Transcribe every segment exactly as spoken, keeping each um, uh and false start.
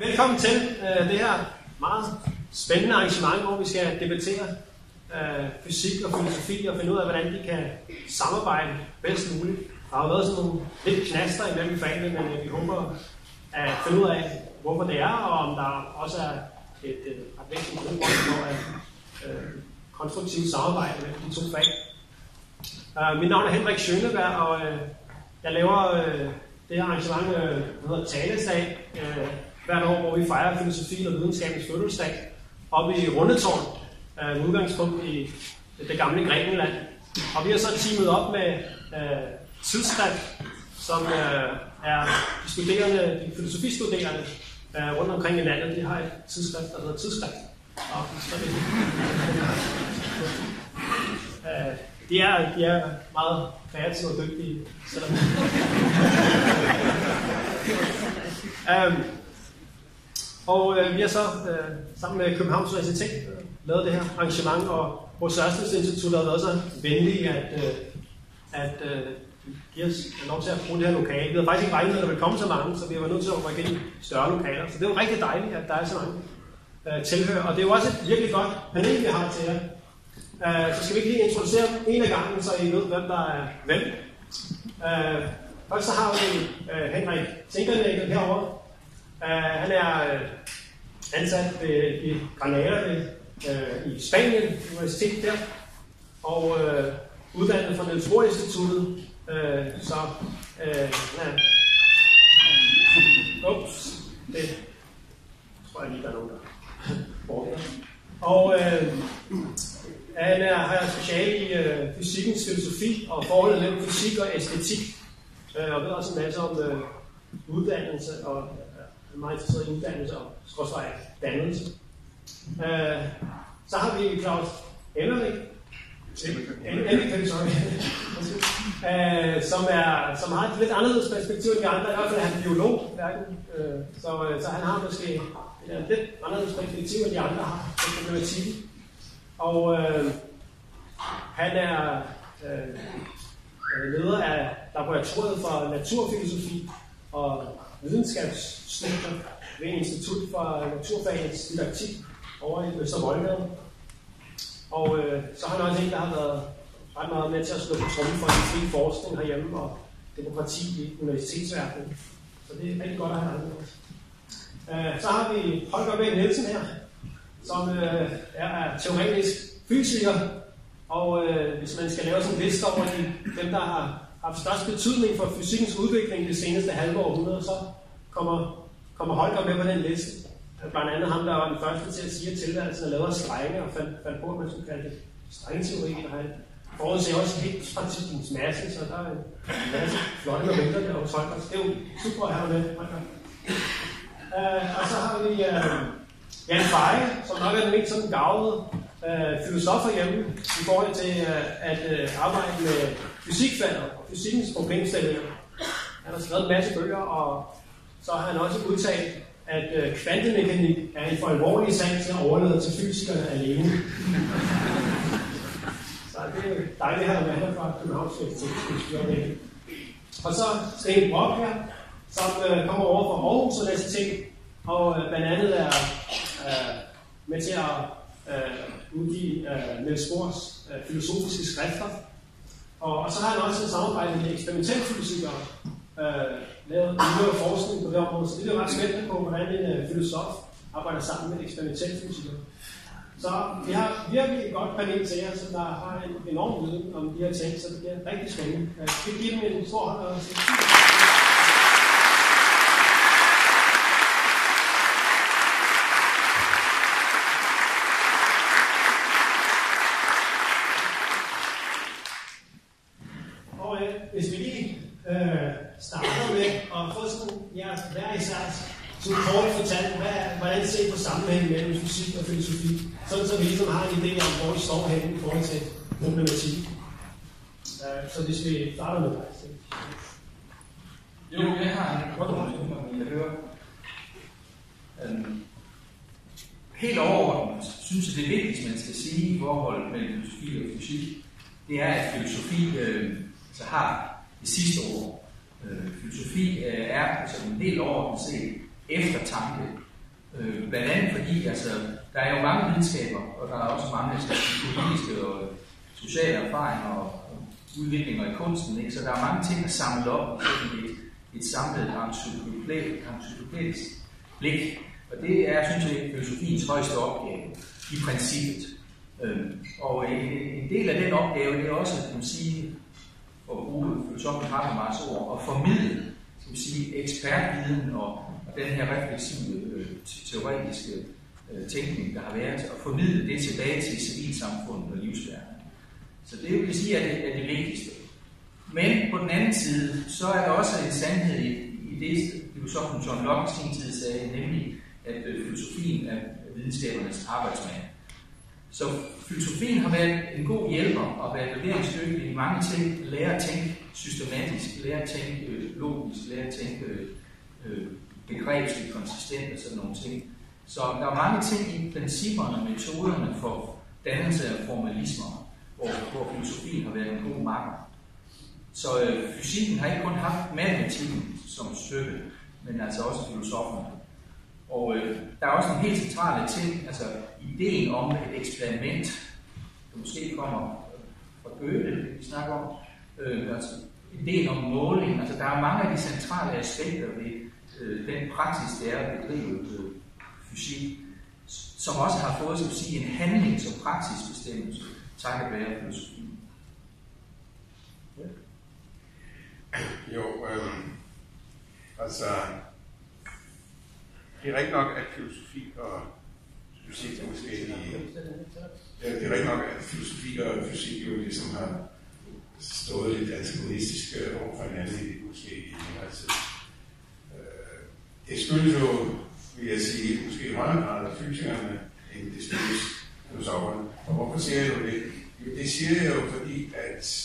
Velkommen til øh, det her meget spændende arrangement, hvor vi skal debattere øh, fysik og filosofi og finde ud af, hvordan de kan samarbejde bedst muligt. Der har jo været sådan nogle lidt knaster imellem fagene, men øh, vi håber at finde ud af, hvorfor det er, og om der også er et ret væsentligt brug for at øh, konstruktivt samarbejde mellem de to fag. Uh, mit navn er Henrik Schøneberg, og øh, jeg laver øh, det her arrangement, øh, der hedder Talesdag, øh, hvert år, hvor vi fejrer filosofi og videnskabens fødselsdag, oppe i Rundetårn, øh, med udgangspunkt i det gamle Grækenland. Og vi har så teamet op med øh, tidsskrift, som øh, er de studerende, de filosofistuderende øh, rundt omkring i landet. De har et tidsskrift, der hedder Tidsskrift. Og så er det. øh, de, er, de er meget kreative og dygtige, selvom um, Og øh, vi har så øh, sammen med Københavns Universitet øh, lavet det her arrangement, og vores Ørstedsinstitut har været så venlige at, øh, at øh, give os lov til at bruge det her lokale. Vi havde faktisk ikke regnet med, at der ville komme så mange, så vi var nødt til at rykke ind i større lokaler. Så det er jo rigtig dejligt, at der er så mange øh, tilhører. Og det er jo også et virkelig godt panel, vi har til jer. Uh, så skal vi ikke lige introducere dem en af gangen, så I ved, hvem der er hvem. Uh, først så har vi uh, Henrik Tinkernægel herovre. Uh, han er uh, ansat ved, i Granada uh, i Spanien, universitet der, og uh, uddannet fra Niels Bohr Instituttet. Uh, så uh, han er... Ups, det tror jeg lige, der er nogen, der borger. Og uh, han er, har speciale i øh, fysikkens filosofi og forholdet mellem fysik og æstetik. Øh, og ved også en masse om øh, uddannelse og øh, meget interesseret i uddannelse og skråstreg dannelse. Øh, så har vi Claus Emmerich, Emmerich, sorry, øh, som, er, som har et lidt anderledes perspektiv end de andre. I hvert fald er han biolog, øh, så, øh, så han har måske et lidt anderledes perspektiv end de andre har på problematikken. Og øh, han er øh, leder af laboratoriet for naturfilosofi og videnskabsstudier ved Institut for Naturfagets Didaktik over i Østervoldgade. Og øh, så har han også en, der har været ret meget med til at slå på trommen for den frie forskning herhjemme og demokrati i universitetsverdenen. Så det er rigtig godt at have ham med. Øh, så har vi Holger Bæk Nielsen her, som øh, er teoretisk fysiker, og øh, hvis man skal lave sådan en liste over de, dem, der har haft størst betydning for fysikkens udvikling det seneste halve århundrede, så kommer, kommer Holger med på den liste. Blandt andet ham, der var den første til at sige, at tilværelsen er lavet af strenge, og fandt, fandt på, at man skulle kalde det strengeteori, og han forudser også helt partiklens masse, så der er en masse flotte momenter der hos Holger. Det er jo super at have med, Holger. Uh, og så har vi uh, Jan Feje, som nok er den mest sådan gavede øh, filosofer hjemme i forhold til øh, at øh, arbejde med fysikfaget og fysikkens problemstillinger. Han har skrevet en masse bøger, og så har han også udtalt, at øh, kvantemekanik er en for alvorlig sag til at overlade til fysikerne alene. Så det er jo dejligt her med her fra Københavns Universitet. Og så Sten Brock her, som øh, kommer over fra Aarhus Universitet, og øh, blandt andet er øh, med til at øh, udgive øh, Niels Bohrs øh, filosofiske skrifter. Og, og så har han også et samarbejde med eksperimentelfysikere, øh, lavet nyere forskning på det område, så det er jo ret spændende på, hvordan en øh, filosof arbejder sammen med eksperimentelfysikere. Så vi har virkelig et godt panel til jer, som der har en enorm viden om de her ting, så det bliver rigtig spændende. Jeg skal give dem en stor hånd og sige. Hvis vi lige øh, starter med at få sådan jeres hver især sådan kort fortalt, hvad, hvordan ser på sammenhængen mellem fysik og filosofi, sådan så vi ligesom har en idé om, hvor vi står henne i forhold til problematikken. Øh, så hvis vi starter med dig. Jo, jeg har en kort spørgsmål, jeg hører. Um, helt overordnet synes jeg, det er vigtigt, man skal sige i forholdet mellem filosofi og fysik, det er, at filosofi øh, så har det sidste ord. Øh, filosofi øh, er som en del overordnet set eftertanke Øh, blandt andet fordi, altså, der er jo mange videnskaber, og der er også mange altså, politiske og sociale erfaringer og, og udviklinger i kunsten, ikke? Så der er mange ting at samle op i et, et samlet encyklopædisk blik. Og det er, synes jeg, filosofiens højeste opgave i princippet. Øhm, og en, en del af den opgave, det er også, kan man sige, for at bruge filosofen Habermas ord, at formidle, kan man sige, ekspertviden og, og den her refleksive, øh, teoretiske øh, tænkning, der har været, og formidle det tilbage til civilsamfundet og livsverden. Så det vil sige, at det er det vigtigste. Men på den anden side, så er der også en sandhed i, i det, filosofen John Locke i sin tid sagde, nemlig, at øh, filosofien er videnskabernes arbejdsmand. Så filosofien har været en god hjælper og været leveringsdygtig i mange ting. Lære at tænke systematisk, lære at tænke øh, logisk, lære at tænke øh, begrebsligt konsistent og sådan nogle ting. Så der er mange ting i principperne og metoderne for dannelse af formalismer, hvor, hvor filosofien har været en god makker. Så øh, fysikken har ikke kun haft matematikken som støtte, men altså også filosoferne. Og øh, der er også en helt centrale ting, altså ideen om et eksperiment, der måske kommer fra Goethe, vi snakker om, øh, altså ideen om måling, altså der er mange af de centrale aspekter ved øh, den praksis, det er at bedrive øh, fysik, som også har fået, så at sige, en handlings- og praksisbestemmelse, takket være filosofien. Ja. Jo, øh, altså det er rigtigt nok, at filosofi og fysik er måske i... Ja, det er rigtigt nok, at filosofi og fysik jo ligesom har stået lidt antagonistisk over for hinanden i måske i længere tid. Det skyldes jo, vil jeg sige, måske i højere grad af fysikerne, end det skyldes filosoferne. Og hvorfor siger jeg jo det? Jo, det siger jeg jo, fordi at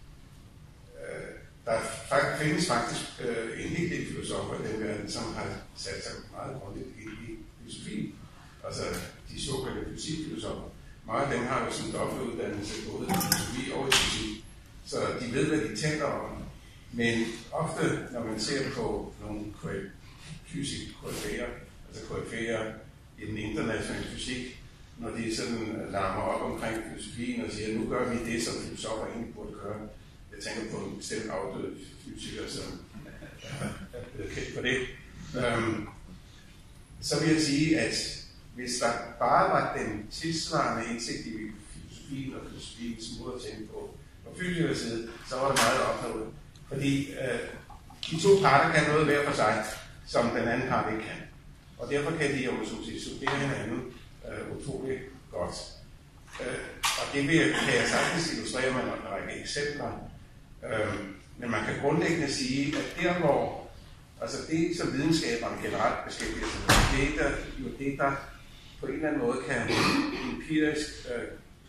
der findes faktisk øh, en hel del filosofer i den verden, som har sat sig meget grundigt ind i filosofi. Altså de såkaldte fysikfilosofer. Mange af dem har jo sådan en dobbeltuddannelse både i filosofi og i fysik. Så de ved, hvad de taler om. Men ofte, når man ser på nogle fysik-koryfæer, altså koryfæer i den internationale fysik, når de sådan larmer op omkring filosofien og siger, nu gør vi det, som filosofer egentlig burde gøre. Jeg tænker på en bestemt afdød fysiker, som er blevet kendt for det. Um, så vil jeg sige, at hvis der bare var den tilsvarende indsigt i filosofien og filosofiens måde at tænke på, på fysikernes side, så var det meget opnået. Fordi uh, de to parter kan noget hver for sig, som den anden part ikke kan. Og derfor kan de jo studere hinanden uh, utroligt godt. Uh, og det vil, kan jeg sagtens illustrere med en række eksempler. Øhm, men man kan grundlæggende sige, at der hvor, altså det som videnskaberne generelt beskæftiger sig med, det er jo det, der på en eller anden måde kan empirisk øh,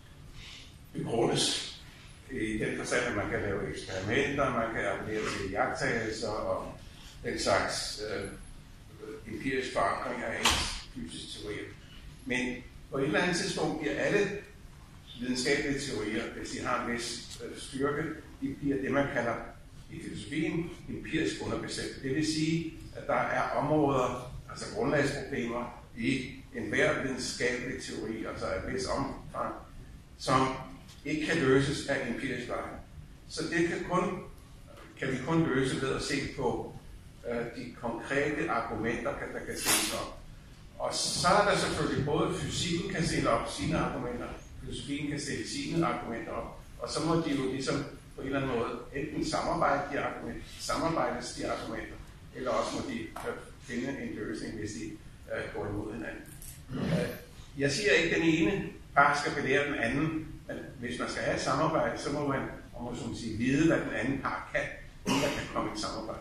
begrundes i den forstand, at man kan lave eksperimenter, man kan appellere til jagttagelser og den slags øh, empirisk forankring af ens fysisk teorier. Men på et eller andet tidspunkt bliver alle videnskabelige teorier, hvis de har en vis øh, styrke, de bliver det, man kalder i filosofien empirisk underbestemt. Det vil sige, at der er områder, altså grundlagsproblemer i enhver videnskabelig teori, altså af vis omfang, som ikke kan løses af empirisk vej. Så det kan, kun, kan vi kun løse ved at se på øh, de konkrete argumenter, der kan stilles op. Og så er der selvfølgelig både fysikken kan stille op sine argumenter, filosofien kan stille sine argumenter op, og så må de jo ligesom på en eller anden måde enten samarbejde de argumenter, samarbejdes de argumenter, eller også må de finde en løsning, hvis de uh, går imod hinanden. Uh, jeg siger ikke, at den ene part skal belære den anden, men hvis man skal have et samarbejde, så må man, om man så sige, vide, hvad den anden part kan, og der kan komme et samarbejde.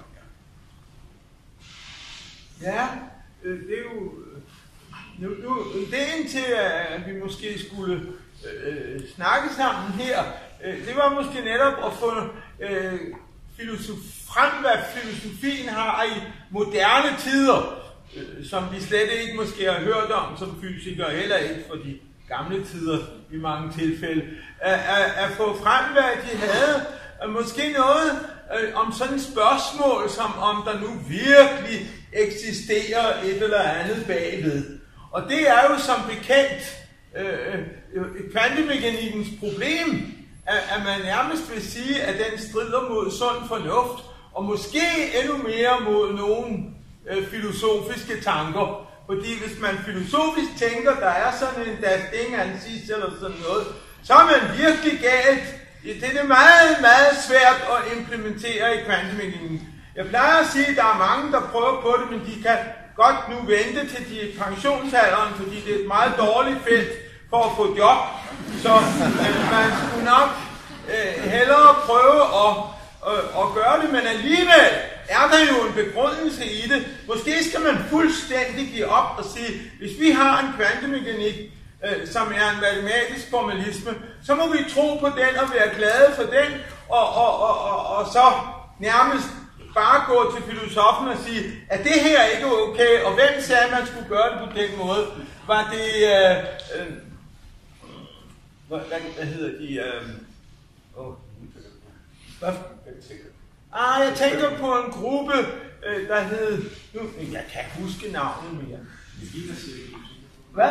Ja, ja det er jo nu, nu, ideen til, at vi måske skulle øh, snakke sammen her, øh, det var måske netop at få øh, filosof, frem, hvad filosofien har i moderne tider, øh, som vi slet ikke måske har hørt om som fysikere, heller ikke for de gamle tider i mange tilfælde, at, at, at få frem, hvad de havde, og måske noget øh, om sådan et spørgsmål, som om der nu virkelig eksisterer et eller andet bagved. Og det er jo som bekendt øh, kvantemekanikkens problem, at, at man nærmest vil sige, at den strider mod sund fornuft, og måske endnu mere mod nogle øh, filosofiske tanker. Fordi hvis man filosofisk tænker, der er sådan en das Ding an sich eller sådan noget, så er man virkelig galt. Det er det meget, meget svært at implementere i kvantemekanikken. Jeg plejer at sige, at der er mange, der prøver på det, men de kan godt nu vente til de er pensionsalderen, fordi det er et meget dårligt felt for at få job. Så øh, man skulle nok øh, hellere prøve at, øh, at gøre det, men alligevel er der jo en begrundelse i det. Måske skal man fuldstændig give op og sige, hvis vi har en kvantemekanik, øh, som er en matematisk formalisme, så må vi tro på den og være glade for den, og, og, og, og, og så nærmest bare gå til filosofen og sige, at det her ikke er okay, og hvem sagde, at man skulle gøre det på den måde? Var det... Øh, øh, hvad, hvad hedder de? Øh, oh, hvad? Ah, jeg tænker på en gruppe, øh, der hed... Nu, jeg kan huske navnet mere. Hvad?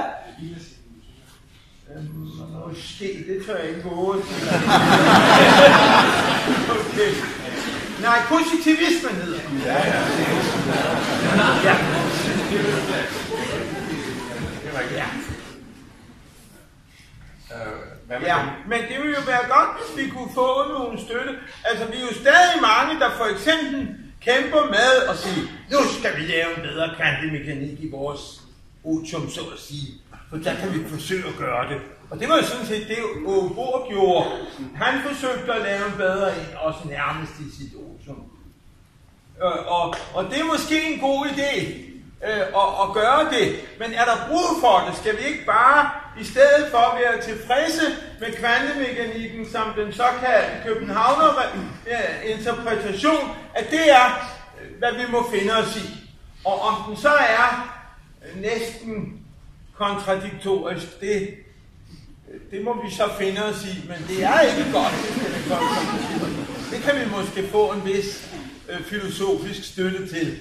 Øhm, måske, det tør jeg ikke gå. Okay. Nej, positivismen hedder den. Ja, ja. Ja. Ja. Ja, men det ville jo være godt, hvis vi kunne få nogle støtte. Altså, vi er jo stadig mange, der for eksempel kæmper med at sige, nu skal vi lave en bedre kvantemekanik i vores otium, så at sige. For der kan vi forsøge at gøre det. Og det var jo sådan set det, Aage Bohr gjorde. Han forsøgte at lave en bedre en, også nærmest i sit otium. Og, og det er måske en god idé øh, at, at gøre det. Men er der brug for det? Skal vi ikke bare, i stedet for at være tilfredse med kvantemekanikken som den såkaldte Københavner-interpretation, at det er, hvad vi må finde os i. Og om den så er næsten kontradiktorisk, det, det må vi så finde os i, men det er ikke godt. Det kan vi måske få en vis øh, filosofisk støtte til.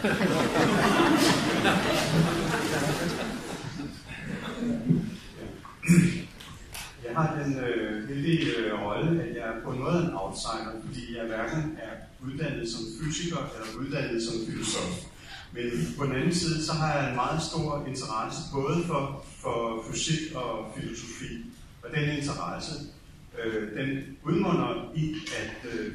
Jeg har den øh, heldige øh, rolle, at jeg er på noget en outsider, fordi jeg hverken er uddannet som fysiker eller uddannet som filosof. Men på den anden side, så har jeg en meget stor interesse både for, for fysik og filosofi. Og den interesse, øh, den udmunder i, at øh,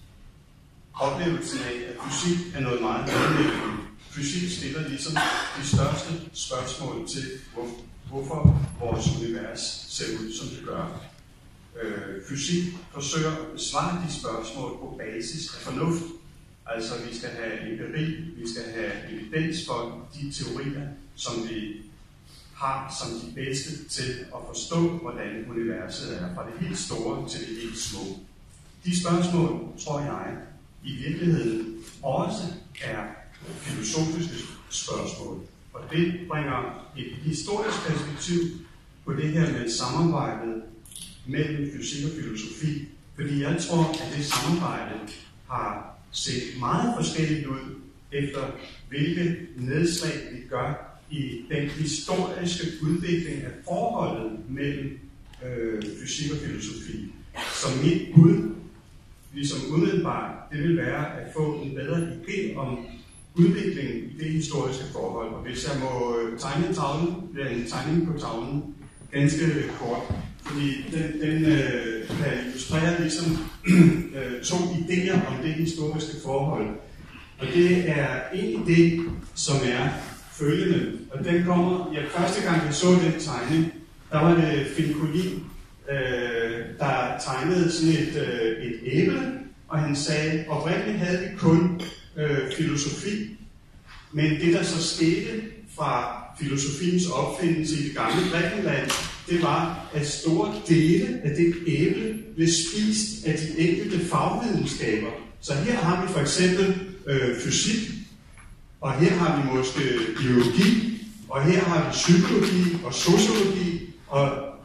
oplevelsen af, at fysik er noget meget grundlæggende. Fysik stiller ligesom de største spørgsmål til, hvor, hvorfor vores univers ser ud, som det gør. Øh, fysik forsøger at besvare de spørgsmål på basis af fornuft. Altså, vi skal have empiri, vi skal have evidens for de teorier, som vi har som de bedste til at forstå, hvordan universet er, fra det helt store til det helt små. De spørgsmål, tror jeg, i virkeligheden også er filosofiske spørgsmål. Og det bringer et historisk perspektiv på det her med samarbejdet mellem fysik og filosofi. Fordi jeg tror, at det samarbejde har set meget forskelligt ud efter hvilke nedslag vi gør i den historiske udvikling af forholdet mellem øh, fysik og filosofi. Så mit bud, ligesom umiddelbart, det vil være at få en bedre idé om udviklingen i det historiske forhold. Og hvis jeg må tegne tavlen, bliver en tegning på tavlen ganske kort. Fordi den, den øh, kan illustrere ligesom øh, to idéer om det historiske forhold. Og det er en idé, som er følgende. Og den kommer, ja, første gang jeg så den tegning, der var det Finn Collin, øh, der tegnede sådan et, øh, et æble, og han sagde, oprindeligt havde vi kun øh, filosofi, men det der så skete fra filosofiens opfindelse i det gamle Grækenland, det var, at store dele af det æble blev spist af de enkelte fagvidenskaber. Så her har vi for eksempel øh, fysik, og her har vi måske biologi, og her har vi psykologi og sociologi, og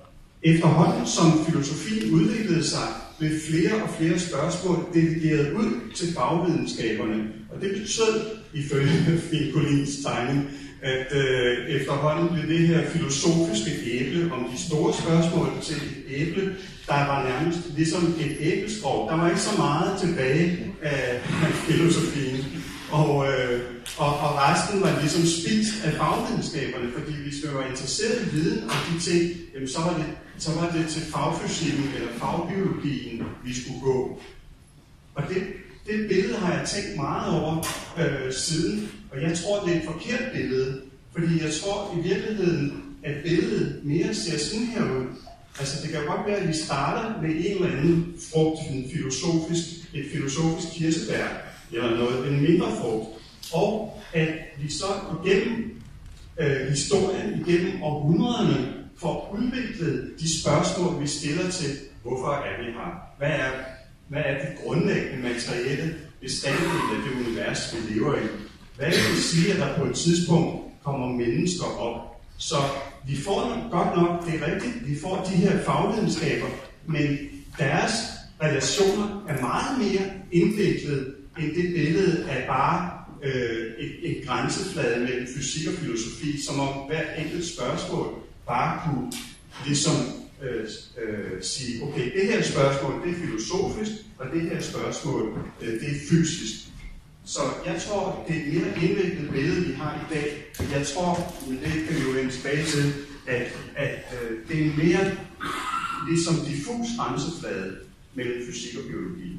efterhånden som filosofien udviklede sig, blev flere og flere spørgsmål delegeret ud til fagvidenskaberne. Og det betød, ifølge Finn Collins tegning, at øh, efterhånden blev det her filosofiske æble om de store spørgsmål til et æble, der var nærmest ligesom et æbleskrog. Der var ikke så meget tilbage af, af filosofien. Og, øh, og, og resten var ligesom spist af fagvidenskaberne, fordi hvis vi var interesseret i viden om de ting, jamen så, var det, så var det til fagfysikken eller fagbiologien, vi skulle gå. Og det, det billede har jeg tænkt meget over øh, siden, og jeg tror, det er et forkert billede, fordi jeg tror i virkeligheden, at billedet mere ser sådan her ud. Altså det kan godt være, at vi starter med en eller anden frugt, en filosofisk, et filosofisk kirsebær, eller noget, en mindre frugt, og at vi så igennem øh, historien, igennem århundrederne, får udviklet de spørgsmål, vi stiller til, hvorfor er vi her? Hvad er, hvad er det grundlæggende materielle bestanddel af det univers, vi lever i? Hvad vil det sige, at der på et tidspunkt kommer mennesker op? Så vi får godt nok, det er rigtigt, vi får de her fagvidenskaber, men deres relationer er meget mere indviklet end det billede af bare øh, et, et grænseflade mellem fysik og filosofi, som om hver enkelt spørgsmål bare kunne ligesom øh, øh, sige, okay, det her spørgsmål, det er filosofisk, og det her spørgsmål, øh, det er fysisk. Så jeg tror, det er et mere indviklet billede, vi har i dag. Jeg tror, men det kan vi jo vende tilbage til, at, at øh, det er mere ligesom diffus grænseflade mellem fysik og biologi.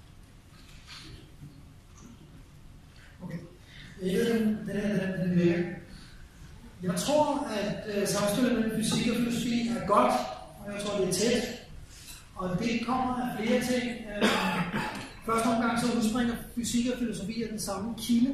Okay. Jeg ved, den den virker. Jeg tror, at øh, samspillet mellem fysik og filosofi er godt, og jeg tror, det er tæt. Og det kommer af flere ting. Øh, første omgang så udspringer fysik og filosofi af den samme kilde.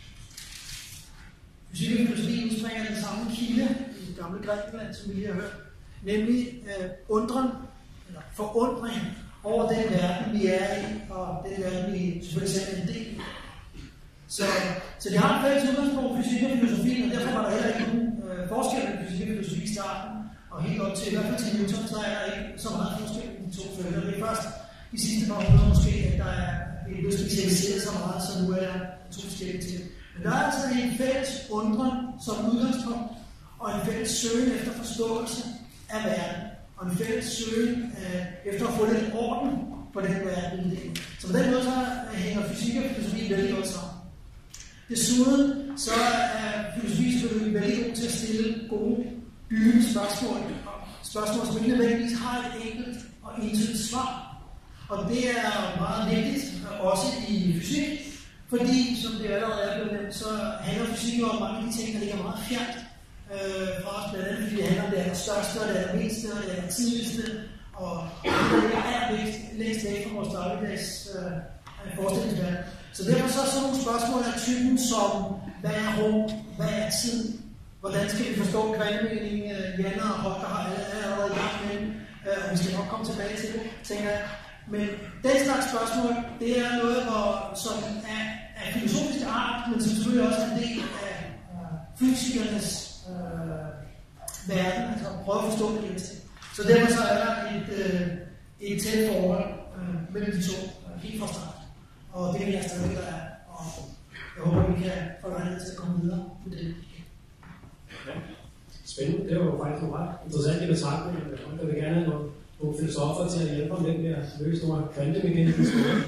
Fysik og filosofi udspringer af den samme kilde i det gamle Grækenland, som vi lige har hørt. Nemlig øh, undren, eller forundring over den verden, vi er i, og den verden, vi selvfølgelig selv er en del i. Så, så det har en fælles udgangspunkt fysik og filosofi, og derfor var der heller ikke nogen øh, forskel mellem fysik og filosofi i starten, og helt op til, i hvert fald til Newton, så er der ikke så meget forskel mellem de to følger. Det er først de sidste par hundrede måske, at der er blevet specialiseret så meget, så nu er der to forskellige ting. Men der er altså en fælles undren som udgangspunkt, og en fælles søgen efter forståelse af verden, og en fælles søgen øh, efter at få lidt orden på den verden. Så på den måde så hænger fysik og filosofi vældig godt sammen. Desuden så er filosofi selvfølgelig vældig god til at stille gode, dybe spørgsmål. Spørgsmål, som ikke nødvendigvis har et enkelt og entydigt svar. Og det er meget vigtigt, også i fysik, fordi, som det allerede er blevet nævnt, så handler fysik om mange af de ting, der ligger meget fjernt øh, fra os, blandt andet fordi det handler om det allerstørste, og det allermindste, og det allertidligste, og det er allerlængst længst væk fra vores dagligdags øh, forestillingsverden. Så derfor så er sådan nogle spørgsmål af typen som, hvad er rum, hvad er tid, hvordan skal vi forstå kvantemekanik, Janne og Hocker har allerede i gang med, og vi skal nok komme tilbage til det, tænker jeg. Men den slags spørgsmål, det er noget, hvor, som er af filosofisk art, men som selvfølgelig også er en del af uh, fysikernes uh, verden, altså at prøve at forstå det. Så derfor så er der et, uh, et tæt forhold uh, mellem de to, uh, helt fra start. Og det er jeg stadig, der er, og jeg håber, vi kan få lejlighed til at komme videre med det. Ja, spændende. Det var jo faktisk nogle ret interessante betragtninger. Jeg vil gerne have nogle, nogle filosofer til at hjælpe om den med at løse nogle kvantemekaniske spørgsmål.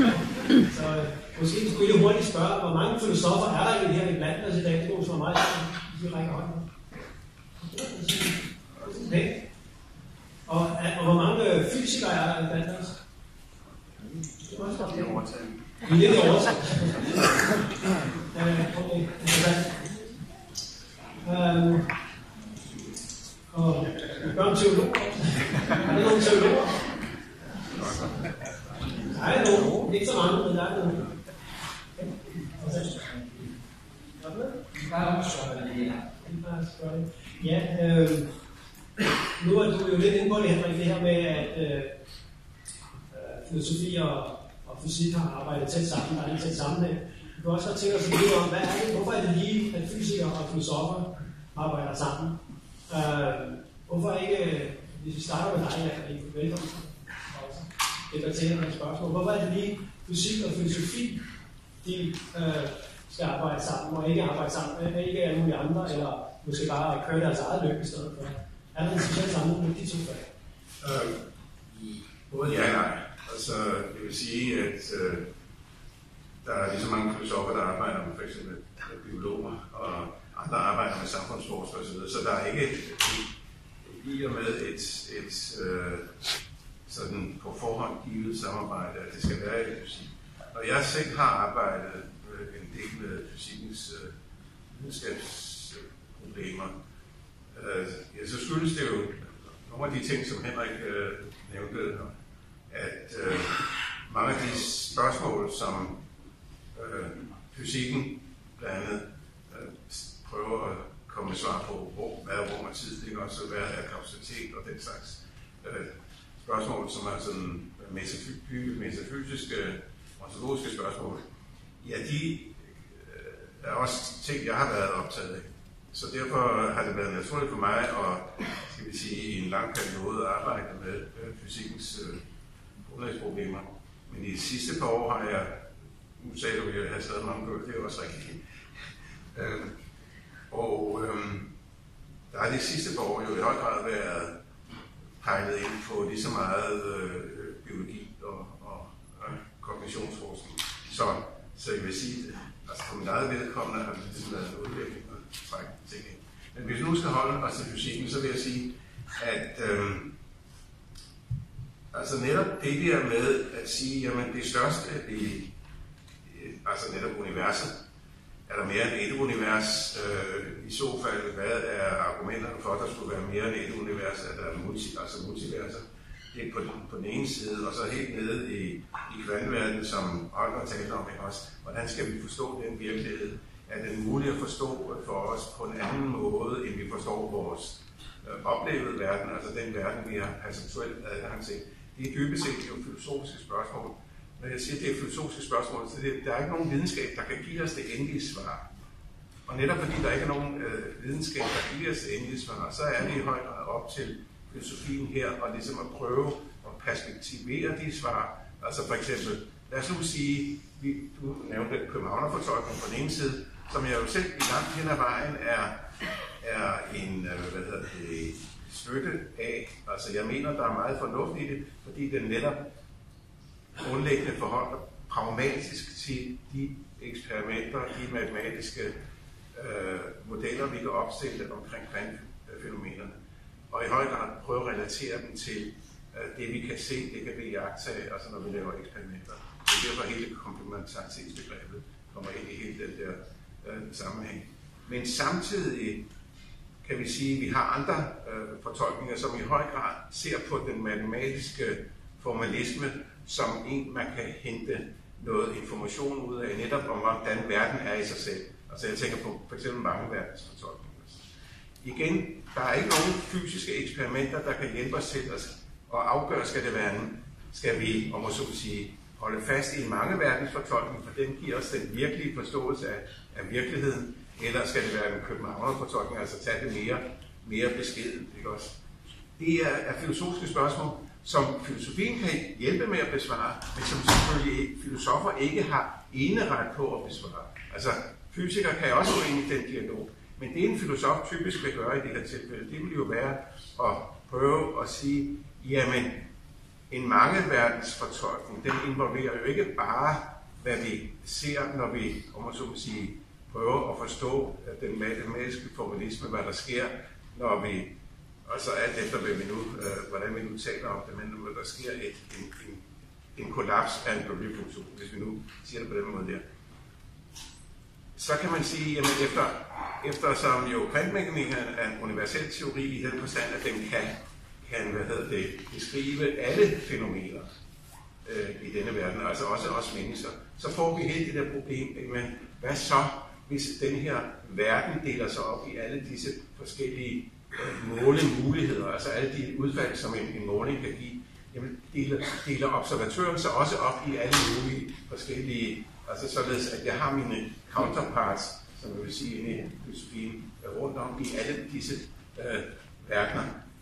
Så øh, måske skulle jeg hurtigt spørge, hvor mange filosofer er der egentlig her i blandt os i dag? Det er nogle, som er meget, de rækker hånden. Okay. Og, og hvor mange fysikere er der i blandt os? Det er også godt, det er overtaget. Vi er lidt i overtaget. Okay, interessant. Um, og vi gør en teolog. Er der nogle teologer? Der er nogen. Ikke så mange, men der er nogen. Ja, øh, nu er du jo lidt inde på det, Henrik, det her med, at øh, filosofi og, og fysik har arbejdet tæt sammen, der er en tæt sammenhæng. Du kan også tænke os lidt om, hvad er det, hvorfor er det lige, at fysikere og filosofer arbejder sammen? Øh, hvorfor ikke hvis vi starter med dig, Jan, velkommen også. Debatterer med spørgsmål. Hvorfor er det lige fysik og filosofi, de øh, skal arbejde sammen, og ikke arbejde sammen med ikke alle mulige andre, eller måske bare køre deres eget løb i stedet for? Er der en speciel sammenhæng med de to fag? Øh, både ja og nej. Altså, det vil sige, at øh, der er lige så mange filosofer, der arbejder med for eksempel med biologer, og andre arbejder med samfundsforskere osv., så der er ikke i og med et, et øh, sådan på forhånd givet samarbejde, at det skal være i fysik. Når jeg selv har arbejdet øh, en del med fysikkens øh, videnskabsproblemer, øh, ja, så skyldes det jo nogle af de ting, som Henrik øh, nævnte, at øh, mange af de spørgsmål, som øh, fysikken blandt andet øh, prøver at komme med svar på, hvor, hvad er rum og tid, det kan også være af kapacitetet og den slags øh, spørgsmål, som er sådan metafysiske, ontologiske spørgsmål. Ja, de øh, er også ting, jeg har været optaget af. Så derfor har det været naturligt for mig at, skal vi sige, i en lang periode arbejde med øh, fysikkens øh, grundlagsproblemer. Men i de sidste par år har jeg, nu sagde du, at jeg har taget mig om det, det er også rigtigt. øh, og øh, der har de sidste par år jo i høj grad været pejlet ind på lige så meget øh, biologi og, og, og kognitionsforskning. Så, så jeg vil sige, altså på mit eget vedkommende har det ligesom været en udvikling og trække ting ind. Men hvis vi nu skal holde os til fysikken, så vil jeg sige, at øh, altså netop det der med at sige, jamen det største i, altså netop universet, er der mere end et univers? Øh, I så fald, hvad er argumenterne for, at der skulle være mere end et univers, at der er multi, altså multiverser? Det er på, på den ene side, og så helt nede i, i kvantverdenen, som Holger talte om, ikke også? Hvordan skal vi forstå den virkelighed? Er det muligt at forstå for os på en anden måde, end vi forstår vores øh, oplevede verden, altså den verden, vi har perceptuelt adgang til? Det er dybest set jo filosofiske spørgsmål. Når jeg siger, at det er filosofiske spørgsmål, så det, der er ikke nogen videnskab, der kan give os det endelige svar. Og netop fordi der ikke er nogen øh, videnskab, der giver os det endelige svar, så er det i høj grad op til filosofien her, og ligesom at prøve at perspektivere de svar. Altså for eksempel, lad os nu sige, vi, du nævnte københavnerfortolkning på den ene side, som jeg jo selv i langt hen ad vejen er, er en, øh, hvad hedder det, støtte af. Altså jeg mener, der er meget fornuft i det, fordi den netop grundlæggende forholder pragmatisk til de eksperimenter, de matematiske øh, modeller, vi kan opstille omkring kvantfænomenerne. Og i høj grad prøve at relatere dem til øh, det, vi kan se, det kan vi iagttage, altså når vi laver eksperimenter. Det er derfor hele komplementaritetsbegrebet kommer ind i hele den der øh, sammenhæng. Men samtidig kan vi sige, at vi har andre øh, fortolkninger, som i høj grad ser på den matematiske formalisme som en, man kan hente noget information ud af, netop om, hvordan verden er i sig selv. Altså jeg tænker på for eksempel mange verdensfortolkninger. Igen, der er ikke nogen fysiske eksperimenter, der kan hjælpe os til at afgøre, skal det være en, skal vi, om man så vil sige, holde fast i en mange verdensfortolkning, for den giver os den virkelige forståelse af, af virkeligheden, eller skal det være en københavnerfortolkning, altså tage det mere, mere beskeden, ikke også? Det er, er filosofiske spørgsmål, som filosofien kan hjælpe med at besvare, men som selvfølgelig filosofer ikke har eneret på at besvare. Altså, fysikere kan også gå ind i den dialog, men det en filosof typisk vil gøre i det her tilfælde, det vil jo være at prøve at sige, jamen, en mangeverdensfortolkning, den involverer jo ikke bare, hvad vi ser, når vi, om man så vil sige, prøver at forstå den matematiske formalisme, hvad der sker, når vi, og så alt efter, hvad vi nu, øh, hvordan vi nu taler om det, men når der sker et, en, en, en kollaps af en bølgefunktion, hvis vi nu siger det på den måde der. Så kan man sige, jamen efter, eftersom jo kvantmekanik er en universel teori i den forstand, at den kan, kan hvad hedder det, beskrive alle fænomener øh, i denne verden, altså også os mennesker, så får vi helt det der problem, men hvad så, hvis den her verden deler sig op i alle disse forskellige øh, målemuligheder, altså alle de udfald, som en, en måling kan give, jamen deler, deler observatøren sig også op i alle mulige forskellige, altså således, at jeg har mine counterparts, som jeg vil sige inde i filosofien, rundt om i alle disse øh, verdener.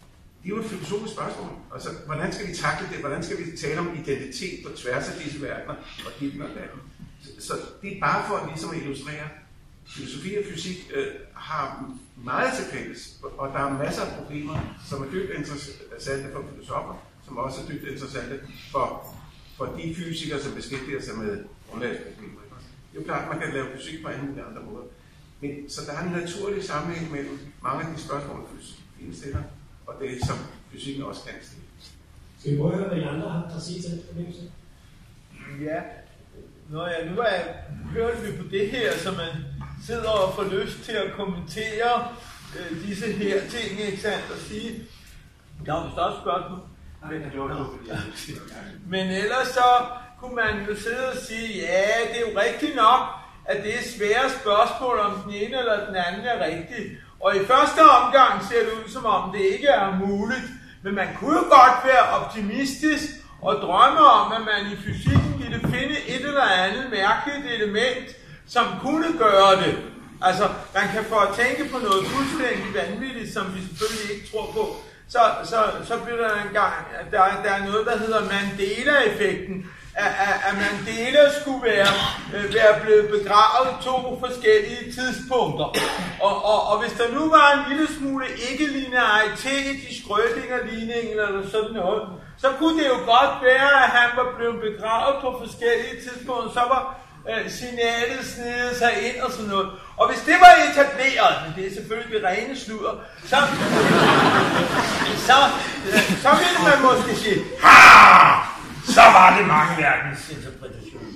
det er jo et filosofisk spørgsmål. Altså, hvordan skal vi takle det? Hvordan skal vi tale om identitet på tværs af disse verdener og himmel og land? Så det er bare for at ligesom at illustrere. Filosofi og fysik øh, har meget til fælles, og der er masser af problemer, som er dybt interessante for filosofer, som også er dybt interessante for, for de fysikere, som beskæftiger sig med grundlagsproblemer. Det er jo klart, at man kan lave fysik på alle mulige andre måder. Men, så der er en naturlig sammenhæng mellem mange af de spørgsmål, fysikken stiller, og det, som fysikken også kan stille. Skal vi prøve at høre, hvad I andre har at sige til det? Ja, når jeg nu er hørt vi på det her, så man sidder og får lyst til at kommentere øh, disse her ting, ikke sandt, og sige, der er jo større spørgsmål. Men, men ellers så kunne man jo sidde og sige, ja, det er jo rigtigt nok, at det er svære spørgsmål, om den ene eller den anden er rigtig. Og i første omgang ser det ud, som om det ikke er muligt. Men man kunne jo godt være optimistisk og drømme om, at man i fysikken ville finde et eller andet mærkeligt element, som kunne gøre det. Altså, man kan få at tænke på noget fuldstændig vanvittigt, som vi selvfølgelig ikke tror på. Så, så, så bliver der en gang, der, der er noget, der hedder Mandela-effekten. At, at, at Mandela skulle være, øh, være blevet begravet to forskellige tidspunkter. Og, og, og hvis der nu var en lille smule ikke-linearitet i Schrödinger-ligningen eller sådan noget, så kunne det jo godt være, at han var blevet begravet på forskellige tidspunkter, så var øh, signalet snedet sig ind og sådan noget. Og hvis det var etableret, men det er selvfølgelig det rene sludder, så, så, øh, så ville man måske sige, ha! Så var det mange verdensinterpretationer.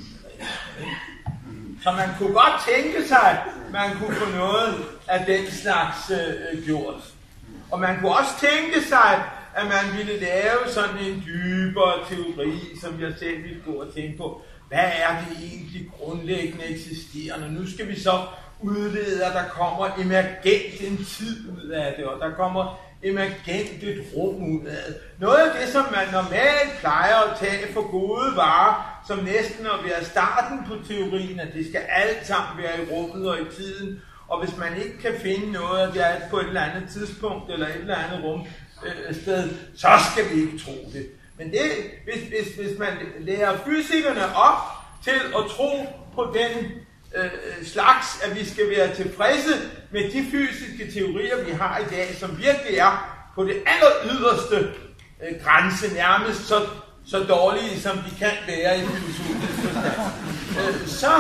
Så man kunne godt tænke sig, at man kunne få noget af den slags øh, gjort. Og man kunne også tænke sig, at man ville lave sådan en dybere teori, som jeg selv ville gå og tænke på. Hvad er det egentlig grundlæggende eksisterende? Nu skal vi så udlede, at der kommer emergent en tid ud af det, og der kommer emergent et rum ud af det. Noget af det, som man normalt plejer at tage for gode varer, som næsten at være starten på teorien, at det skal alt sammen være i rummet og i tiden, og hvis man ikke kan finde noget af det på et eller andet tidspunkt, eller et eller andet rum øh, sted, så skal vi ikke tro det. Men det, hvis, hvis, hvis man lærer fysikerne op til at tro på den øh, slags, at vi skal være tilfredse med de fysiske teorier, vi har i dag, som virkelig er på det aller yderste øh, grænse, nærmest så, så dårlige, som de kan være i filosofisk forstand, øh, så,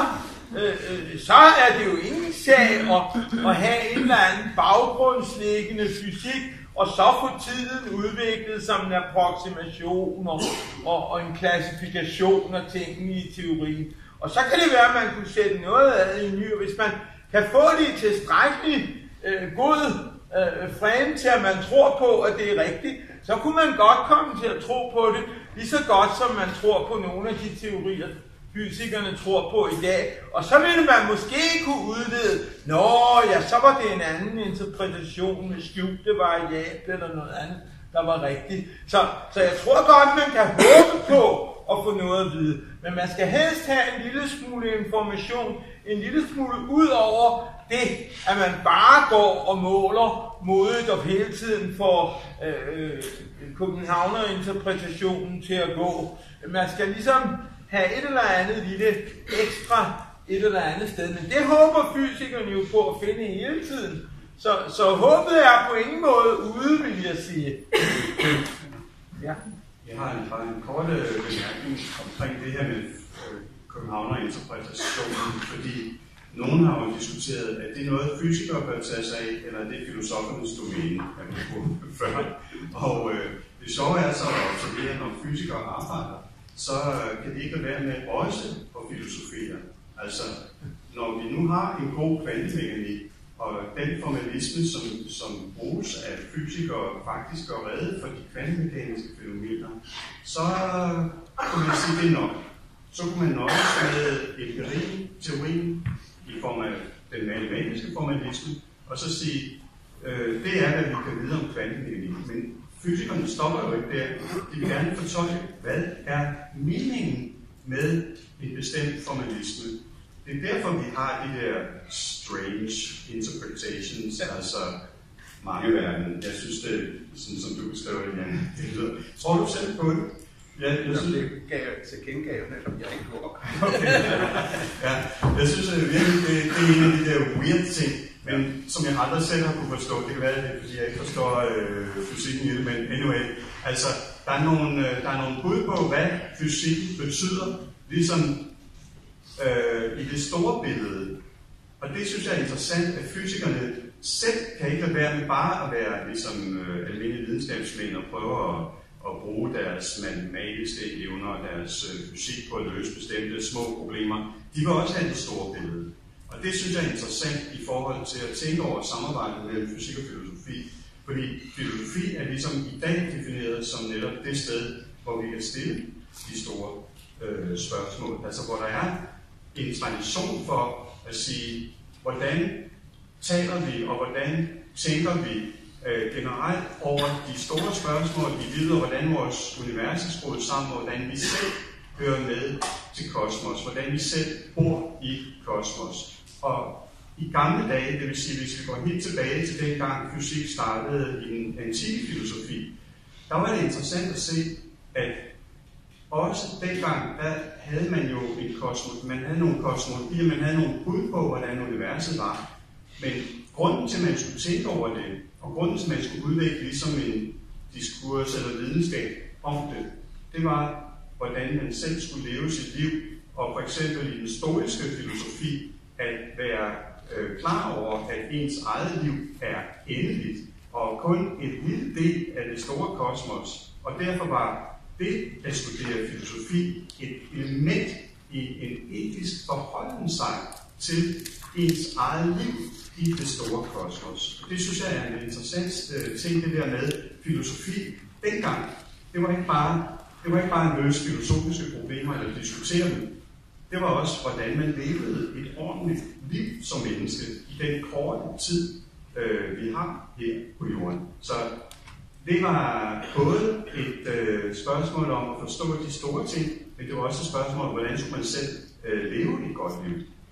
øh, så er det jo ingen sag at, at have en eller anden baggrundsliggende fysik, og så få tiden udviklet som en approximation og, og, og en klassifikation af tingene i teorien. Og så kan det være, at man kunne sætte noget af i ny, og hvis man kan få det i tilstrækkelig øh, god øh, frame til, at man tror på, at det er rigtigt, så kunne man godt komme til at tro på det, lige så godt som man tror på nogle af de teorier, fysikerne tror på i dag. Og så ville man måske kunne udlede, nå ja, så var det en anden interpretation med skjulte variable eller noget andet, der var rigtigt. Så, så jeg tror godt, man kan håbe på at få noget at vide. Men man skal helst have en lille smule information, en lille smule ud over det, at man bare går og måler modet og hele tiden får øh, Københavner-interpretationen til at gå. Man skal ligesom have et eller andet lille ekstra et eller andet sted. Men det håber fysikerne jo på at finde hele tiden. Så, så håbet er på ingen måde ude, vil jeg sige. Ja. Jeg har en, en kort bemærkning omkring det her med øh, Københavner-interpretationen, fordi nogen har jo diskuteret, at det er noget, fysikere bør tage sig af, eller det er filosofernes domæne, før. Og øh, det sjove er så at observere, når fysikere arbejder, så kan det ikke være med også at filosofere. Altså, når vi nu har en god kvantemekanik, og den formalisme, som, som bruges af fysikere, faktisk gør rede for de kvantemekaniske fænomener, så kunne man sige, det nok. Så kunne man nøjes med empirien, teorien, i form af den matematiske formalisme, og så sige, øh, det er, hvad vi kan vide om kvantemekanik. Men fysikerne stopper jo ikke der. De vil gerne fortolke, hvad er meningen med en bestemt formalisme. Det er derfor, vi har de der strange interpretations, altså mange verden. Jeg synes, det er sådan, som du beskrev det, Jan. Tror du selv på det? Ja, jeg synes, det gav til gengav, netop jeg ikke går. Okay. Ja, jeg synes at virkelig, det, det er en af de der weird ting, men som jeg aldrig selv har kunne forstå. Det kan være, det er, fordi jeg ikke forstår øh, fysikken i det, men anyway. Altså, der er nogle, øh, der er nogle bud på, hvad fysik betyder, ligesom øh, i det store billede. Og det synes jeg er interessant, at fysikerne selv kan ikke lade være med bare at være ligesom øh, almindelige videnskabsmænd og prøve at, at bruge deres matematiske evner og deres øh, fysik på at løse bestemte små problemer. De vil også have det store billede. Og det synes jeg er interessant i forhold til at tænke over samarbejdet mellem fysik og filosofi. Fordi filosofi er ligesom i dag defineret som netop det sted, hvor vi kan stille de store øh, spørgsmål. Altså hvor der er en tradition for at sige, hvordan taler vi, og hvordan tænker vi øh, generelt over de store spørgsmål i livet, og hvordan vores univers er skruet sammen, og hvordan vi selv hører med til kosmos, hvordan vi selv bor i kosmos. Og i gamle dage, det vil sige, hvis vi går helt tilbage til den gang fysik startede i den antikke filosofi, der var det interessant at se, at også dengang, der havde man jo en kosmos, man havde nogle kosmologier, man havde nogle bud på, hvordan universet var. Men grunden til, at man skulle tænke over det, og grunden til, at man skulle udvikle ligesom en diskurs eller videnskab om det, det var, hvordan man selv skulle leve sit liv. Og for eksempel i den stoiske filosofi, at være øh, klar over, at ens eget liv er endeligt, og kun en lille del af det store kosmos. Og derfor var det at studere filosofi et element i en etisk forholden sig til ens eget liv i det store kosmos. Det synes jeg er en interessant uh, ting, det der med filosofi. Dengang, det var ikke bare, det var ikke bare at løse filosofiske problemer eller diskutere dem. Det var også, hvordan man levede et ordentligt liv som menneske i den korte tid, uh, vi har her på jorden. Så det var både et øh, spørgsmål om at forstå de store ting, men det var også et spørgsmål om, hvordan skulle man selv øh, leve et godt liv.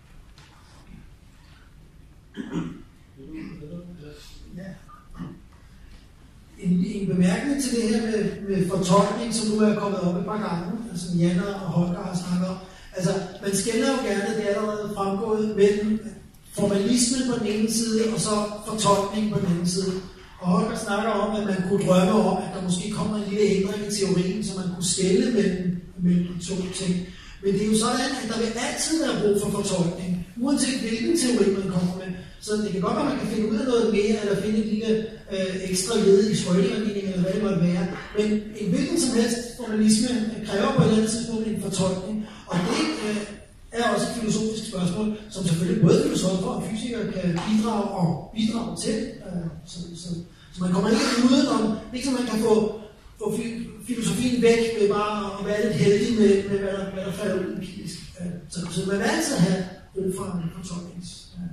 Ja. En, en bemærkning til det her med, med fortolkning, som nu er kommet op et par gange, som Jan og Holger har snakket om. Altså, man skelner jo gerne, det er allerede fremgået, mellem formalisme på den ene side, og så fortolkning på den anden side. Og Holger snakker om, at man kunne drømme om, at der måske kommer en lille ændring i teorien, så man kunne skelne mellem, mellem de to ting. Men det er jo sådan, at der vil altid være brug for fortolkning, uanset hvilken teori man kommer med. Så det kan godt være, at man kan finde ud af noget mere, eller finde et lille øh, ekstra led i Schrödinger-ligningen, eller hvad det måtte være. Men en hvilken som helst formalisme kræver på et eller andet tidspunkt en fortolkning. Og det øh, er også et filosofisk spørgsmål, som selvfølgelig både filosofer og fysikere kan bidrage og bidrage til. Øh, så, så, så man kommer ikke udenom, ligesom man kan få, få filosofien væk med bare at være lidt heldig med, med hvad, der, hvad der falder ud empirisk. Øh, så, så man vil altid have brug for en fortolknings. Øh,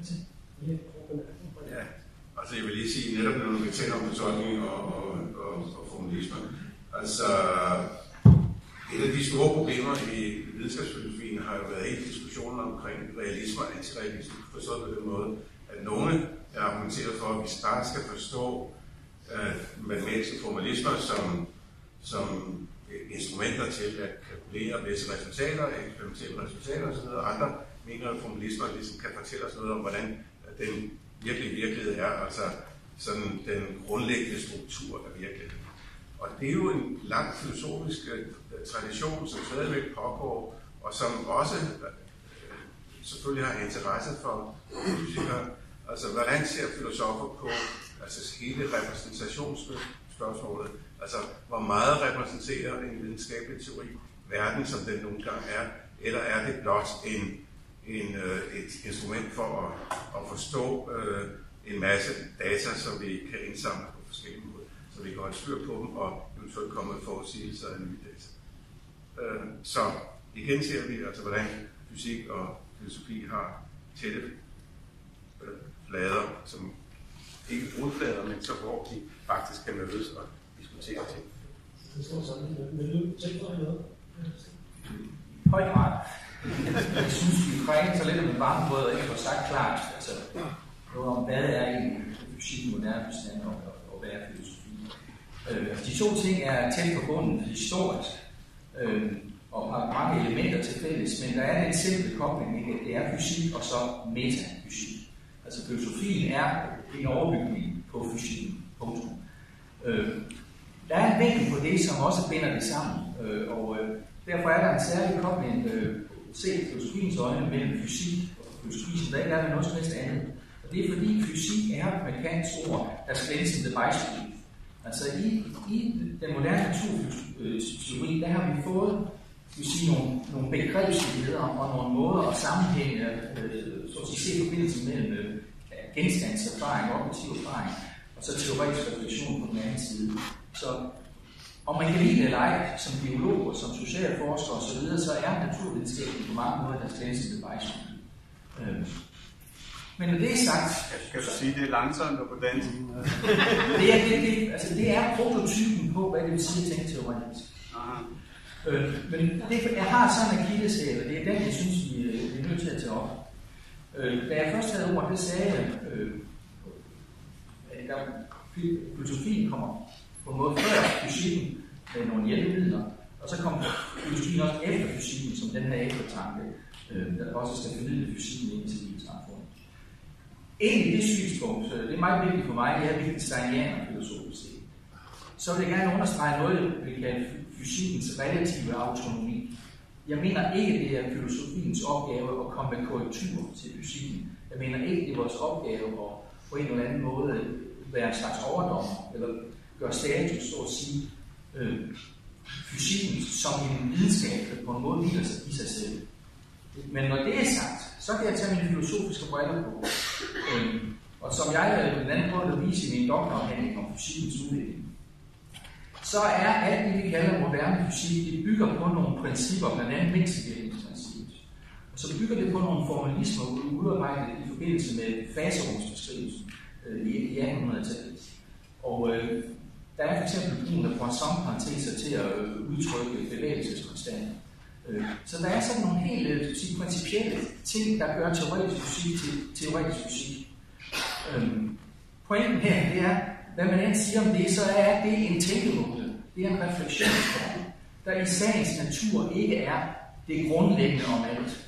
Ja, altså jeg vil lige sige, netop når vi taler om fortolkning og, og, og, og formalisme, altså et af de store problemer i videnskabsfilosofien har jo været hele diskussionen omkring realisme og antirealisme, forstået på den måde, at nogle er argumenteret for, at vi bare skal forstå uh, matematiske formalismer som, som instrumenter til at kalkulere visse resultater, eksperimentelle resultater osv. Andre mener, at formalismer ligesom kan fortælle os noget om, hvordan den virkelige virkelighed er, altså sådan den grundlæggende struktur af virkeligheden. Og det er jo en lang filosofisk tradition, som stadigvæk pågår, og som også øh, selvfølgelig har interesse for fysikere. Altså, hvordan ser filosofer på altså, hele repræsentationsspørgsmålet? Altså, hvor meget repræsenterer en videnskabelig teori verden, som den nogle gange er, eller er det blot en, en, øh, et instrument for at, at forstå øh, en masse data, som vi kan indsamle på forskellige måder, så vi kan holde styr på dem og eventuelt komme med forudsigelser af nye data. Øh, så igen ser vi, altså, hvordan fysik og filosofi har tætte øh, flader, som ikke brudflader, men så hvor de faktisk kan mødes og diskutere ting. Det står sådan, vil du tænke dig noget? Høj grad. Jeg synes, vi forringer så lidt om en varmebrød og ikke får sagt klart, altså, noget om hvad det er egentlig fysik i moderne forstand og, og hvad er filosofi. Øh, de to ting er tæt forbundet historisk, øh, og har mange elementer til fælles, men der er den simple kobling, ikke? Det er fysik og så metafysik. Altså filosofien er en overbygning på fysikken. Punktum. Øh, der er en vinkel på det, som også binder det sammen, øh, og øh, derfor er der en særlig kobling, øh, set filosofiens øjne, mellem fysik og filosofi, som der ikke er med noget som helst andet. Og det er fordi fysik er et mekanisk ord, der skændes som Beweismittel. Altså i, i den moderne naturfysiologi, der har vi fået vil sige, nogle, nogle begrebsligheder og nogle måder at sammenhænge, øh, så at sige, se forbindelsen mellem øh, genstandserfaring og objektiv erfaring, og så teoretisk refleksion på den anden side. Så om man kan lide det eller ej, som biolog og som socialforsker osv., så, så er naturvidenskaben på mange måder deres klæneste beweismittel. Øh. Men når det er sagt... Kan du sige, det er langsomt og på dansk? det, er, det, det, altså, det er prototypen på, hvad det vil sige at tænke teoretisk. Øh, men det, jeg har sådan en akilleshæl, og det er den, jeg synes, vi, vi er nødt til at tage op. Øh, da jeg først havde ordet, det sagde jeg, øh, at der, filosofien kommer på en måde før fysikken med nogle hjælpemidler, og så kommer filosofien også efter fysikken, som den her eftertanke, øh, der også skal formidle fysikken ind til civilsamfundet. Egentlig det synspunkt, det er meget vigtigt for mig, det er Wittgensteinianer filosofisk. Så vil jeg gerne understrege noget, vi kalder fysikkens relative autonomi. Jeg mener ikke, det er filosofiens opgave at komme med korrektur til fysikken. Jeg mener ikke, det er vores opgave at på en eller anden måde være en slags overdommer, eller gøre status, så at sige, øh, fysikken som en videnskab, der på en måde hviler sig i sig selv. Men når det er sagt, så kan jeg tage mine filosofiske briller på. Øh, og som jeg blandt andet prøvede at vise i min doktorafhandling om fysikkens udvikling, så er alt det, vi kalder moderne fysik, det bygger på nogle principper, blandt andet mindstevirkningsprincippet. Og så bygger det på nogle formalismer, udarbejdet i forbindelse med faserumsbeskrivelsen øh, i attenhundredetallet. Og øh, der er for eksempel brugen af Poisson-parenteser til at øh, udtrykke bevægelseskonstanter. Øh, så der er sådan nogle helt øh, sige, principielle ting, der gør teoretisk fysik til teoretisk fysik. Øh, pointen her, det er, hvad man end siger om det, så er det en tænkemåde. Det er en refleksionsform, der i sagens natur ikke er det grundlæggende om alt.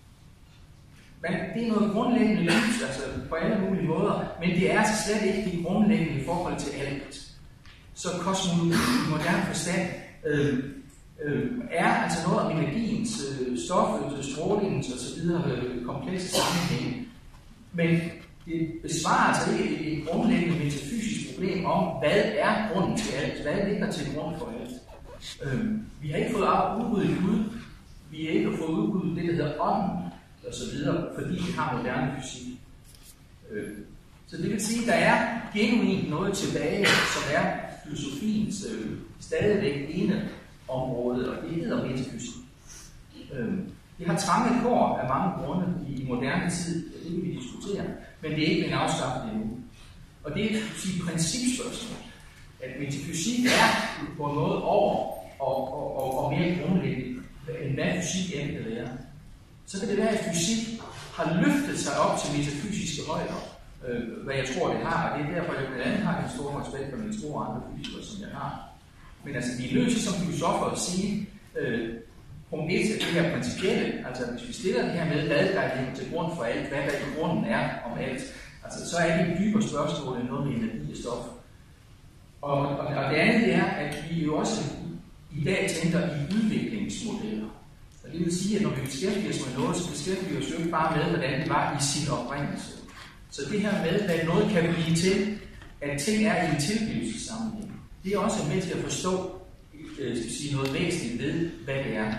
Men det er noget grundlæggende lys, altså på alle mulige måder, men det er altså slet ikke det grundlæggende i forhold til alt. Så kosmologi i moderne forstand øh, øh, er altså noget om energiens, øh, stoffet, strålingens osv. Øh, komplekse sammenhæng. Men det besvarer altså ikke et grundlæggende metafysisk problem om, hvad er grunden til alt, hvad ligger til grund for alt. Øh, vi har ikke fået udryddet Gud, vi har ikke fået udryddet det, der hedder ånden, og så videre, fordi vi har moderne fysik. Øh, så det vil sige, at der er genuint noget tilbage, som er filosofiens øh, stadigvæk ene område, og det hedder metafysik. Øh, det har trange kår af mange grunde i, i moderne tid, det vil vi diskutere, men det er ikke en afskaffet endnu. Og det er et principspørgsmål, at metafysik er på en måde over og, og, og, og mere grundlæggende, end hvad fysik end kan være. Så kan det være, at fysik har løftet sig op til metafysiske højder, øh, hvad jeg tror, det har, og det er derfor, at jeg blandt andet har en stor respekt for mine store andre fysikere, som jeg har. Men altså, vi er nødt til som filosofer at sige, øh, punkt et er det her principielle, altså hvis vi stiller det her med, hvad der er til grund for alt, hvad der i grunden er om alt, altså så er det et dybere spørgsmål end noget med energi og stof. Og, og, og det andet er, at vi jo også i dag tænker i udviklingsmodeller. Og det vil sige, at når vi beskæftiger os med noget, så beskæftiger vi os jo ikke bare med, hvordan det var i sin oprindelse. Så det her med, at noget kan blive til, at ting er i en tilblivelsessammenhæng, det er også med til at forstå øh, skal sige, noget væsentligt ved, hvad det er.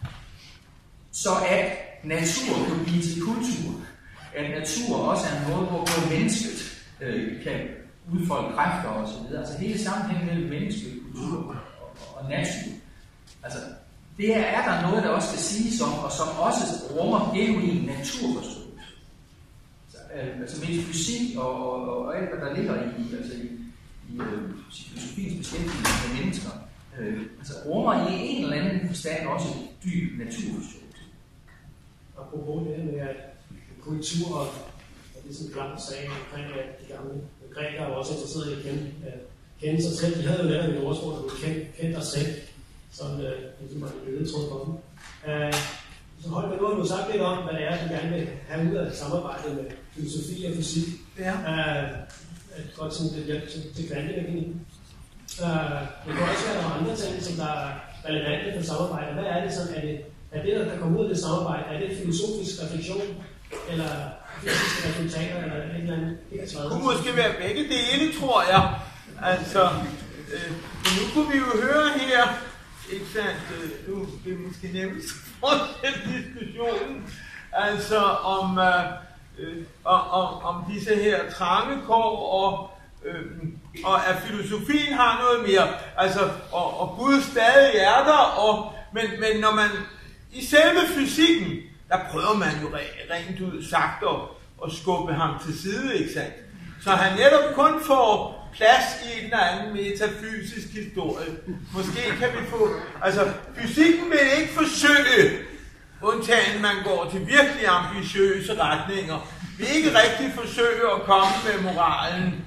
Så at natur kan blive til kultur, at natur også er en måde, hvor mennesket øh, kan udfolde kræfter osv. Altså hele sammenhængen mellem menneske, kultur og, og, og natur. Altså, det her er der noget, der også skal siges om, og som også rummer genuin naturforståelse. Så, øh, altså metafysik og, og, og alt, hvad der ligger i, altså i, i øh, filosofiens beskæftigelse med mennesker, øh, altså rummer i en eller anden forstand også dyb naturforståelse. Apropos det med at kultur, og det som Klam sagde omkring at de gamle grækere var også interesserede i at kende, uh, kende sig selv. De havde jo netop et ordsprog, der blev kendt, kendt dig selv, som uh, ligesom var en ledetråd for dem. Uh, så Holger, nu har du sagt lidt om, hvad det er, du gerne vil have ud af samarbejdet med filosofi og fysik. Ja. Uh, et godt sådan lidt hjælp til, til kvantemekanik. Uh, det kan også være nogle andre ting, som der er relevante for samarbejde. Hvad er det sådan? Er det, er det, der kommer ud af det samarbejde? Er det filosofisk refleksion? Eller fysiske resultater? Eller et eller andet? Det kunne måske være begge dele, tror jeg. Altså, øh, men nu kunne vi jo høre her, ikke sandt, øh, nu det er måske nemt for den diskussionen, altså om, øh, om, om, om disse her trangekår og Øh, og at filosofien har noget mere, altså, og, og Gud stadig er der, og, men, men når man, i selve fysikken, der prøver man jo rent ud sagt at, at skubbe ham til side, ikke sandt? Så han netop kun får plads i en eller anden metafysisk historie. Måske kan vi få, altså, fysikken vil ikke forsøge, undtagen man går til virkelig ambitiøse retninger, vil ikke rigtig forsøge at komme med moralen.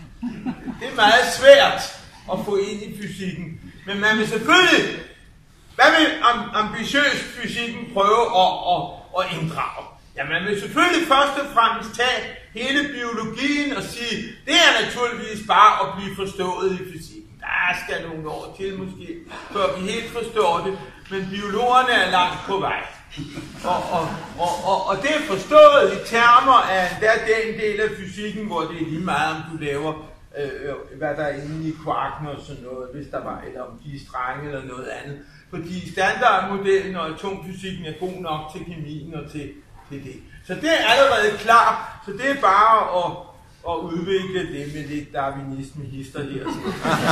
Det er meget svært at få ind i fysikken. Men man vil selvfølgelig, hvad vil ambitiøs fysikken prøve at, at, at inddrage? Ja, man vil selvfølgelig først og fremmest tage hele biologien og sige, det er naturligvis bare at blive forstået i fysikken. Der skal nogle år til måske, før vi helt forstår det, men biologerne er langt på vej. Og, og, og, og, og det er forstået i termer af der den del af fysikken, hvor det er lige meget, om du laver Øh, hvad der er inde i kvarken og sådan noget, hvis der var, eller om de er strenge eller noget andet. Fordi standardmodellen og atomfysikken er god nok til kemien og til, til det. Så det er allerede klart, så det er bare at, at udvikle det med lidt darwinisme hister her. Så,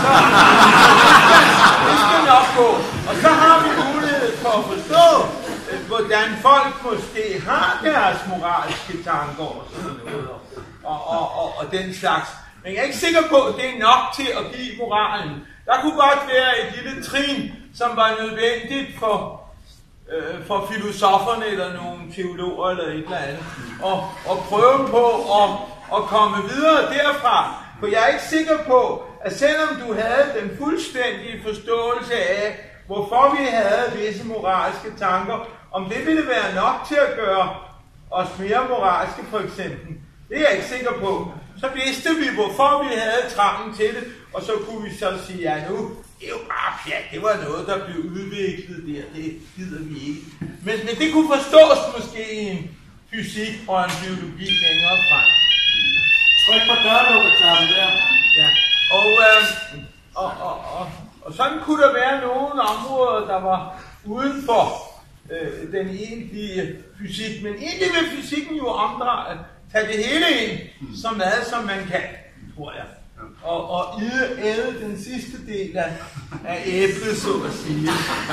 det skal nok gå. Og så har vi mulighed for at forstå, hvordan folk måske har deres moralske tanker og sådan noget, og, og, og, og den slags. Men jeg er ikke sikker på, at det er nok til at give moralen. Der kunne godt være et lille trin, som var nødvendigt for, øh, for filosoferne eller nogle teologer eller et eller andet. Og, og prøve på at, at komme videre derfra. For jeg er ikke sikker på, at selvom du havde den fuldstændige forståelse af, hvorfor vi havde visse moralske tanker, om det ville være nok til at gøre os mere moralske for eksempel. Det er jeg ikke sikker på. Så vidste vi, hvorfor vi havde trangen til det, og så kunne vi så sige, ja nu, det er jo bare pjat, det var noget, der blev udviklet der, det gider vi ikke. Men, men det kunne forstås måske i en fysik og en biologi længere frem. Tryk på dørlukkerknappen der. Ja, og, øh, og, og, og, og sådan kunne der være nogle områder, der var uden for øh, den egentlige fysik, men egentlig vil fysikken jo omdrage, tage det hele ind, så meget som man kan, tror jeg. Og, og ide æde den sidste del af, af æblet, så at sige.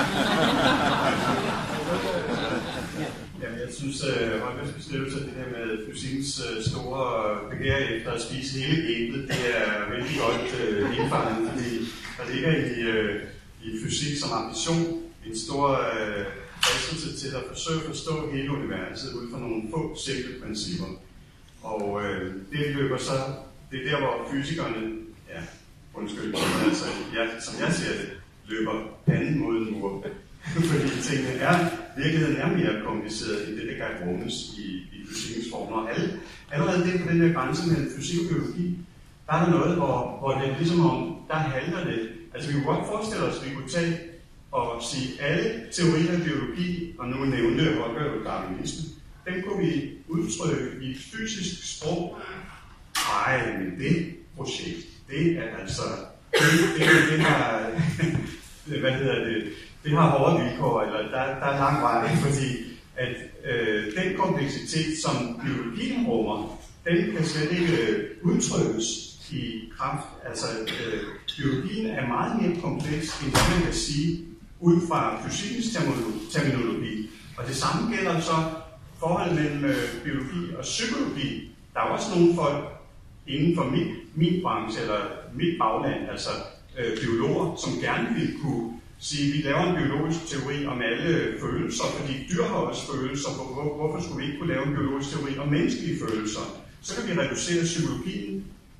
Ja, jeg synes, at Holgers beskrivelse af det her med fysikkens store begær efter at spise hele æblet, det er vældig godt uh, indfanget, fordi der ligger i, uh, i fysik som ambition en stor uh, fristelse til at forsøge at forstå hele universet ud fra nogle få simple principper. Og øh, det løber så, det er der, hvor fysikerne, ja, undskyld, altså, ja, som jeg ser det, løber panden mod en mur. Fordi tingene er, virkeligheden er mere kompliceret end det, der kan rummes i, i fysikkens formler. Og alle, allerede det på den der grænse mellem fysik og biologi, der er der noget, hvor, hvor det er ligesom om, der halter det. Altså vi kunne godt forestille os, at vi kunne tage og sige, alle teorier af biologi, og nu nævnte Holger jo darwinisme, den kunne vi udtrykke i et fysisk sprog. Ej, men det projekt, det er altså, det, det, det har, hvad hedder det, det har hårde vilkår, eller der, der er lang vej, fordi at øh, den kompleksitet, som biologien rummer, den kan slet ikke øh, udtrykkes i kraft. Altså, øh, biologien er meget mere kompleks, end man kan sige, ud fra fysikkens terminologi. Og det samme gælder så forholdet mellem øh, biologi og psykologi. Der er også nogle folk inden for min, min branche, eller mit bagland, altså øh, biologer, som gerne vil kunne sige, at vi laver en biologisk teori om alle følelser, fordi dyr har også følelser. Hvor, hvorfor skulle vi ikke kunne lave en biologisk teori om menneskelige følelser? Så kan vi reducere psykologien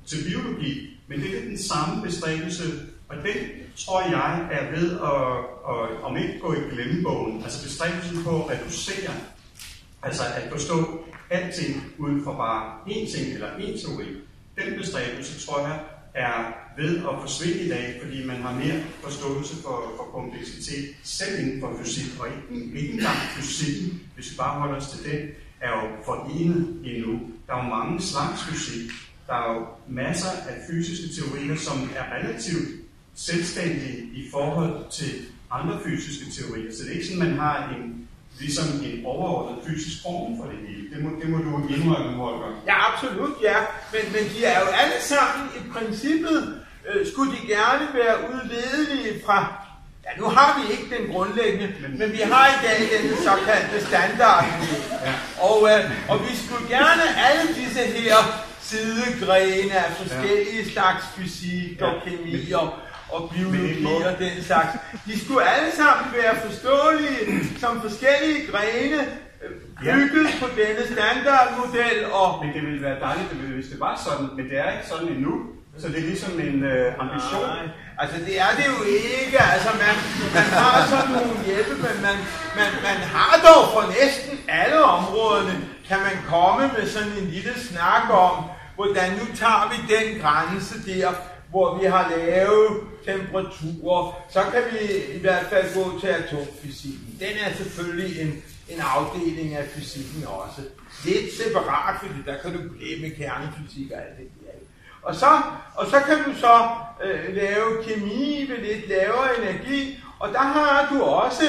til biologi, men det er den samme bestræbelse, og den tror jeg er ved at, at om ikke gå i glemmebogen, altså bestræbelsen på at reducere, altså at forstå alting uden for bare én ting eller én teori. Den bestræbelse, tror jeg, er ved at forsvinde i dag, fordi man har mere forståelse for, for kompleksitet, selv inden for fysik, og ikke, ikke engang fysikken, hvis vi bare holder os til den, er jo forenet endnu. Der er jo mange slags fysik. Der er jo masser af fysiske teorier, som er relativt selvstændige i forhold til andre fysiske teorier. Så det er ikke sådan, man har en, ligesom en overordnet fysisk form for det hele. Det må, det må du indrømme, Holger. Ja, absolut, ja. Men, men de er jo alle sammen i princippet, øh, skulle de gerne være udledelige fra. Ja, nu har vi ikke den grundlæggende, men, men vi har i dag den såkaldte standard. Ja. Og, øh, og vi skulle gerne alle disse her sidegrene af forskellige ja. slags fysik og ja. kemi og, og biologi og den slags. De skulle alle sammen være forståelige som forskellige grene, bygget ja. på denne standardmodel. Og men det ville være dejligt, hvis det var sådan, men det er ikke sådan endnu. Så det er ligesom en øh, ambition. Nej, altså det er det jo ikke. Altså man, man har sådan nogle hjælpe, men man, man, man har dog for næsten alle områderne, kan man komme med sådan en lille snak om, hvordan nu tager vi den grænse der, hvor vi har lave temperaturer. Så kan vi i hvert fald gå til atomfysikken. Den er selvfølgelig en, en afdeling af fysikken også. Lidt separat, fordi der kan du glemme kernefysik og alt det der. Og så, og så kan du så øh, lave kemi ved lidt lavere energi, og der har du også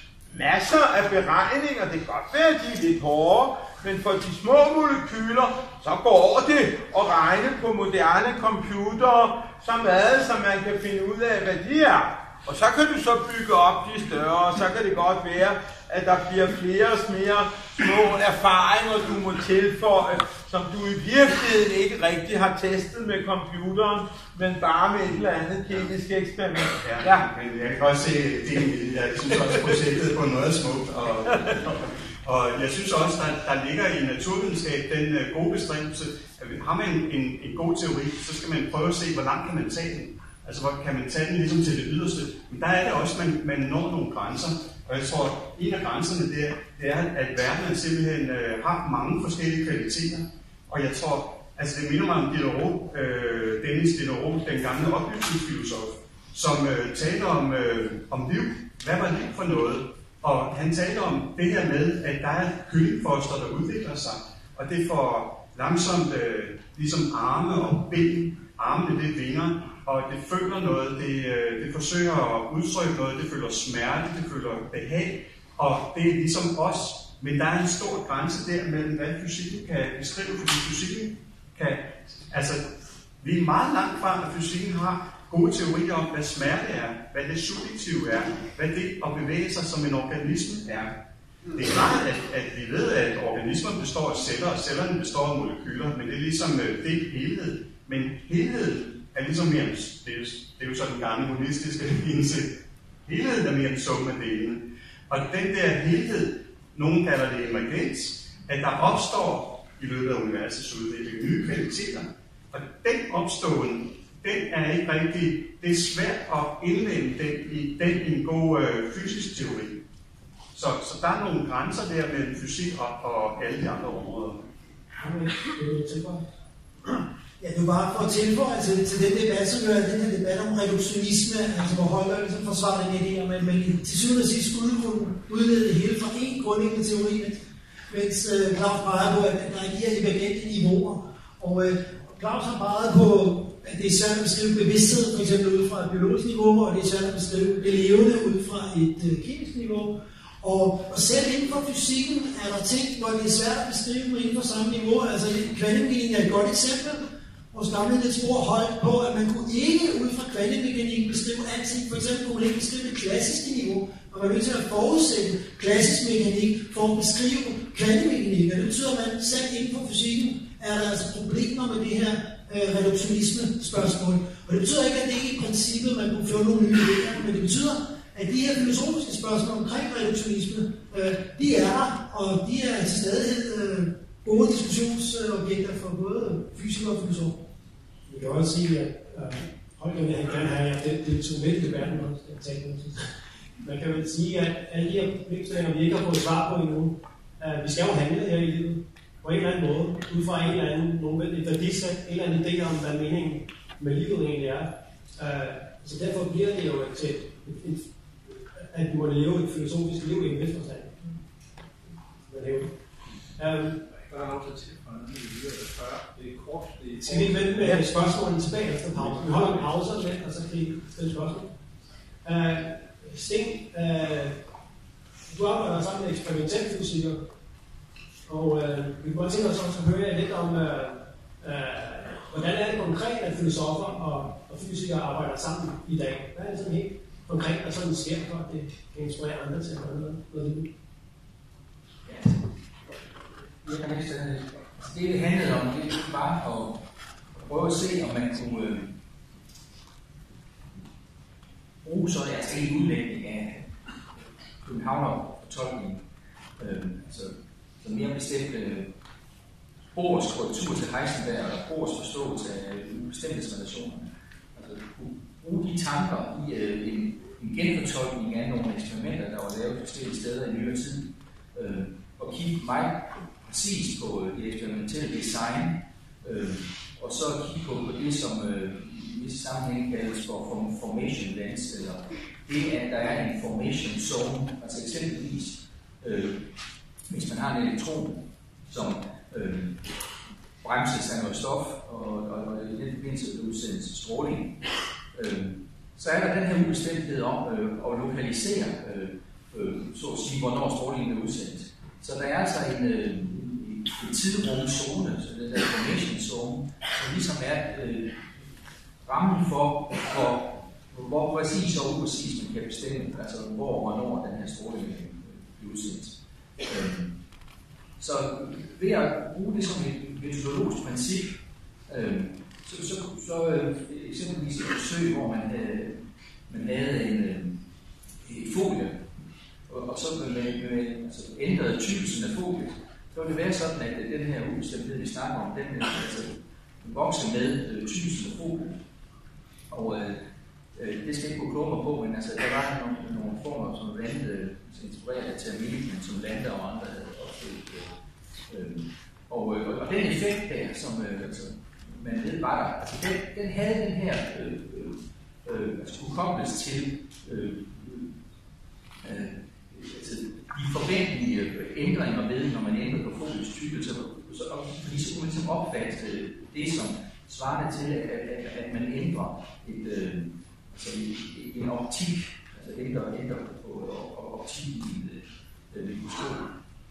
masser af beregninger. Det kan godt være, at de er lidt hårde, men for de små molekyler, så går det at regne på moderne computere så meget, som man kan finde ud af, hvad de er. Og så kan du så bygge op de større, og så kan det godt være, at der bliver flere og mere små erfaringer, du må tilføje, som du i virkeligheden ikke rigtig har testet med computeren, men bare med et eller andet kemisk eksperiment. Ja, ja. Men jeg kan også se, det, jeg synes også, at projektet på noget smukt, og, og, og jeg synes også, at der, der ligger i naturvidenskab den uh, gode bestræbelse, at har man en, en, en god teori, så skal man prøve at se, hvor langt kan man tage den. Altså, hvor kan man tage den ligesom til det yderste? Men der er det også, at man, man når nogle grænser. Og jeg tror, at en af grænserne der, det er, at verden simpelthen øh, har mange forskellige kvaliteter. Og jeg tror, altså det minder mig om Diderot, øh, Dennis Diderot, den gamle oplysningsfilosof, som øh, talte om, øh, om liv. Hvad var liv for noget? Og han talte om det her med, at der er kyllingfoster, der udvikler sig. Og det får langsomt øh, ligesom arme og ben. Armene, det er vinger. Og det føler noget, det, det forsøger at udtrykke noget, det føler smerte, det føler behag, og det er ligesom os. Men der er en stor grænse der mellem, hvad fysikken kan beskrive, fordi fysikken kan, altså, vi er meget langt fra, at fysikken har gode teorier om, hvad smerte er, hvad det subjektive er, hvad det at bevæge sig som en organisme er. Det er klart, at, at vi ved, at organismer består af celler, og cellerne består af molekyler, men det er ligesom det er helhed. Men helhed er ligesom mere, det er jo, det er jo sådan en gammel monistiske indsigt. Helheden er mere en sum af delene. Og den der helhed, nogen kalder det emergens, at der opstår i løbet af universets udvikling nye kvaliteter. Og den opstående, den er ikke rigtig, det er svært at indlemme den i, den i en god øh, fysisk teori. Så, så der er nogle grænser der mellem fysik og, og alle de andre områder. Ja, det var bare for at tilføje til, til den debat, som jo er den her debat om reduktionisme, altså hvor Holger ligesom forsvarer den idé om, at man til syvende og sidst skulle kunne udlede det hele fra én grundlæggende teori, mens øh, Claus peger på, at der er de her divergente niveauer. Og øh, Claus har peget på, at det er svært at beskrive bevidsthed, for eksempel ud fra et biologisk niveau, og det er svært at beskrive det levende ud fra et øh, kemisk niveau. Og, og selv inden for fysikken er der ting, hvor det er svært at beskrive dem inden for samme niveau. Altså kvantemekanikken er et godt eksempel. Vores gamle lidt spor holdt på, at man kunne ikke ud fra kvantemekanikken beskrive alting. For eksempel kunne man ikke beskrive det klassiske niveau, og man er nødt til at forudsætte klassisk mekanik for at beskrive kvantemekanik. Og det betyder, at man selv inden for fysikken er der altså problemer med det her øh, reduktionisme-spørgsmål. Og det betyder ikke, at det ikke i princippet man kunne få nogle nye idéer, men det betyder, at de her filosofiske spørgsmål omkring reduktionisme, øh, de er der, og de er til stadighed øh, gode diskussionsobjekter for både fysikere og filosofer. Jeg kan også sige, at øh, Holger vil gerne have, at det, det tog lidt i debatten også. Man kan vel sige, at alle de her problemstillinger, vi ikke har fået svar på endnu, uh, vi skal jo handle her i livet på en eller anden måde, ud fra en eller anden, nogen, et værdisæt, en eller anden idé om, hvad meningen med livet egentlig er. Uh, så derfor bliver det jo til, et, et, at vi må leve et filosofisk liv i en vis forstand. Um, Der er lov til at tilføje noget i videre, der før. Det er kort. Skal vi vente med spørgsmålene tilbage efter pausen? Vi holder en pause lidt, og så kan I stille spørgsmål. Uh, Sten, uh, du arbejder sammen med eksperimentel fysiker, og uh, vi kunne godt tænke os også at høre lidt om, uh, uh, hvordan er det konkret, at filosofer og, og fysikere arbejder sammen i dag? Hvad er det sådan helt konkret, der sådan sker, for at det kan inspirere andre til at gøre noget? noget Det, det handlede om, det var at prøve at se, om man kunne øh, bruge sådan altså en udlægning af københavner-fortolkningen. Øh, altså, så mere bestemt øh, Bohrs korrektur til Heisenberg, eller Bohrs forståelse af ubestemthedsrelationerne. Altså kunne bruge de tanker i øh, en, en genfortolkning af nogle eksperimenter, der var lavet forskellige steder i nyere tid, øh, og kigge meget præcis på det eksperimentelle design, øh, og så kigge på, på det, som øh, i visse sammenhæng kaldes for formation lens, eller det, at der er en formation zone, altså eksempelvis, øh, hvis man har en elektron, som øh, bremses af noget stof, og, og, og i den forbindelse udsendes stråling, øh, så er der den her ubestemthed om øh, at lokalisere, øh, øh, så at sige, hvornår strålingen er udsendt. Så der er altså en, øh, en, en tidrumszone, så det der formation zone, som ligesom er øh, rammen for, for hvor præcis og upræcis man kan bestemme, altså hvor og hvornår den her stråling øh, bliver udsendt. Øh, så ved at bruge det som et metodologisk princip, øh, så, så, så øh, eksempelvis et forsøg, hvor man havde, man havde en, øh, et folie, og så med, med altså ændrede tykelsen af foliet, så vil det være sådan, at den her ubestemthed, vi snakker om, den altså, vokser med øh, tykelsen af foliet. Og øh, det skal jeg ikke gå klogere på, men altså, der var nogle, nogle former, som landede, inspireret af termikken, som Lande og andre havde opstået. Øh, og, øh, og den effekt der, som øh, altså, man ved bare, altså, den, den havde den her, øh, øh, altså, kunne kobles til øh, øh, altså, de forventelige ændringer ved, når man ændrer på foliets tykkelse, så, så, fordi så kunne man ligesom opfatte det, som svarende til, at, at, at man ændrer et, øh, altså en optik, altså ændrer, ændrer på optikken i det mikroskop.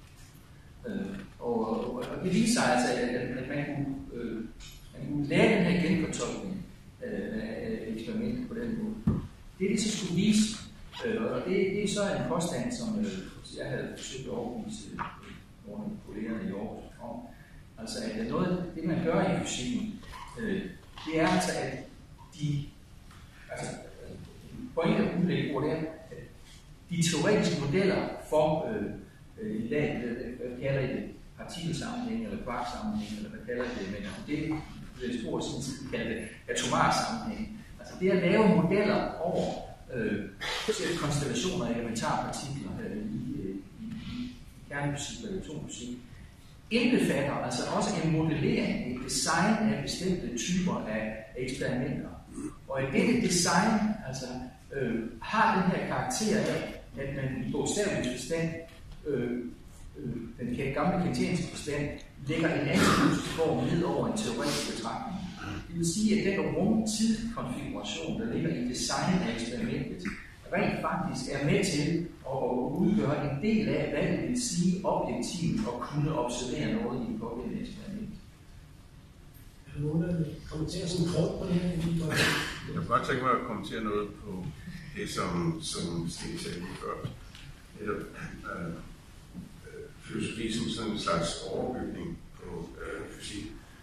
Øh, og, og, og det viser sig altså, at, at man kunne, øh, man kunne lave den her genfortolkning øh, af eksperimentet på den måde. Det det så skulle vise, øh, og det, det er så en påstand, som øh, jeg havde forsøgt at overbevise nogle af kollegerne i Aarhus om. Altså at noget det man gør i fysikken, øh, det er altså at de altså pointer af udlæg hvor det er, at de teoretiske modeller for øh, i dag, hvad kalder I det, partikelsammenhæng eller kvarksammenhæng, eller hvad kalder I det, men det er det spor sin tid, vi kalder det atomar sammenhæng. Altså det at lave modeller over øh, konstellationer af elementarpartikler øh, i, øh, i, i kernefysik og elektronfysik, indbefatter altså også en modellering, et design af bestemte typer af eksperimenter. Og i dette design altså, øh, har den her karakter af, at man i bogstaveligt forstand Øh, øh, den gamle kantianske forstand lægger en attributform ned over en teoretisk betragtning. Det vil sige, at den rum-tid-konfiguration, der ligger i designet af eksperimentet, rent faktisk er med til at udgøre en del af, hvad det vil sige objektivt at kunne observere noget i et pågældende eksperiment. Er der nogen, der vil kommentere sådan kort på det her? Jeg kan godt tænke mig at kommentere noget på det, som, som Sten sagde lige før. Øh, filosofi som sådan en slags overbygning på øh, fysik.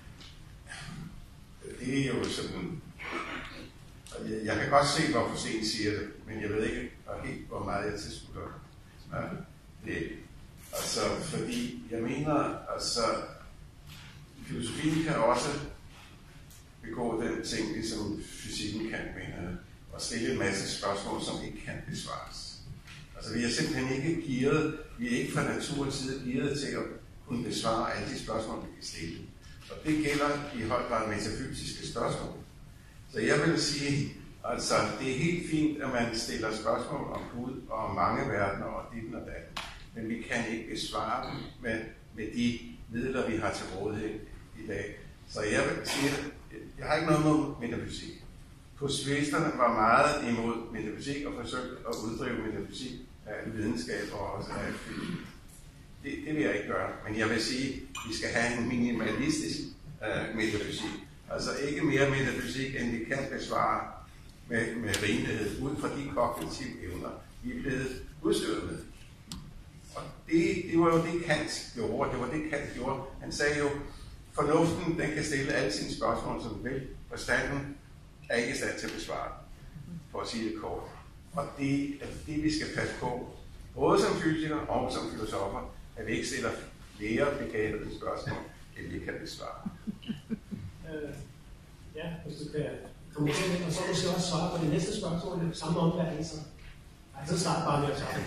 Det er jo sådan... Jeg, jeg kan godt se, hvorfor Sten siger det, men jeg ved ikke helt, hvor meget jeg tilslutter det. Altså, fordi jeg mener, altså, filosofien kan også begå den ting, ligesom fysikken kan, mener og stille en masse spørgsmål, som ikke kan besvares. Altså vi er simpelthen ikke gearet, vi er ikke fra naturens side gearet til at kunne besvare alle de spørgsmål, vi kan stille. Og det gælder i høj grad metafysiske spørgsmål. Så jeg vil sige, altså det er helt fint, at man stiller spørgsmål om Gud og om mange verdener og dit og dat, men vi kan ikke besvare dem med, med de midler, vi har til rådighed i dag. Så jeg vil sige, jeg har ikke noget mod metafysik. Positivisterne var meget imod metafysik og forsøgte at uddrive metafysik af videnskab og også af fysik. Det, det vil jeg ikke gøre, men jeg vil sige, at vi skal have en minimalistisk uh, metafysik. Altså ikke mere metafysik, end vi kan besvare med, med rimelighed ud fra de kognitive evner, vi er blevet udstyret med. Og det, det var jo det Kant gjorde, det var det Kant gjorde. Han sagde jo, fornuften den kan stille alle sine spørgsmål, som den vil. Forstanden er ikke i stand til at besvare, for at sige det kort. Og det er det, vi skal passe på, både som fysikere og som filosofer, at vi ikke stiller flere begavede spørgsmål, end vi kan besvare. Øh, ja, hvis du kan komme til det, og så måske også svare på det næste spørgsmål, det samme omværing, så, ej, så start bare med at svare.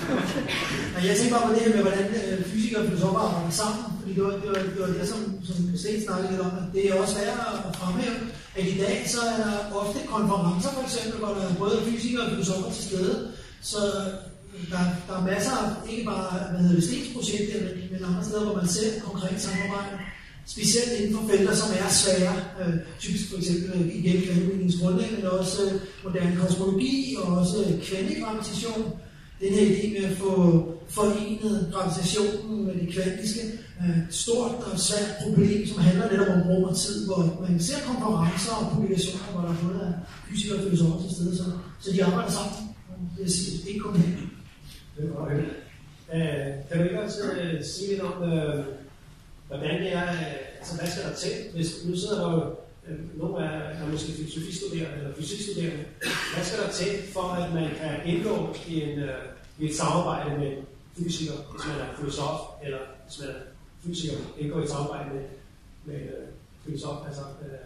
Jeg tænker bare på det her med, hvordan fysikere og filosofer arbejder sammen, fordi det var det, var, det, var det som, som Sten snakkede lidt om, at det er også værd at fremhæve, at i dag så er der ofte konferencer for eksempel, hvor der er både fysikere og filosofer til stede, så der, der er masser af, ikke bare hvad hedder det, Stens projekter, men, men andre steder, hvor man ser konkret samarbejde, specielt inden for felter, som er svære, øh, typisk for eksempel igen kvantemekanisk grundlag, men også øh, moderne kosmologi og også øh, kvantegravitation. Den her idé med at få forenet gravitationen med det kvantiske, øh, stort og svært problem, som handler lidt om rum og tid, hvor man ser konferencer og publikationer, hvor der er både af fysikere og filosofer til stede, så, så de arbejder sammen. Det er ikke kun her. Okay. Uh, kan du ikke også uh, sige lidt om, uh, hvordan det er, uh, altså hvad skal der til? Hvis nu sidder der jo, uh, nogle er, er måske filosofistuderende eller fysikstuderende, hvad skal der til for, at man kan indgå i, en, uh, i et samarbejde med fysikere, hvis man er filosof, eller hvis man er fysiker, indgå i et samarbejde med, med uh, filosof, altså uh,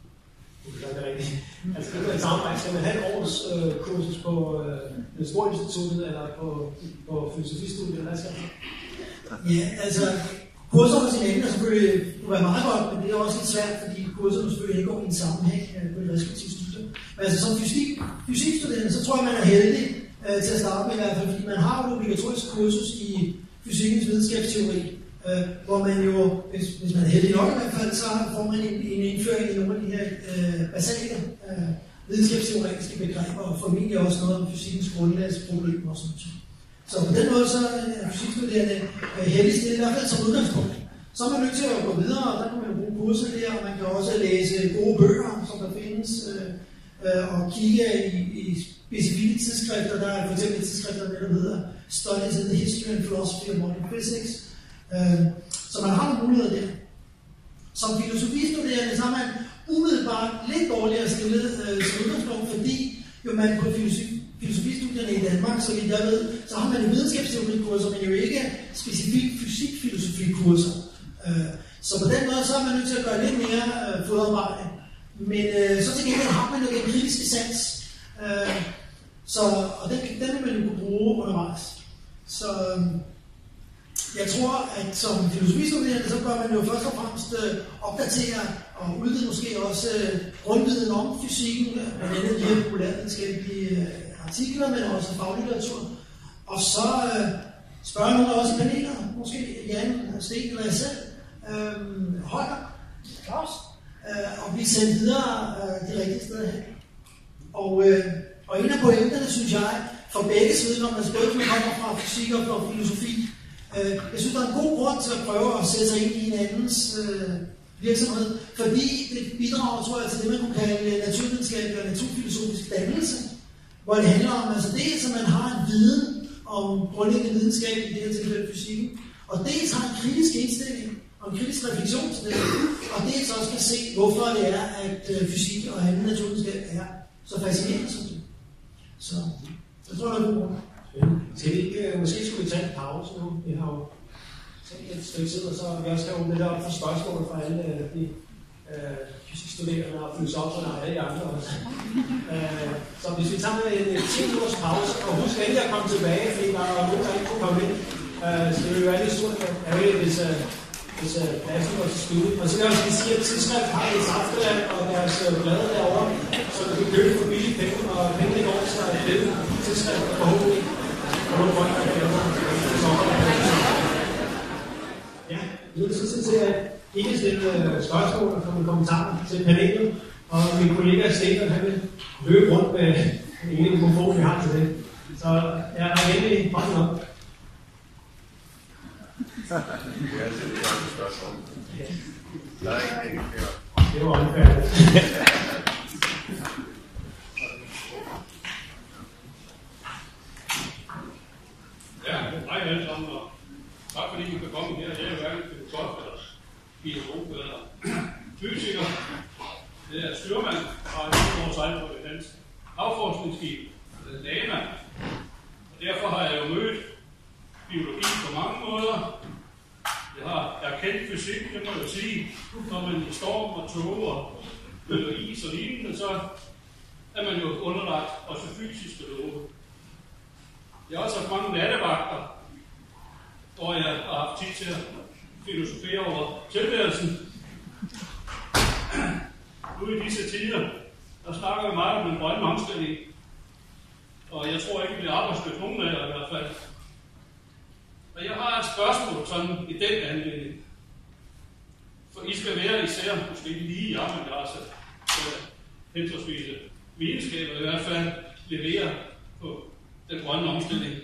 det er det rigtigt. Altså indgå i et samarbejde, skal man have et års øh, kursus på øh, Sporinstituttet eller på, på filosofistudiet, eller hvad skal man? Ja, altså kurserne til emner selvfølgelig kunne være meget godt, men det er også lidt svært, fordi kurserne selvfølgelig ikke går i en sammenhæng øh, på de respektive studier. Men altså som fysik, fysikstuderende, så tror jeg, man er heldig øh, til at starte med i hvert fald, fordi man har et obligatorisk kursus i fysikkens videnskabsteori, Øh, hvor man jo, hvis, hvis man er heldig nok i hvert fald, så får man en, en indføring i nogle af de her øh, basale øh, videnskabsteoretiske begreber, og formentlig også noget om fysikkens grundlagsproblemer og sådan noget. Så på den måde så er fysikstuderende øh, heldig stillet, i hvert fald som udgangspunkt. Så er man nødt til at gå videre, og der kan man jo bruge kurser der, og man kan også læse gode bøger, som der findes, øh, øh, og kigge i, i specifikke tidsskrifter. Der er for eksempel et tidsskrift, der hedder Studies in the History and Philosophy of Modern Physics. Så man har nogle muligheder der. Som filosofistuderende, så er man umiddelbart lidt dårligere stillet øh, som udgangspunkt, fordi jo man på filosofi, filosofistudierne i Danmark, så vidt jeg ved, så har man jo videnskabsteorikurser, men jo ikke specifikt fysikfilosofikurser. Øh, så på den måde, så er man nødt til at gøre lidt mere øh, fodarbejde. Men øh, så til gengæld har man jo den kritiske sans, øh, så, og den, den vil man jo kunne bruge undervejs. Så jeg tror, at som filosofistuderende, så bør man jo først og fremmest øh, opdatere og udvide måske også øh, grundviden om fysikken, blandt andet de her populærvidenskabelige øh, artikler, men også faglitteratur. Og så øh, spørge nogle af os i paneler, måske Jan, Sten eller jeg selv, øh, Holger, Claus, øh, og blive sendt videre øh, de rigtige steder hen. Og, øh, og en af pointerne, synes jeg, for begge sider, når man både kommer fra fysik og fra filosofi, jeg synes, der er en god grund til at prøve at sætte sig ind i en andens øh, virksomhed, fordi det bidrager, tror jeg, til det, man kunne kalde naturvidenskabelig og naturfilosofisk dannelse, hvor det handler om, altså dels, at man har en viden om grundlæggende videnskab, i det her tilfælde fysikken, og dels har en kritisk indstilling og en kritisk refleksion til det, og dels også kan se, hvorfor det er, at øh, fysik og anden naturvidenskab er så fascinerende som det. Så jeg tror, der er en god grund. Skal vi ikke, måske skulle vi tage en pause nu. Vi har jo taget et stykke tid, og så vi også kan åbne det op for spørgsmål fra alle de øh, fysikstuderende og filosoferne og alle de andre også. Øh, så hvis vi tager en ti minutters pause, og husk endelig at komme tilbage, fordi der er nogen, der ikke kunne komme ind. Øh, så det vil være lidt surt, ærgerligt, hvis, uh, hvis uh, pladsen var til skud. Og så kan jeg også sige, at tidsskrift har et Saftland og deres uh, blade derovre, så du kan købe for billige penge, og pengene går til at lave tidsskrift og forhåbentlig. Og nogle folk, der kan lave ja, nu er det sådan set, at ikke stille spørgsmål og komme kommentarer til panelet, og min kollega Stefan, han vil løbe rundt med en ene mikrofon, vi har til det. Så jeg er endelig hånden op. Ja, det er et spørgsmål. Der er ikke flere. Det var omfærdigt. Ja, hej alle sammen, og tak fordi I kan komme her. Jeg er jo hverken filosof eller biolog eller fysiker. Det er styrmand fra vores egen på det danske havforskningsskib, NAMA. Og derfor har jeg jo mødt biologi på mange måder. Jeg har erkendt fysik, det må jeg sige. Når man i storm og tåge og bølger is og lignende, så er man jo underlagt også fysiske love. Jeg har også haft mange nattevagter, hvor jeg har haft tid til at filosofere over tilværelsen. Nu i disse tider, der snakker vi meget om den grønne omstilling, og jeg tror ikke, vi bliver arbejdsløs nogen af jer i hvert fald. Og jeg har et spørgsmål sådan i den anledning. For I skal være især, måske ikke lige jer, men jeg har sat henholdsvis videnskaber i hvert fald levere på den grønne omstilling.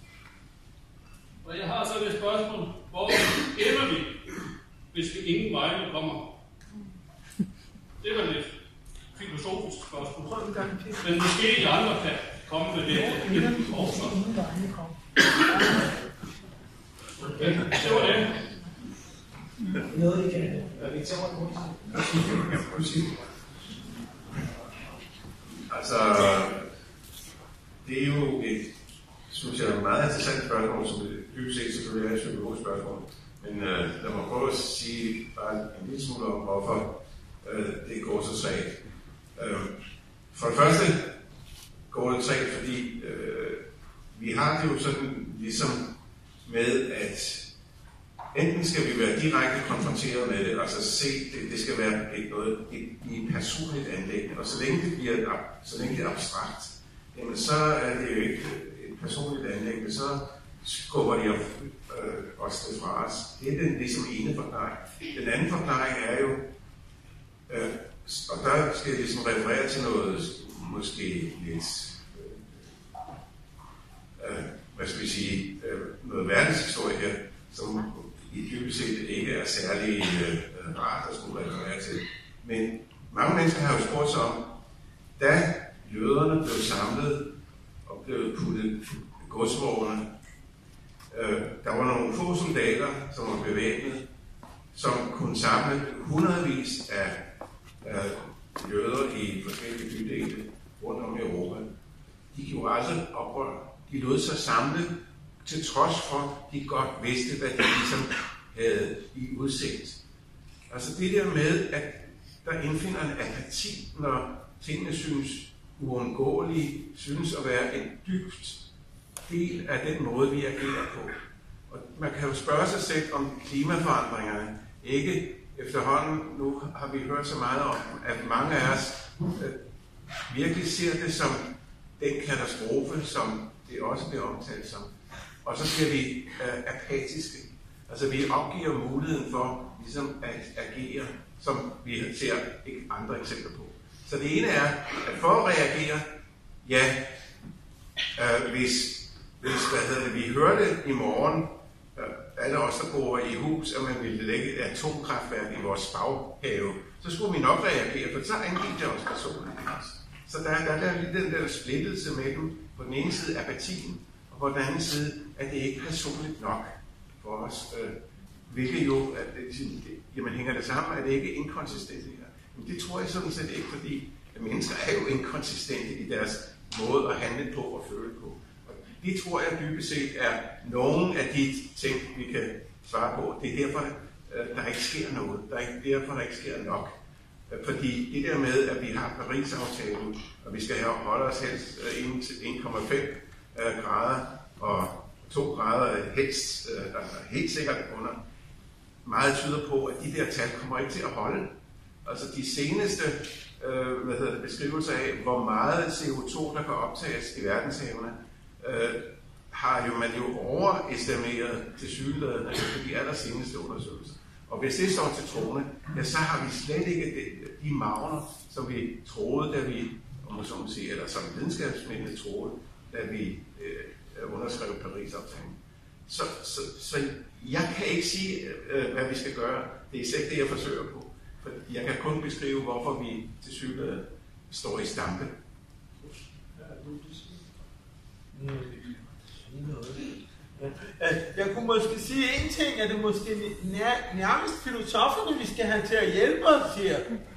Og jeg har så et spørgsmål, hvor ender vi, hvis vi ingen vegne kommer? Det var lidt filosofisk spørgsmål. Men måske I andre kan komme med det. Okay, det var det. Noget, I kan. Altså, det er jo et, synes jeg, meget interessant spørgsmål, som det dybest set selvfølgelig er et psykologisk spørgsmål. Men øh, lad mig prøve at sige bare en lille smule om, hvorfor øh, det går så svagt. Øh, for det første går det trægt, fordi øh, vi har det jo sådan ligesom med, at enten skal vi være direkte konfronteret med det, altså se, det, det skal være et, noget, et, et personligt anliggende, og så længe det bliver så længe det er abstrakt, jamen så er det jo ikke et personligt anliggende, så skubber de øh, os det fra os. Det er den ligesom ene forklaring. Den anden forklaring er jo, øh, og der skal jeg ligesom referere til noget, måske lidt, øh, hvad skal vi sige, øh, noget verdenshistorie her, som i dybest set ikke er særlig øh, rart at skulle referere til. Men mange mennesker har jo spurgt sig om, da jøderne blev samlet og blev puttet i godsvogne, øh, der var nogle få soldater, som var bevæbnet, som kunne samle hundredvis af øh, jøder i forskellige bydele rundt om i Europa. De gjorde aldrig oprør. De lod sig samle, til trods for, de godt vidste, hvad de ligesom havde i udsigt. Altså det der med, at der indfinder en apati, når tingene synes uundgåelige, synes at være en dybt del af den måde, vi agerer på. Og man kan jo spørge sig selv om klimaforandringerne. Ikke efterhånden, nu har vi hørt så meget om, at mange af os øh, virkelig ser det som den katastrofe, som det også bliver omtalt som. Og så skal vi øh, apatiske. Altså vi opgiver muligheden for ligesom at agere, som vi ser ikke andre eksempler på. Så det ene er, at for at reagere, ja, øh, hvis, hvis hvad hedder det, vi hørte i morgen, øh, alle os, der bor i hus, at man ville lægge et atomkraftværk i vores baghave, så skulle vi nok reagere, for så angik det også personligt. Så der, der, der er lige den der splittelse med dem. På den ene side apatien, og på den anden side, at det ikke er personligt nok for os. Øh, hvilket jo, at det, det, jamen hænger det sammen, at det ikke er inkonsistent her. Men det tror jeg sådan set ikke, fordi at mennesker er jo inkonsistente i deres måde at handle på og føle på. Og det tror jeg dybest set er nogle af de ting, vi kan svare på. Det er derfor, øh, der ikke sker noget. Der er ikke derfor, der ikke sker nok. Fordi det der med, at vi har Paris-aftalen, og vi skal holde os helst en komma fem grader og to grader helst, der er helt sikkert under, meget tyder på, at de der tal kommer ikke til at holde. Altså de seneste øh, hvad hedder det, beskrivelser af, hvor meget C O to, der kan optages i verdenshavene, øh, har jo man jo overestimeret til sygeladende efter de allerseneste undersøgelser. Og hvis det står til troende, ja, så har vi slet ikke de, de magner, som vi troede, da vi, om man så må sige, eller som videnskabsmændene troede, da vi øh, underskrev Paris-aftalen. Så, så, så jeg kan ikke sige, øh, hvad vi skal gøre. Det er slet ikke det, jeg forsøger på. For jeg kan kun beskrive, hvorfor vi til syvende står i stampe. Jeg kunne måske sige en ting, at det måske nær, nærmest filosoferne, vi skal have til at hjælpe os her,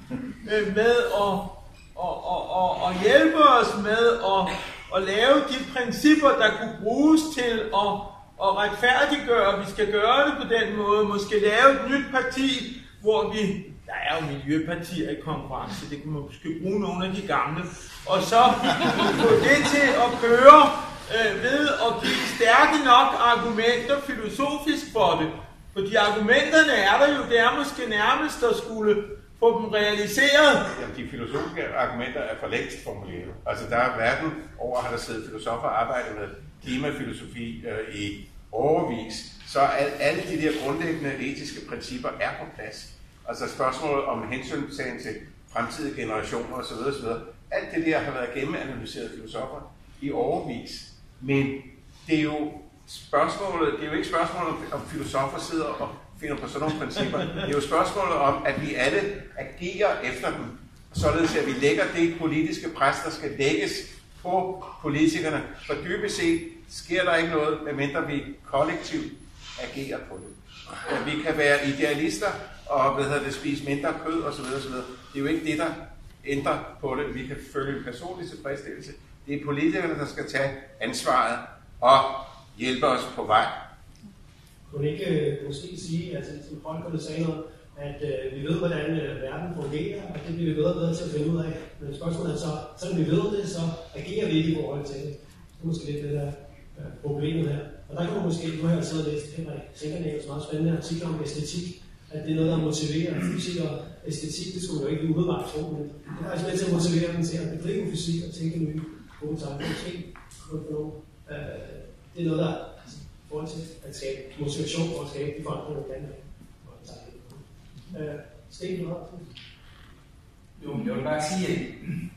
med at, at, at, at, at hjælpe os med at, at lave de principper, der kunne bruges til at, at retfærdiggøre, at vi skal gøre det på den måde. Måske lave et nyt parti, hvor vi, der er jo miljøpartier i konkurrence, det kan man måske bruge nogle af de gamle, og så få det til at køre øh, ved at give stærke nok argumenter filosofisk for det. Fordi argumenterne er der jo, det er måske nærmest at skulle få dem realiseret. Jamen, de filosofiske argumenter er for længst formuleret. Altså, der er verden over, har der siddet filosofer og arbejdet med klimafilosofi øh, i overvis, så al, alle de der grundlæggende etiske principper er på plads. Altså spørgsmålet om hensyntagen til fremtidige generationer osv. osv. Alt det der har været gennemanalyseret filosofer i overvis. Men det er jo spørgsmålet, det er jo ikke spørgsmålet om, om filosofer sidder og finder på sådan nogle principper. Det er jo spørgsmålet om, at vi alle agerer efter dem, således at vi lægger det politiske pres, der skal lægges på politikerne. For dybest set sker der ikke noget, medmindre vi kollektivt agerer på det. Vi kan være idealister og hvad hedder det, spise mindre kød osv. osv. Det er jo ikke det, der ændrer på det. Vi kan følge en personlig tilfredsstillelse. Det er politikerne, der skal tage ansvaret og hjælpe os på vej. Kunne ikke øh, måske sige, altså, som Holger sagde noget, at øh, vi ved, hvordan øh, verden fungerer, og det bliver vi bedre og bedre til at finde ud af. Men spørgsmålet er så, selvom vi ved det, så agerer vi ikke i forhold til det. Det er måske lidt det der øh, problemet her. Og der kan man måske, nu har jeg siddet og læst Henrik Sinkernagels meget spændende artikler om æstetik, at det er noget, der motiverer fysik og æstetik. Det skulle jo ikke umiddelbart tro, men det er faktisk med til at motivere dem til at bedrive fysik og tænke nye gode tanker. Måske øh, det er noget, der i forhold til at skabe motivation for at skabe de forandringer, der kan være. Sten, du har? Jo, jeg vil bare sige, at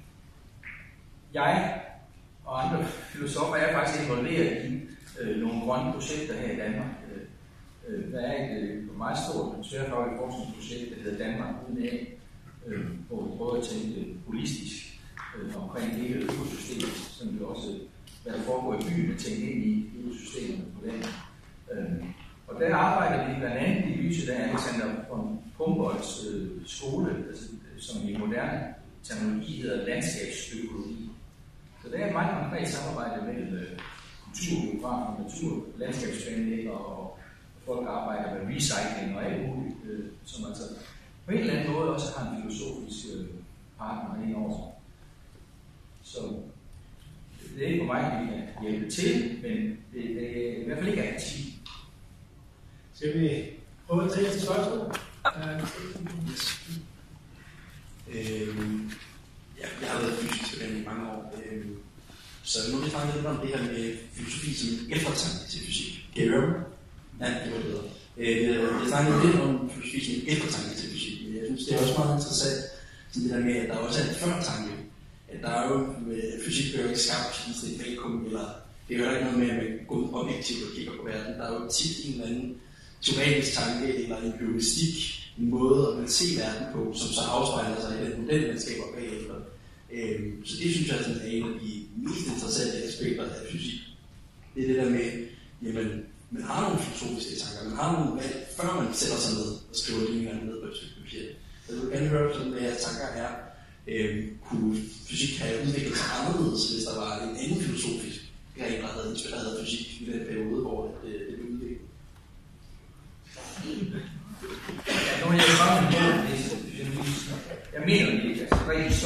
jeg og andre filosofer er faktisk involveret i øh, nogle grønne projekter her i Danmark. Øh, der er et øh, meget stort tværfagligt forskningsprojekt, der hedder Danmark uden af, øh, hvor vi prøver at tænke holistisk øh, omkring hele økosystemet, som jo også hvad der foregår i byen, at tænke ind i økosystemerne på landet. Øh, og der arbejder vi blandt andet i lyset af Alexander von Humboldts øh, skole, altså, som i moderne terminologi hedder landskabsøkologi. Så der er et meget konkret samarbejde mellem øh, kulturgeografer, natur, landskabsplanlægger og folk, der arbejder med recycling og alt muligt, øh, som altså på en eller anden måde også har en filosofisk øh, partner ind over sig. Så det er ikke på mig, at vi kan hjælpe til, men det, det er i hvert fald ikke aktivt. Skal vi prøve at tage til spørgsmål? Øhm, ja, jeg har været fysisk student i mange år, øhm, så nu vil jeg snakke lidt om det her med filosofi som en eftertanke til fysik. Kan I høre mig? Ja, det var bedre. Øh, jeg snakker lidt om filosofi som en eftertanke til fysik, men jeg synes, det er også meget interessant, sådan det der med, at der også er en førtanke. At der er jo, fysik bliver jo ikke skabt sådan et vakuum, eller det er jo ikke noget med, at man går objektivt og kigger på verden. Der er jo tit en eller anden teoretisk tanke, eller en heuristik, en måde at se verden på, som så afspejler sig i den model, man skaber bagefter. Øhm, så det synes jeg sådan, er en af de mest interessante aspekter af fysik. Det er det der med, jamen, man har nogle filosofiske tanker, man har nogle valg, før man sætter sig ned og skriver det ene ned på et stykke papir. Så jeg vil gerne høre, sådan, hvad jeres tanker er. Øhm, kunne fysik have udviklet sig anderledes, hvis der var en anden filosofisk gren, der havde inspireret fysik i den periode, hvor det, det blev udviklet? Ja, nu er jeg bare en måde, jeg mener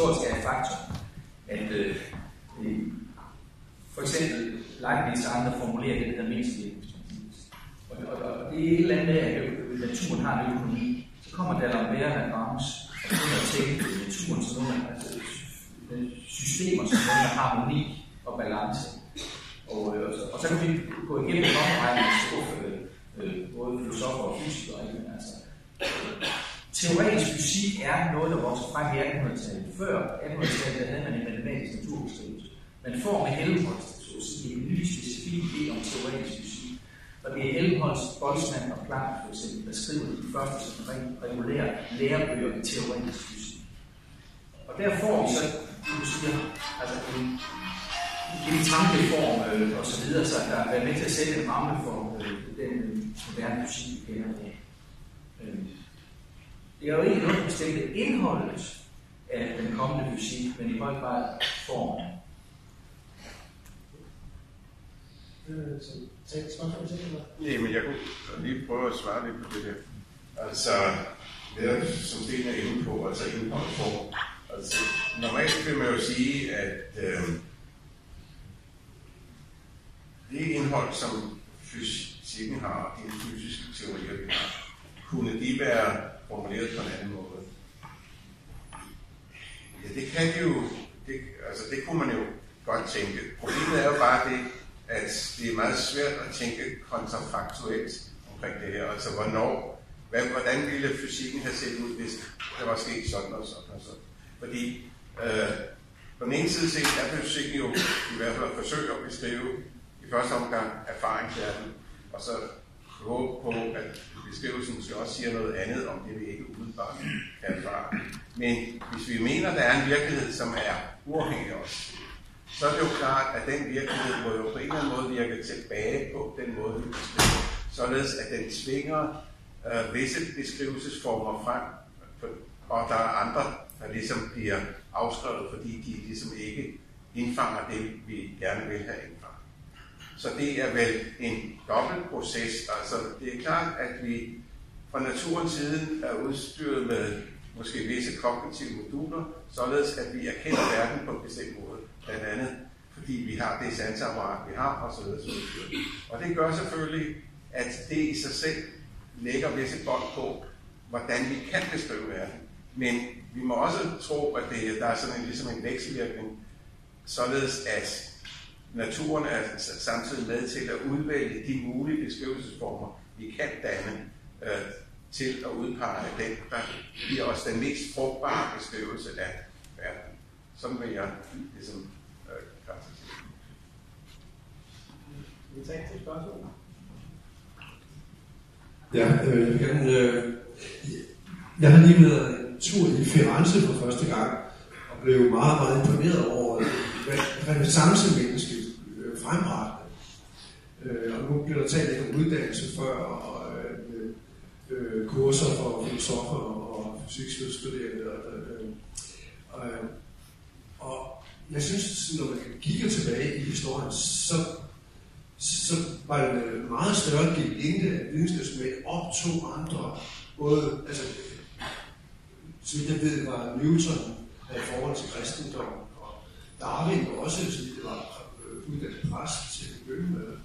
historisk er et faktum, at øh, for eksempel Leibniz og andre formulerer det, der hedder menneskelighedsprincip. Og, og, og det er et eller andet med, at naturen har en økonomi. Så kommer der Lambert og Gramsci og begynder at tænke naturen som nogle altså, systemer, som nogle af harmoni og balance. Og, og, så, og så kan vi gå igennem en omregning af skuffe, øh, både filosofer og fysikere. Altså, teoretisk fysik er noget, der voksede frem i attenhundredetallet. Før attenhundredetallet der havde man en matematisk naturbeskrivelse. Man får med Helmholtz en ny specifik idé om teoretisk fysik. Og det er Helmholtz, Boltzmann og Planck for eksempel, der skriver de første regulære lærebøger i teoretisk fysik. Og der får vi så, du siger, altså en, en tankeform øh, og så videre, så der er med til at sætte en ramme for øh, den moderne fysik, vi kender i dag. Øh, Det er jo ikke noget bestemt indholdet af den kommende fysik, men i høj grad formen. Nej, men jeg kunne lige prøve at svare lidt på det der. Altså, det er, som Sten er inde på, altså indholdsform. Altså, normalt vil man jo sige, at øh, det indhold, som fysikken har, de fysiske teorier, vi har, kunne de være formuleret på en anden måde. Ja, det kan de jo, det, altså det kunne man jo godt tænke. Problemet er jo bare det, at det er meget svært at tænke kontrafaktuelt omkring det her. Altså hvornår, hvad, hvordan ville fysikken have set ud, hvis der var sket sådan og sådan og sådan. Fordi øh, på den ene side set er fysikken jo i hvert fald at forsøge at beskrive i første omgang erfaringsverden, og så håbe på, at beskrivelsen måske også siger noget andet om det, vi ikke umiddelbart kan erfare. Men hvis vi mener, at der er en virkelighed, som er uafhængig af os, så er det jo klart, at den virkelighed må jo på en eller anden måde virke tilbage på den måde, vi beskriver. Således at den tvinger øh, visse beskrivelsesformer frem, og der er andre, der ligesom bliver afskrevet, fordi de ligesom ikke indfanger det, vi gerne vil have indfanget. Så det er vel en dobbelt proces. Altså, det er klart, at vi fra naturens side er udstyret med måske visse kognitive moduler, således at vi erkender verden på en bestemt måde. Blandt andet, fordi vi har det sanseapparat, vi har, osv. Og det gør selvfølgelig, at det i sig selv lægger visse bånd på, hvordan vi kan beskrive verden. Men vi må også tro, at det, der er sådan en, ligesom en vekselvirkning, således at naturen er samtidig med til at udvælge de mulige beskrivelsesformer, vi kan danne øh, til at udpege den, der giver os den mest frugtbare beskrivelse af verden. Sådan vil jeg ligesom øh, karakterisere. Vi tager til spørgsmål. Ja, øh, jeg, kan, øh, jeg har lige været en tur i Firenze for første gang, og blev meget, meget imponeret over, hvad renæssancemennesket øh, frembragte. Øh, og nu bliver der talt lidt om uddannelse før, og øh, øh, kurser for filosofer og fysikstuderende. Og, øh, og, øh, og jeg synes, når man kigger tilbage i historien, så så var det en meget større gelinde, at videnskabsmænd optog andre, både, altså, så vidt jeg ved, var Newton i forhold til kristendom, og Darwin var også, så vidt det var uddannet præst til bøgemøder.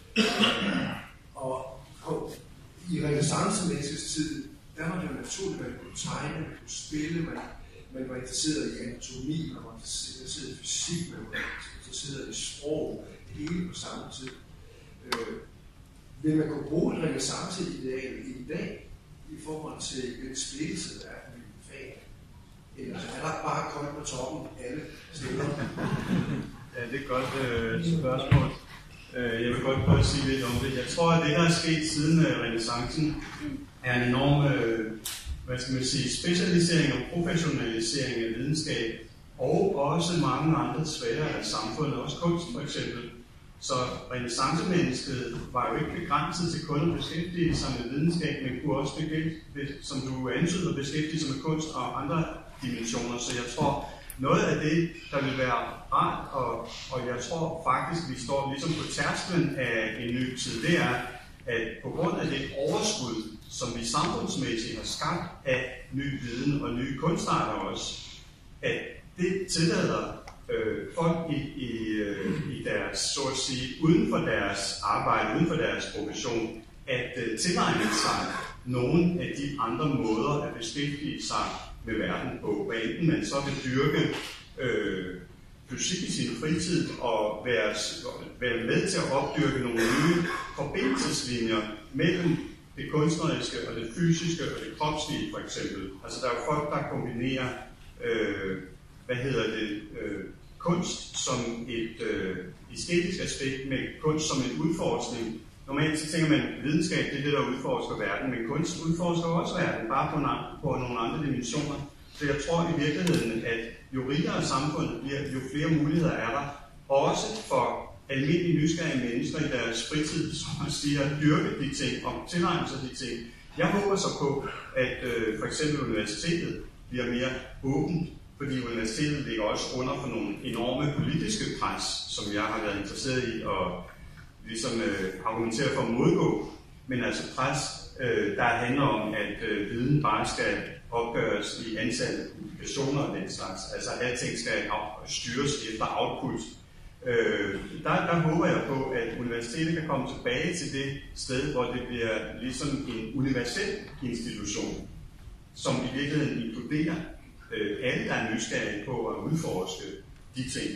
Og, og i renæssancemenneskets tid, der var det jo naturligt, at man kunne tegne, man kunne spille, man, man var interesseret i anatomi, man var interesseret i fysik, man var interesseret i sprog, det hele på samme tid. Øh, vil man kunne bruge et renæssanceideal i dag i forhold til den splittelse, der er i fag? Eller er der bare koldt på toppen alle steder? Ja, det er et godt øh, spørgsmål. Øh, jeg vil godt prøve at sige lidt om det. Jeg tror, at det, der er sket siden øh, renæssancen, er en enorm øh, hvad skal man sige, specialisering og professionalisering af videnskab, og også mange andre sfærer af samfundet, også kunst for eksempel. Så renæssancemennesket var jo ikke begrænset til kun at beskæftige sig med videnskab, men kunne også, som du antyder, beskæftige sig med kunst og andre dimensioner. Så jeg tror, noget af det, der vil være rart, og, og jeg tror faktisk, vi står ligesom på tærsklen af en ny tid, det er, at på grund af det overskud, som vi samfundsmæssigt har skabt af ny viden og nye kunstarter også, at det tillader øh, folk i, i, øh, i deres, så at sige, uden for deres arbejde, uden for deres profession, at øh, tilegne sig nogle af de andre måder at beskæftige sig med verden på. Hvad enten man så vil dyrke øh, fysik i sin fritid og være, være med til at opdyrke nogle nye forbindelseslinjer mellem det kunstneriske og det fysiske og det kropslige for eksempel. Altså der er jo folk, der kombinerer øh, hvad hedder det, øh, kunst som et øh, æstetisk aspekt med kunst som en udforskning. Normalt så tænker man, at videnskab det er det, der udforsker verden, men kunst udforsker også verden, bare på, en, på nogle andre dimensioner. Så jeg tror i virkeligheden, at jo rigere samfundet bliver, jo flere muligheder er der, også for almindelige nysgerrige mennesker i deres fritid, som man siger, at dyrke de ting og tilegne sig de ting. Jeg håber så på, at øh, for eksempel universitetet bliver mere åbent, fordi universitetet ligger også under for nogle enorme politiske pres, som jeg har været interesseret i at ligesom, øh, argumentere for at modgå. Men altså pres, øh, der handler om, at øh, viden bare skal opgøres i antal publikationer og den slags. Altså alting skal styres efter output. Øh, der, der håber jeg på, at universitetet kan komme tilbage til det sted, hvor det bliver ligesom en universel institution, som i virkeligheden inkluderer øh, alle, der er nysgerrige på at udforske de ting.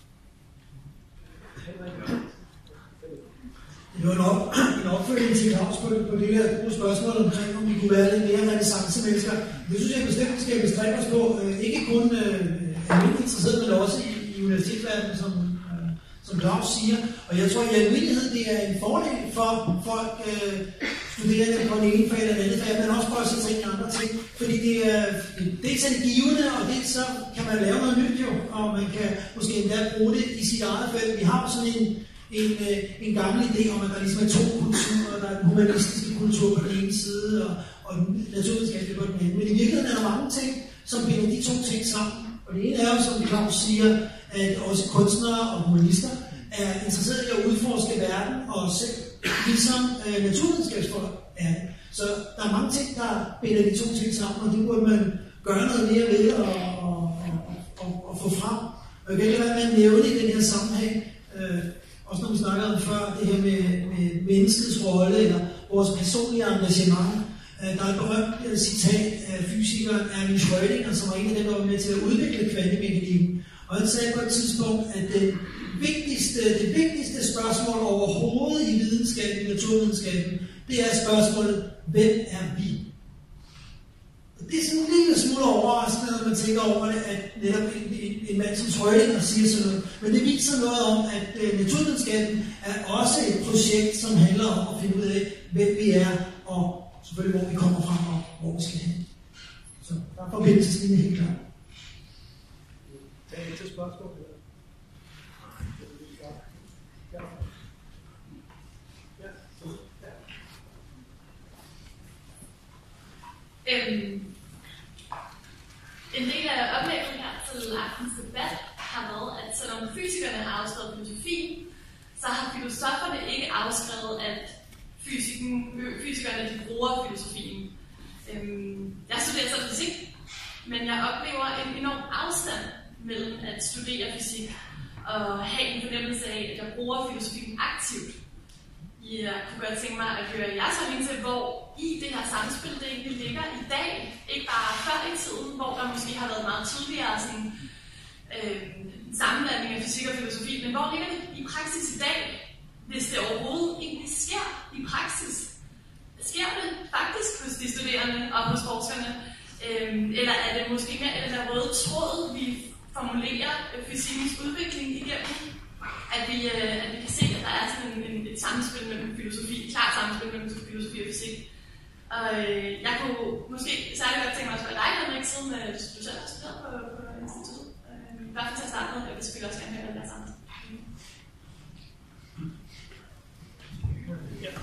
Ja. Det var en, op, en opfølgning til Claus på, på det her gode spørgsmål omkring, om vi kunne være lidt mere renaissance-mennesker. Det synes jeg bestemt, vi skal bestræbe os på. Øh, ikke kun øh, almindeligt interesseret, men også i, i universitetsverdenen, som, øh, som Claus siger. Og jeg tror i almindelighed, det er en fordel for folk, øh, studerende på den ene fag eller den anden fag, men også prøve at sætte sig ind i andre ting. Fordi det er dels er det givende, og dels så kan man lave noget nyt jo, og man kan måske endda bruge det i sit eget felt. Vi har sådan en En, en gammel idé om, at der ligesom er to kulturer, der er den humanistiske kultur på den ene side, og, og den naturvidenskabelige på den anden. Men i virkeligheden er der mange ting, som binder de to ting sammen. Og det ene er jo, som Claus siger, at også kunstnere og humanister er interesserede i at udforske verden, og selv ligesom øh, naturvidenskabsfolk er det. Så der er mange ting, der binder de to ting sammen, og det burde man gøre noget mere ved og, og, og, og, og få frem. Og jeg kan ikke lade være med at nævne i den her sammenhæng, øh, også når vi snakkede om før, det her med, med menneskets rolle, eller vores personlige engagement. Der er et berømt citat af fysikeren Erwin Schrödinger, som var en af dem, der var med til at udvikle kvantemekanikken. Og han sagde på et tidspunkt, at det vigtigste, det vigtigste spørgsmål overhovedet i videnskaben, i naturvidenskaben, det er spørgsmålet, hvem er vi? Det er sådan en lille smule overraskende, når man tænker over det, at netop en, en, en mand som Schrödinger siger sådan noget. Men det viser noget om, at uh, naturvidenskaben er også et projekt, som handler om at finde ud af, hvem vi er, og selvfølgelig hvor vi kommer fra, og hvor vi skal hen. Så der er forbindelseslinje helt klart. Tag et til spørgsmål. Ja. Øhm, en del af oplægget her til aftens debat har været, at selvom fysikerne har afskrevet filosofien, så har filosoferne ikke afskrevet, at fysikken, fysikerne de bruger filosofien. Øhm, jeg studerer selv fysik, men jeg oplever en enorm afstand mellem at studere fysik og have en fornemmelse af, at jeg bruger filosofien aktivt. Jeg kunne godt tænke mig at høre jeres holdning til, hvor i det her samspil det egentlig ligger i dag. Ikke bare før i tiden, hvor der måske har været meget tydeligere sådan, øh, sammenblanding af fysik og filosofi, men hvor ligger det i praksis i dag, hvis det overhovedet egentlig sker i praksis? Sker det faktisk hos de studerende og hos forskerne? Øh, eller er det måske mere den der røde tråd, vi formulerer fysikkens udvikling igennem? At vi, øh, at vi kan se, at der er sådan en, en, et samspil mellem filosofi, et klart samspil mellem filosofi og fysik. Og øh, jeg kunne måske særlig godt tænke mig at spørge dig, Henrik, siden øh, du selv har studeret på, på instituttet. Øh, I hvert fald til at starte med, og vi selvfølgelig også gerne høre den der sammen. Ja.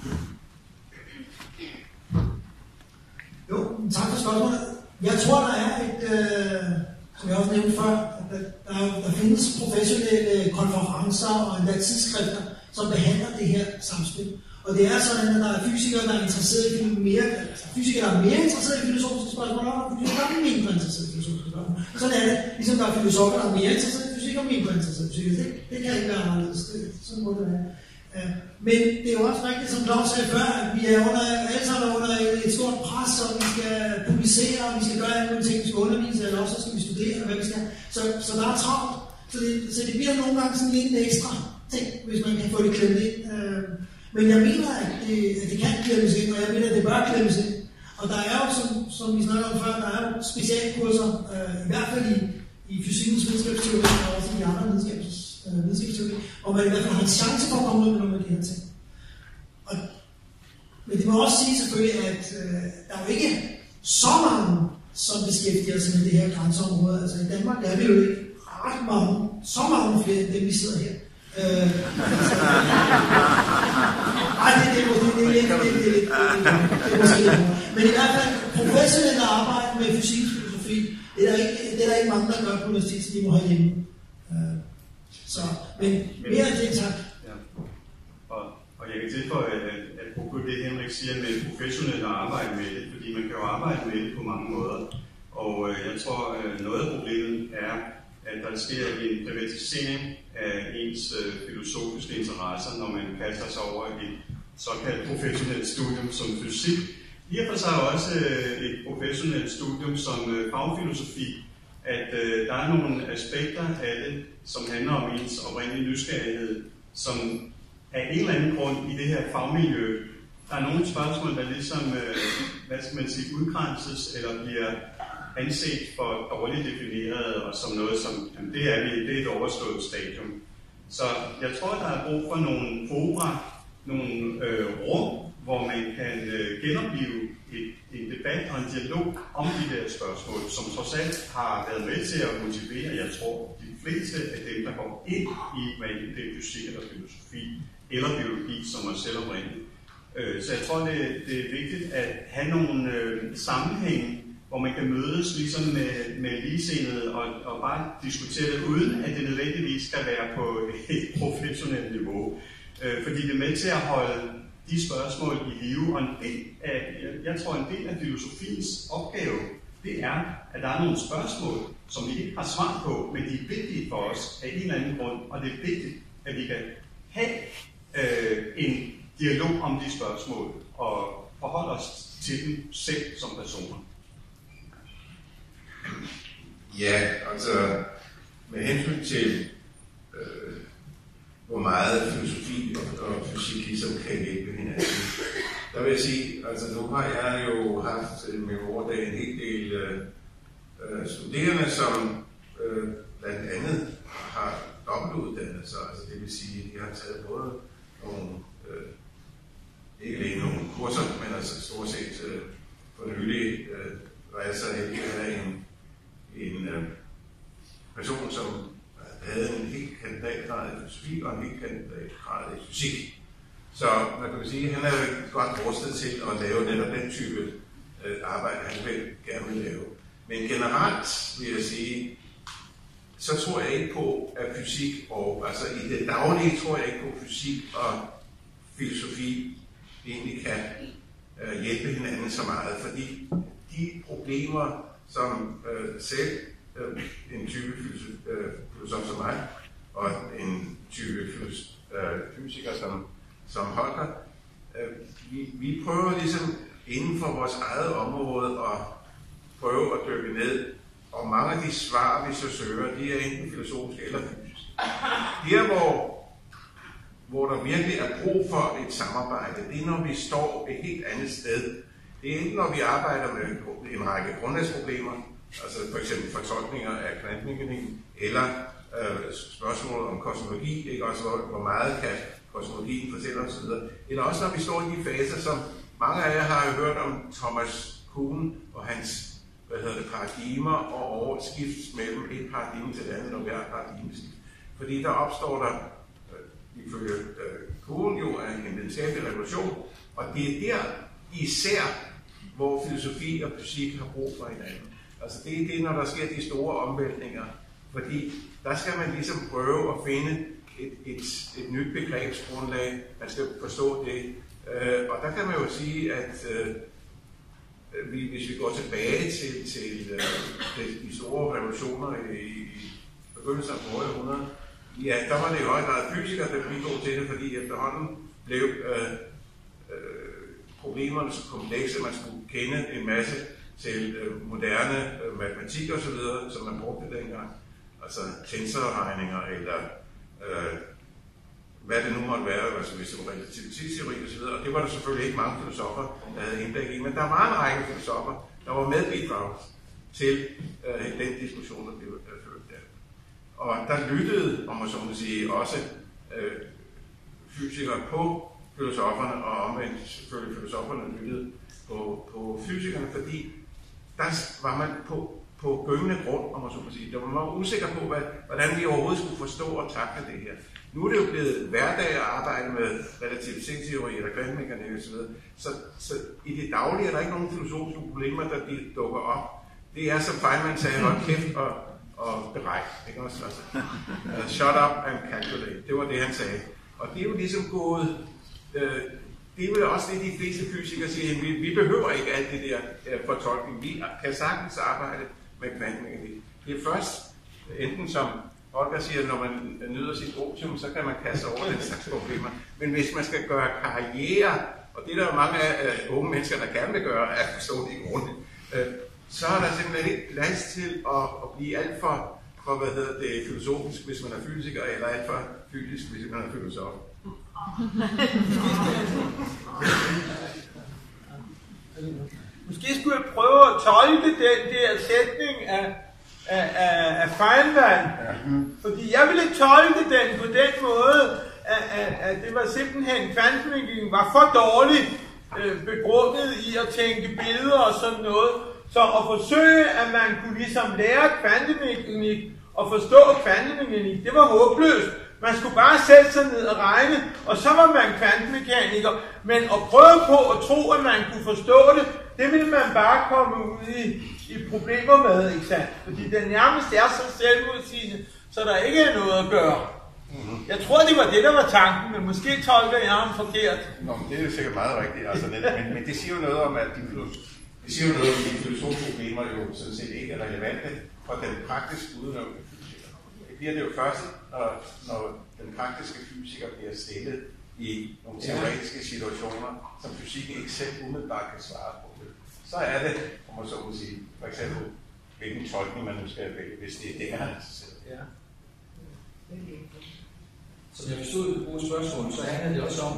Jo, tak for spørgsmålet. Jeg tror, der er et, øh, som jeg også nævnte før, Der, der, der findes professionelle konferencer og endda tidsskrifter, som behandler det her samspil. Og det er sådan, at der er fysikere, der er interesseret i mere, altså fysikere, der er mere interesseret i filosofiske spørgsmål, og fysikere, der er mindre interesseret i filosofiske spørgsmål. Sådan er det. Ligesom der er filosofer, der er mere interesseret i fysik, og mindre interesseret i fysik. Det, det kan ikke være anderledes. Sådan må det være. Ja. Men det er jo også rigtigt, som Claus sagde før, at vi er under, alle sammen under et stort pres, og vi skal publicere, og vi skal gøre alle mulige ting, vi skal undervise, eller også skal vi studere, hvad vi skal. Så, så der er travlt. Så det, så det bliver nogle gange sådan lidt en ekstra ting, hvis man kan få det klemt ind. Men jeg mener, at det, at det kan klemmes ind, og jeg mener, at det bør klemmes ind. Og der er jo, som, som vi snakker om før, der er jo specialkurser, øh, i hvert fald i, i fysikkens videnskabsteori, og også i de andre videnskabs, øh, videnskabsteori, og man i hvert fald har en chance for at komme ud med nogle af de her ting. Og, men det må også sige selvfølgelig, at øh, der er jo ikke så mange, som beskæftiger sig med det her grænseområde. Altså i Danmark er vi jo ikke ret mange, så mange flere end dem, vi sidder her. Øh, Nej, det, det, det, det, det, det, det, det, det, det er måske lidt. Men i hvert fald professionelt arbejde med fysisk filosofi, det er der ikke, det er der ikke mange, der gør på universitetsniveau herhjemme. Uh, så, men mere af det, tak. Ja. Og, og jeg kan tilføje, at, at på det Henrik siger med professionelt arbejde med det, fordi man kan jo arbejde med det på mange måder. Og uh, jeg tror, uh, noget af problemet er, at der sker en privatisering af ens uh, filosofiske interesser, når man kaster sig over et såkaldt professionelt studium som fysik. I og for sig også uh, et professionelt studium som uh, fagfilosofi, at uh, der er nogle aspekter af det, som handler om ens oprindelige nysgerrighed, som af en eller anden grund i det her fagmiljø, der er nogle spørgsmål, der ligesom, uh, hvad skal man sige, udgrænses eller bliver anset for dårligt defineret og som noget, som jamen, det er vi, det er et overstået stadium. Så jeg tror, der er brug for nogle fora, nogle øh, rum, hvor man kan øh, genopleve et, en debat og en dialog om de der spørgsmål, som trods alt har været med til at motivere, jeg tror, de fleste af dem, der går ind i, hvad det er fysik eller filosofi eller biologi, som er selvoprindeligt. Øh, så jeg tror, det, det er vigtigt at have nogle øh, sammenhæng, hvor man kan mødes ligesom med, med ligesindede og, og bare diskutere det, uden at det nødvendigvis skal være på et professionelt niveau. Øh, fordi det er med til at holde de spørgsmål i live, og en del af, jeg, jeg tror, en del af filosofiens opgave, det er, at der er nogle spørgsmål, som vi ikke har svar på, men de er vigtige for os af en eller anden grund, og det er vigtigt, at vi kan have øh, en dialog om de spørgsmål, og forholde os til dem selv som personer. Ja, altså med hensyn til øh, hvor meget filosofi og, og fysik ligesom kan hjælpe hinanden, der vil jeg sige, altså nu har jeg jo haft med overdag en hel del øh, studerende, som øh, blandt andet har dobbeltuddannelser, altså det vil sige, at de har taget både nogle, øh, ikke alene nogle kurser, men altså stort set øh, for nylig øh, var jeg så heldig at have en en øh, person, som havde en helt kandidatgrad i filosofi og en helt kandidatgrad i fysik. Så man kan sige, at han er jo godt rustet til at lave netop den type øh, arbejde, han vil gerne vil lave. Men generelt vil jeg sige, så tror jeg ikke på, at fysik og, altså i det daglige tror jeg ikke på, at fysik og filosofi egentlig kan øh, hjælpe hinanden så meget, fordi de problemer, som øh, selv øh, en type filosof som mig, og en type øh, fysiker som, som Holger, øh, vi, vi prøver ligesom inden for vores eget område at prøve at dykke ned, og mange af de svar, vi så søger, de er enten filosofiske eller fysiske. Her, hvor, hvor der virkelig er brug for et samarbejde, det er, når vi står et helt andet sted. Det er enten, når vi arbejder med en række grundlagsproblemer, altså for eksempel fortolkninger af kvantmekanikken, eller øh, spørgsmål om kosmologi, ikke? Også hvor, hvor meget kan kosmologien fortælle osv. Eller også når vi står i de faser, som mange af jer har jo hørt om Thomas Kuhn og hans hvad hedder det, paradigmer og overskift mellem et paradigme til det andet, når vi har et paradigmeskift. Fordi der opstår der, øh, ifølge øh, Kuhn jo, en videnskabelig revolution, og det er der især, hvor filosofi og fysik har brug for hinanden. Altså det er det, når der sker de store omvæltninger, fordi der skal man ligesom prøve at finde et, et, et nyt begrebsgrundlag, man skal forstå det. Øh, og der kan man jo sige, at, øh, hvis vi går tilbage til, til, til de store revolutioner i, i begyndelsen af forrige århundrede, ja, der var det i høj grad fysikere, der bidrog til det, fordi efterhånden blev øh, øh, problemerne så komplekse, man skulle kende en masse til øh, moderne øh, matematik og så videre, som man brugte dengang. Altså tensorregninger eller øh, hvad det nu måtte være, altså hvis det var relativitetsteori og så videre. Og det var der selvfølgelig ikke mange filosofer, der havde indblik i, men der var en række filosofer, der var medbidrag til øh, den diskussion, der blev øh, ført der. Og der lyttede, om man så må sige, også øh, fysikere på filosoferne, og omvendt selvfølgelig filosoferne lyttede på, på fysikerne, fordi der var man på, på gyngende grund, om man så må sige. Der var man usikker på, hvad, hvordan vi overhovedet skulle forstå og takle det her. Nu er det jo blevet hverdag at arbejde med relativitetsteori eller kvantemekanik osv. Så, så i det daglige er der ikke nogen filosofiske problemer, der de dukker op. Det er, som Feynman sagde, hold kæft og, og beregn. Ikke også? Altså, uh, shut up and calculate. Det var det, han sagde. Og det er jo ligesom gået... Øh, det er jo også det, de fleste fysikere siger. Vi, vi behøver ikke alt det der uh, fortolkning. Vi kan sagtens arbejde med kvantemekanik. Det er først enten som Holger siger, når man nyder sit otium, så kan man kaste over den slags problemer. Men hvis man skal gøre karriere, og det er der jo mange af uh, unge mennesker, der gerne vil gøre, af forståelige grunde, uh, så er der simpelthen ikke plads til at, at blive alt for, for hvad hedder det, filosofisk, hvis man er fysiker, eller alt for fysisk, hvis man er filosof. Måske skulle jeg prøve at tolke den der sætning af, af, af, af Feynman, fordi jeg ville tolke den på den måde, at, at, at det var simpelthen, kvantemekanik var for dårligt øh, begrundet i at tænke billeder og sådan noget, så at forsøge, at man kunne ligesom lære kvantemekanik og forstå kvantemekanik, det var håbløst. Man skulle bare sætte sig ned og regne, og så var man kvantemekaniker. Men at prøve på at tro, at man kunne forstå det, det ville man bare komme ud i, i problemer med, ikke sandt? Fordi den nærmest er så selvmodsigende, så der ikke er noget at gøre. Mm-hmm. Jeg tror, det var det, der var tanken, men måske tolker jeg ham forkert. Nå, men det er jo sikkert meget rigtigt, altså, men, men det siger jo noget om, at de, det siger jo noget om, at de filosofiske problemer jo sådan set ikke er relevante for den praktiske udenomne fysiker. Det bliver det jo først, når, når den praktiske fysiker bliver stillet i nogle teoretiske situationer, som fysikken ikke selv umiddelbart kan svare på. Så er det, om man så må sige, for eksempel, hvilken tolkning man nu skal vælge, hvis det er det, man er interesseret. Ja. Som jeg forstod det gode spørgsmål, så handler det også om,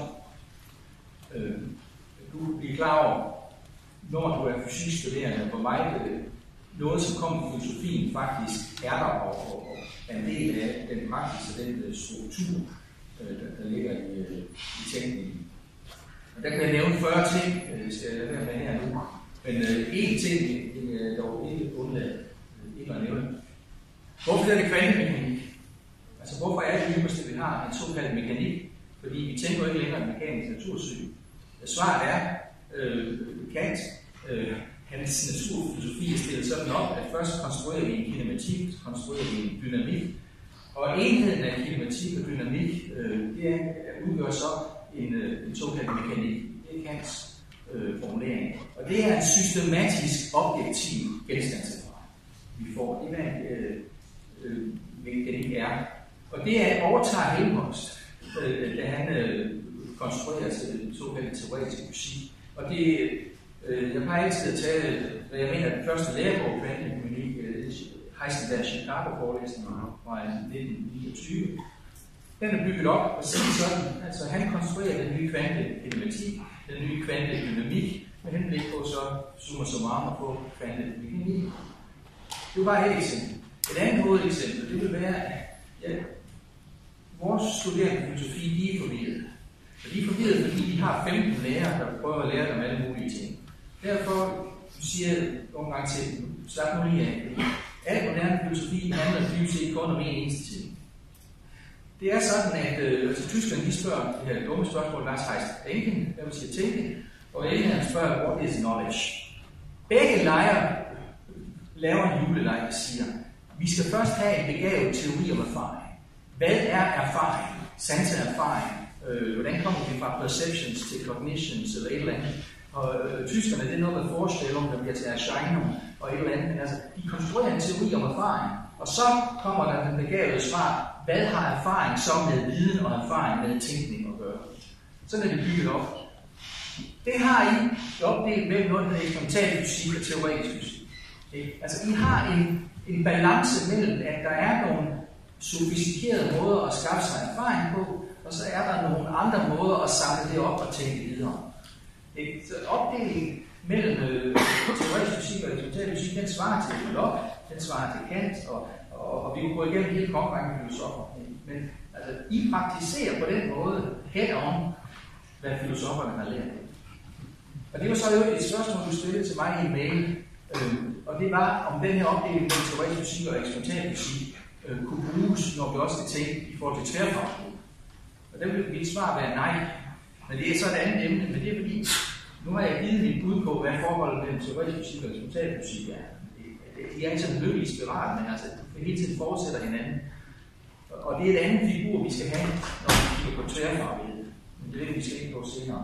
øh, du bliver klar over, når du er fysikstuderende, hvor meget øh, noget, som kommer fra filosofien, faktisk er der og, og, og er en del af den praksis og den øh, struktur, øh, der, der ligger i, øh, i tænkningen. Og der kan jeg nævne fyrre ting, øh, skal jeg lade være med her nu. Men øh, én ting vil jeg dog ikke undlade, øh, ikke at nævne. Hvorfor er det kvantemekanik? Altså, hvorfor er det ypperste, vi har en såkaldt mekanik? Fordi vi tænker ikke længere mekanisk natursyn. Svaret er, øh, Kant, øh, hans naturfilosofi er stillet sådan op, at først konstruerer vi en kinematik, så konstruerer vi en dynamik. Og enheden af kinematik og dynamik, øh, det er, udgør så en, øh, en såkaldt mekanik. Det er Kants øh, formulering. Og det er en systematisk, objektiv genstandserfaring, vi får. Det er, hvad øh, øh, mekanik er. Og det er overtager Helmholtz, øh, da han øh, konstruerer til såkaldt teoretisk fysik. Og det, øh, jeg har altid at tage, hvad jeg mener, den første lærebog på kvantemekanik, øh, Heisenberg Chicago-forelæsning fra nitten niogtyve. Den er bygget op og siger sådan, altså han konstruerer den nye kvantekinematik, den nye kvantedynamik, med henblik på så summa summarum på kvantemekanik. Det var bare et eksempel. Et andet hovedeksempel, det vil være, at ja, vores studerende filosofi, de er forvirret. Og de er forvirret, fordi de har femten lærere, der prøver at lære dem alle mulige ting. Derfor siger jeg nogle gange til dem, slap nu lige af. Al moderne filosofi handler dybest set kun om en eneste ting. Det er sådan, at øh, altså, Tyskland de spørger det her dumme spørgsmål, hvad heißt denken, hvad vil sige tænke, og England spørger, what is knowledge? Begge lejre laver en juleleg, der siger, vi skal først have en begavet teori om erfaring. Hvad er erfaring? Sanseerfaring? Øh, hvordan kommer vi fra perceptions til cognitions eller et eller andet? og øh, tyskerne, det er noget med Vorstellung, der bliver til Erscheinung og et eller andet, men altså, de konstruerer en teori om erfaring, og så kommer der den begavede svar, hvad har erfaring så med viden og erfaring med tænkning at gøre? Sådan er det bygget op. Det har I opdelt mellem noget, der hedder eksperimental fysik og teoretisk fysik. Okay? Altså, I har en, en balance mellem, at der er nogle sofistikerede måder at skaffe sig erfaring på, og så er der nogle andre måder at samle det op og tænke videre. Okay? Så opdelingen mellem øh, teoretisk fysik og eksperimental fysik, den svarer til Locke, den svarer til Kant, og, og, og vi kunne gå igennem hele konkurrencen med filosofer. Men altså, I praktiserer på den måde head-on, hvad filosoferne har lært. Og det var så jo et spørgsmål, du stillede til mig i en mail, øh, og det var, om den her opdeling mellem teoretisk fysik og eksperimental fysik øh, kunne bruges, når vi også skal tænke i forhold til tværfaglighed. Og der vil mit svar være nej. Men det er så et andet emne, men det er fordi, nu har jeg givet mit bud på, hvad forholdet mellem teoretisk fysik og eksperimental fysik er. De er ikke sådan en lykkelig spiral, men altså, det hele tiden fortsætter hinanden. Og det er et andet figur, vi skal have, når vi kigger på tværfaglighed. Men det er det, vi skal ikke gå senere.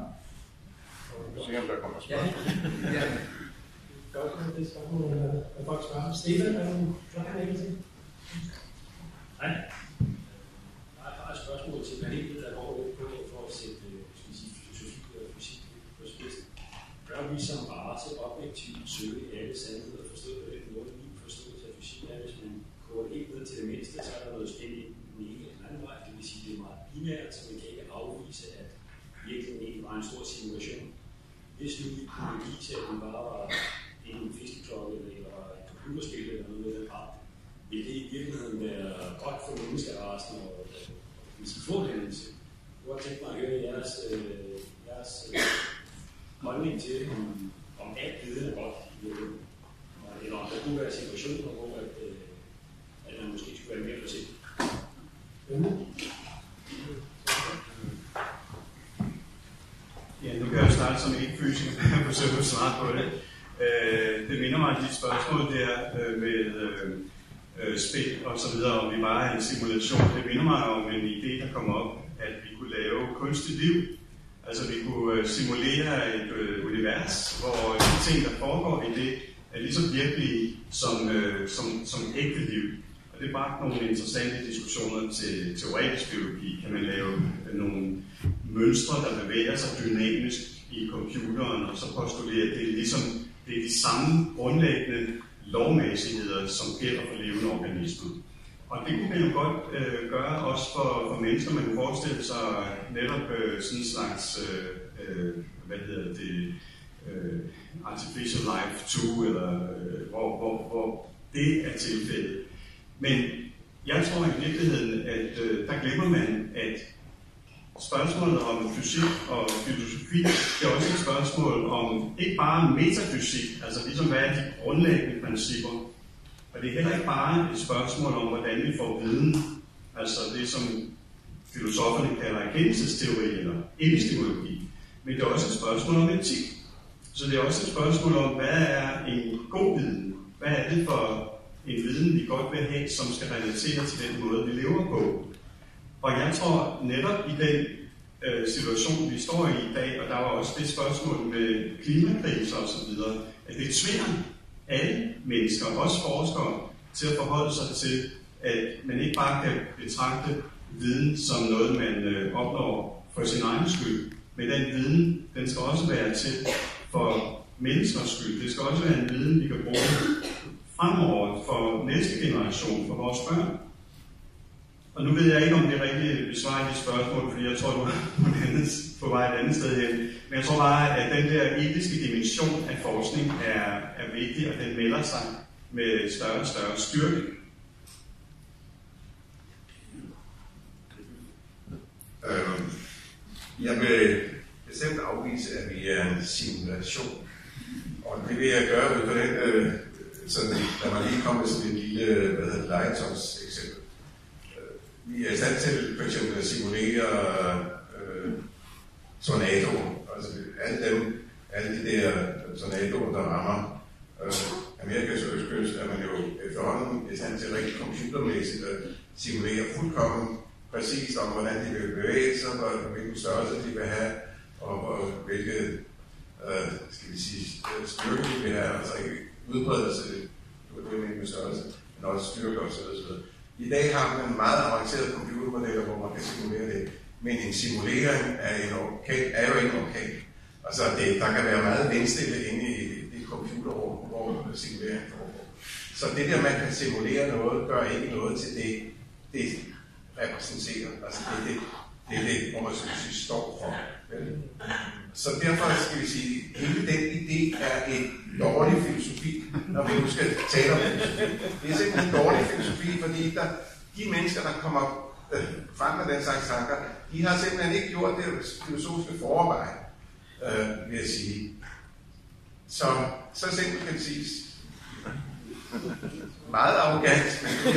Se om der kommer spørgsmål. Ja. Ja. Godt, det er spørgsmål, at folk spørger. Stefan, er du klar med det? Nej. Jeg har et spørgsmål til panelet, der går lidt på det for at sætte filosofi og fysik på spidsen. Gør vi som bare til objektivt søge alle sandheder forstået på den måde, min forståelse af fysik er, hvis man går helt ned til det mindste, så er der noget spil i den ene eller anden vej. Det vil sige, at det er meget binært, så man kan ikke afvise, at virkeligheden ikke var en stor simulation. Hvis nu vi kunne vise, at den bare var en fiskeklokke eller et computerspil eller noget med den art, vil det i virkeligheden være godt for menneskerasen og hvis I får det hændelse. Jeg kunne godt tænke mig at høre jeres, øh, jeres øh, holdning til, om, om alt viden er godt i virkeligheden. Eller om der kunne være situationer, hvor at, øh, at man måske skulle være mere forsigtig. Mm. Ja, nu kan jeg jo starte som ikke-fysiker, og jeg forsøger at svare på det. Øh, det minder mig om de spørgsmål der øh, med øh, øh, spil og så videre, om vi bare er en simulation. Det minder mig om en idé, der kom op, at vi kunne lave kunstigt liv. Altså vi kunne øh, simulere et øh, univers, hvor de ting, der foregår i det, er lige så virkelige som, øh, som, som ægte liv. Og det er bare nogle interessante diskussioner til teoretisk biologi. Kan man lave øh, nogle mønstre, der bevæger sig dynamisk i computeren, og så postulere, at det er ligesom det er de samme grundlæggende lovmæssigheder, som gælder for levende organismer. Og det kunne man jo godt øh, gøre også for, for mennesker. Man kunne forestille sig netop øh, sådan en slags, øh, hvad hedder det, øh, artificial life to, eller øh, hvor, hvor, hvor det er tilfældet. Men jeg tror i virkeligheden, at øh, der glemmer man, at spørgsmålet om fysik og filosofi, det er også et spørgsmål om ikke bare metafysik, altså ligesom hvad er de grundlæggende principper. Og det er heller ikke bare et spørgsmål om, hvordan vi får viden, altså det som filosoferne kalder erkendelsesteori eller epistemologi, men det er også et spørgsmål om etik. Så det er også et spørgsmål om, hvad er en god viden? Hvad er det for en viden, vi godt vil have, som skal relatere til den måde, vi lever på? Og jeg tror netop i den øh, situation, vi står i i dag, og der var også det spørgsmål med klimakriser og så videre, at det tvinger alle mennesker, også forskere, til at forholde sig til, at man ikke bare kan betragte viden som noget, man øh, opnår for sin egen skyld, men den viden, den skal også være til for menneskers skyld. Det skal også være en viden, vi kan bruge fremover for næste generation, for vores børn. Og nu ved jeg ikke, om det er rigtigt besvaret de spørgsmål, fordi jeg tror, du er på vej et andet sted hen. Men jeg tror bare, at den der etiske dimension af forskning er, er vigtig, og den melder sig med større og større styrke. Øh, jeg vil bestemt afvise, at vi er en simulation. Og det vil jeg gøre ud på den, øh, sådan, der var lige kommet sådan en lille, hvad hedder det, legetøjs eksempel. Vi er i stand til for eksempel at simulere øh, tornadoer. Altså alle dem, alle de der tornadoer, der rammer øh, Amerikas østkyst, er man jo efterhånden i stand til rigtig computermæssigt at simulere fuldkommen præcist om, hvordan de vil bevæge sig, og hvilken størrelse de vil have, og, og hvilke øh, skal vi sige, styrke vi vil have, altså ikke udbredelse, det var det med størrelse, men også styrke og så videre. I dag har man en meget avanceret computermodeller, hvor man kan simulere det, men en simulering af en orkan er jo en orkan. Altså det, der kan være meget vindstille inde i et computerrum, hvor simuleringen foregår. Så det der, man kan simulere noget, gør ikke noget til det, det repræsenterer. Altså det er det, det, er det, hvor man skal sige, står for. Vel? Så derfor skal vi sige, at hele den idé er en dårlig filosofi, når vi nu skal tale om filosofi. Det er simpelthen en dårlig filosofi, fordi der, de mennesker, der kommer øh, frem med den slags tanker, de har simpelthen ikke gjort det filosofiske forarbejde, øh, vil jeg sige. Så, så simpelt kan det siges. Meget arrogant.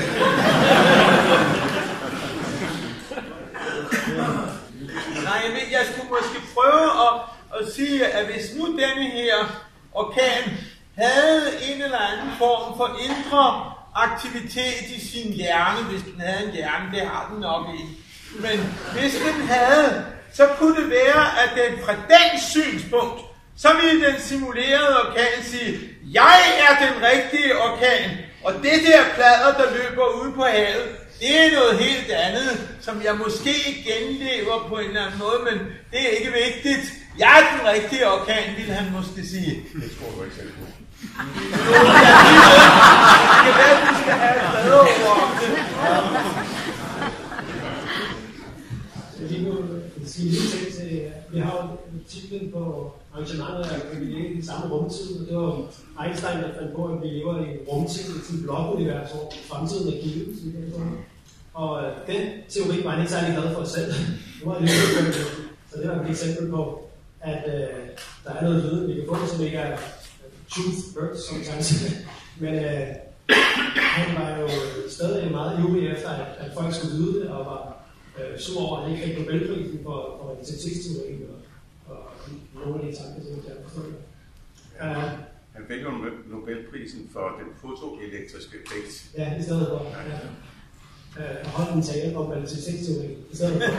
Nej, jeg, ved, jeg skulle måske prøve at, at sige, at hvis nu denne her orkan havde en eller anden form for indre aktivitet i sin hjerne, hvis den havde en hjerne, det har den nok ikke. Men hvis den havde, så kunne det være, at den fra den synspunkt, så ville den simulerede orkan sige, jeg er den rigtige orkan, og det der plader, der løber ude på havet, det er noget helt andet, som jeg måske genlever på en eller anden måde, men det er ikke vigtigt. Jeg er den rigtige orkan, vil han måske sige. Det tror du ikke selv på. Det kan være, at vi skal have et bedre ord om det. Jeg lige nu sige lige ting til, vi har jo titlen på arrangementet, at vi lever i den samme rumtid, og det var Einstein, der fandt på, at vi lever i en rumtid, i et blokunivers, hvor fremtiden er givet. Og den teori var han ikke særlig glad for selv. Nu var det lidt, så det var et eksempel på, at øh, der er noget viden, vi kan få, som ikke er truth hurts sometimes. Men øh, han var jo stadig meget ivrig efter, at, at folk skulle vide det, og var øh, sur over, at han ikke fik Nobelprisen for, for relativitetsteorien og, og nogle af de tanker, som jeg har forstået. Ja, han fik jo Nobelprisen for den fotoelektriske effekt. Ja, i stedet for. Ja. Uh, holdt en tale om relativitetsteorien i stedet for.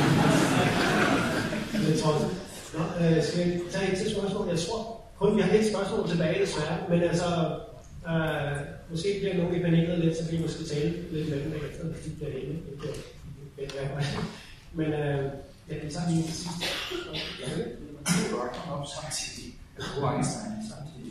Det tror jeg. Nå, uh, skal vi tage et til spørgsmål? Jeg tror kun, vi har et spørgsmål tilbage desværre, men altså, uh, måske bliver nogen i panelet lidt, så vi måske tale lidt med dem efter, hvis de bliver inde. Men uh, ja, vi tager lige det sidste. Ja, det var godt op samtidig. Og Einstein samtidig.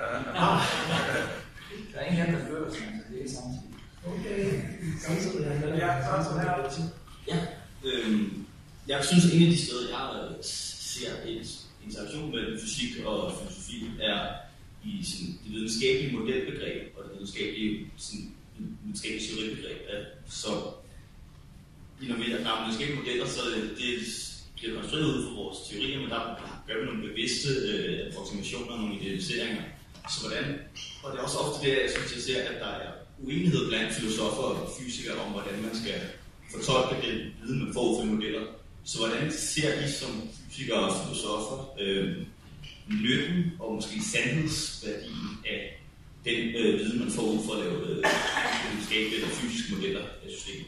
Der er ingen anden, der fører sig, så det er samtidig. Okay, samtidig er det. Ja, så ja, øhm, jeg synes, at en af de steder, jeg ser et interaktion mellem fysik og filosofi, er i sådan, det videnskabelige modelbegreb og det videnskabelige, sådan, videnskabelige teoribegreb. Så når vi har videnskabelige modeller, så er det, det bliver konstrueret ud fra vores teorier, men der gør vi nogle bevidste øh, approximationer og nogle idealiseringer. Så hvordan, og det er også ofte det, jeg synes, jeg ser, at der er uenighed blandt filosofer og fysikere om, hvordan man skal fortolke den viden, man får ud fra modeller. Så hvordan ser I som fysikere og filosofer øh, nytten og måske sandhedsværdien af den øh, viden, man får ud fra at lave øh, videnskabelige eller fysiske modeller af systemet?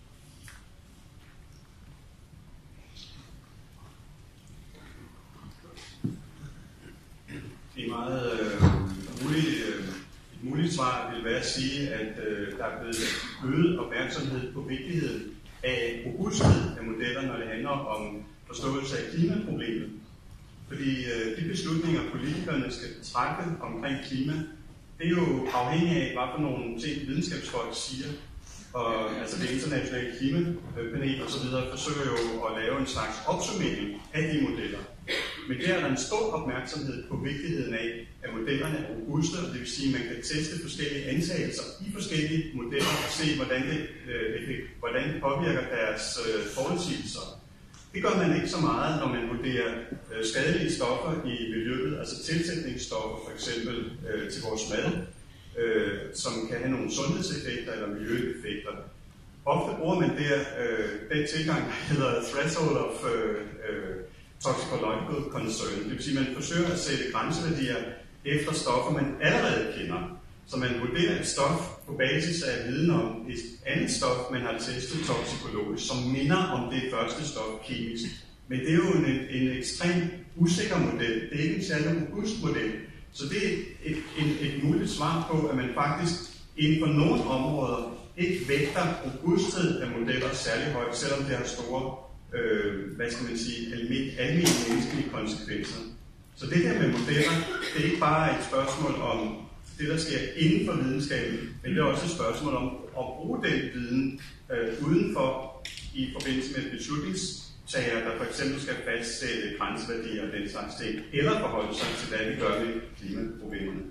Det er meget øh, muligt, øh, et muligt svar vil være at sige, at øh, der er blevet øget opmærksomhed på vigtigheden af robusthed af modeller, når det handler om forståelse af klimaproblemet. Fordi øh, de beslutninger, politikerne skal træffe omkring klima, det er jo afhængigt af, hvad for nogle ting videnskabsfolk siger. Og altså det internationale klimapanel og så videre forsøger jo at lave en slags opsummering af de modeller. Men der er der en stor opmærksomhed på vigtigheden af, at modellerne er robuste, og det vil sige, at man kan teste forskellige antagelser i forskellige modeller og se, hvordan det, øh, hvordan det påvirker deres øh, forudsigelser. Det gør man ikke så meget, når man vurderer øh, skadelige stoffer i miljøet, altså tilsætningsstoffer for eksempel øh, til vores mad, øh, som kan have nogle sundhedseffekter eller miljøeffekter. Ofte bruger man der øh, den tilgang, der hedder threshold of øh, øh, toxicological concern. Det vil sige, at man forsøger at sætte grænseværdier efter stoffer, man allerede kender. Så man vurderer et stof på basis af viden om et andet stof, man har testet toksikologisk, som minder om det første stof kemisk. Men det er jo en, en ekstremt usikker model. Det er ikke en særlig robust model. Så det er et, et, et muligt svar på, at man faktisk inden for nogle områder ikke vægter robusthed af modeller særlig højt, selvom det har store, øh, hvad skal man sige, almindelige menneskelige konsekvenser. Så det her med modeller, det er ikke bare et spørgsmål om det, der sker inden for videnskaben, men det er også et spørgsmål om at bruge den viden øh, udenfor i forbindelse med beslutningstager, der for eksempel skal fastsætte grænseværdier og den slags ting, eller forholde sig til, hvad vi gør med klimaproblemerne.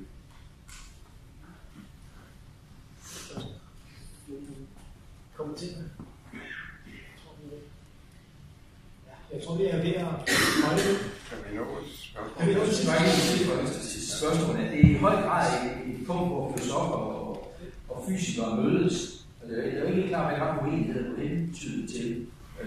Kommentere. Jeg tror, vi er ved at holde det. Kan vi nå et spørgsmål? Kan vi nå et spørgsmål? Det er i høj grad et punkt, hvor filosofer og, og fysikere mødes. Jeg er ikke helt klar, hvad jeg har uenighed på hentydet til.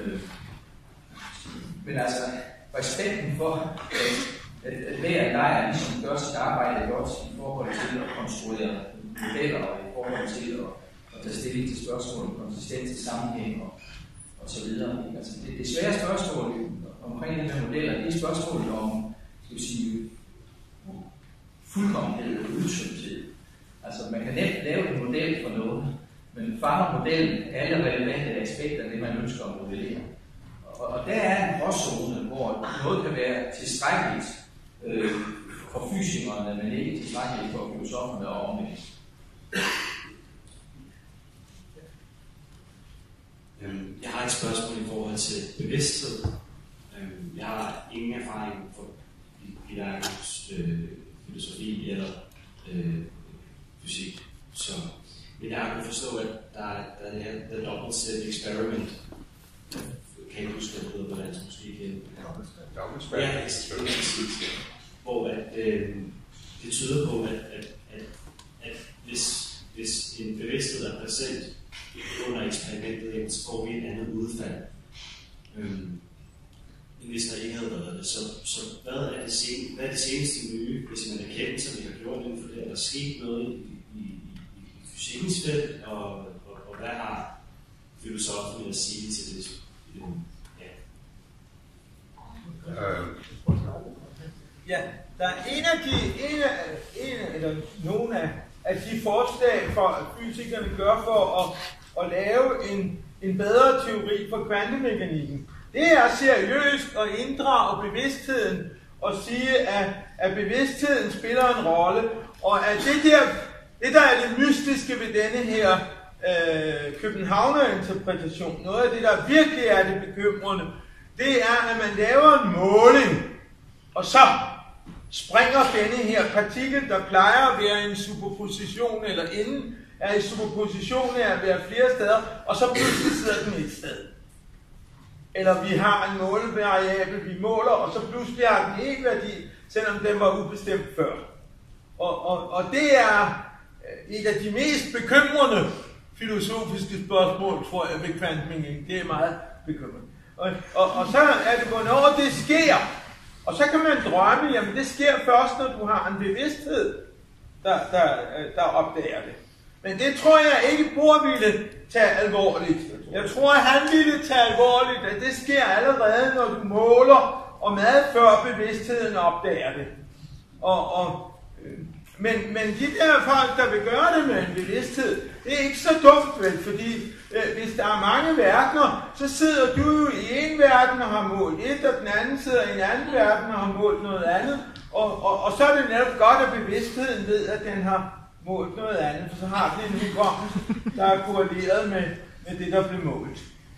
Men altså, respekten for, at, at hver en lejer ligesom gør sit arbejde godt i forhold til at konstruere modeller og i forhold til at, at tage stilling til spørgsmål om konsistens, sammenhæng og, og så videre. Altså, det, det svære spørgsmål omkring den her modeller, det er spørgsmålet om, skal vi sige, fuldkommenhed og udtømthed. Altså, man kan nemt lave en model for noget, men fanger modellen alle relevante aspekter af det, man ønsker at modellere. Og, og der er en gråzone, hvor noget kan være tilstrækkeligt øh, for fysikerne, men ikke tilstrækkeligt for filosoferne og omvendt. Jeg har et spørgsmål i forhold til bevidsthed. Jeg har ingen erfaring for hverken øh, filosofi eller øh, fysik, så men jeg kan forstå, at der er, der er det her The Double Slit Experiment. Kan ikke huske, at det hedder på dansk, måske ikke. Double Slit Experiment. Hvor at, øh, det tyder på, at, at, at, at hvis, hvis en bevidsthed er præsent under eksperimentet, så får vi et andet udfald. Øhm, hvis der ikke havde været det. Så, så hvad, er det sen, hvad er det seneste nye, hvis man erkender, som vi har gjort inden for det? Er der sket noget i, i, i fysikkens felt, og, og, og hvad har filosofen at sige til det? Ja. Øh. Ja, der er en af de, en af, en, eller nogle af, af de forslag, for fysikerne gør for at, at lave en, en bedre teori for kvantemekanikken. Det er seriøst at inddrage bevidstheden og sige, at, at bevidstheden spiller en rolle, og at det der, det der er det mystiske ved denne her øh, Københavner-interpretation, noget af det, der virkelig er det bekymrende, det er, at man laver en måling, og så springer denne her partikel, der plejer at være en superposition, eller inden er i superposition af at være flere steder, og så pludselig sidder den et sted. Eller vi har en målevariabel, vi måler, og så pludselig har den en værdi, selvom den var ubestemt før. Og, og, og det er et af de mest bekymrende filosofiske spørgsmål, tror jeg, ved kvantemekanik. Det er meget bekymrende. Og, og, og så er det, hvornår det sker. Og så kan man drømme, jamen det sker først, når du har en bevidsthed, der, der, der opdager det. Men det tror jeg ikke Bohr ville tage alvorligt. Jeg tror, at han ville tage alvorligt, at det sker allerede, når du måler, og meget før bevidstheden opdager det. Og, og, øh, men, men de der folk, der vil gøre det med en bevidsthed, det er ikke så dumt, vel? Fordi øh, hvis der er mange verdener, så sidder du jo i en verden og har målt et, og den anden sidder i en anden verden og har målt noget andet. Og, og, og så er det netop godt, at bevidstheden ved, at den har målt noget andet, for så har det en hukommelse, der er korreleret med, med det, der blev målt.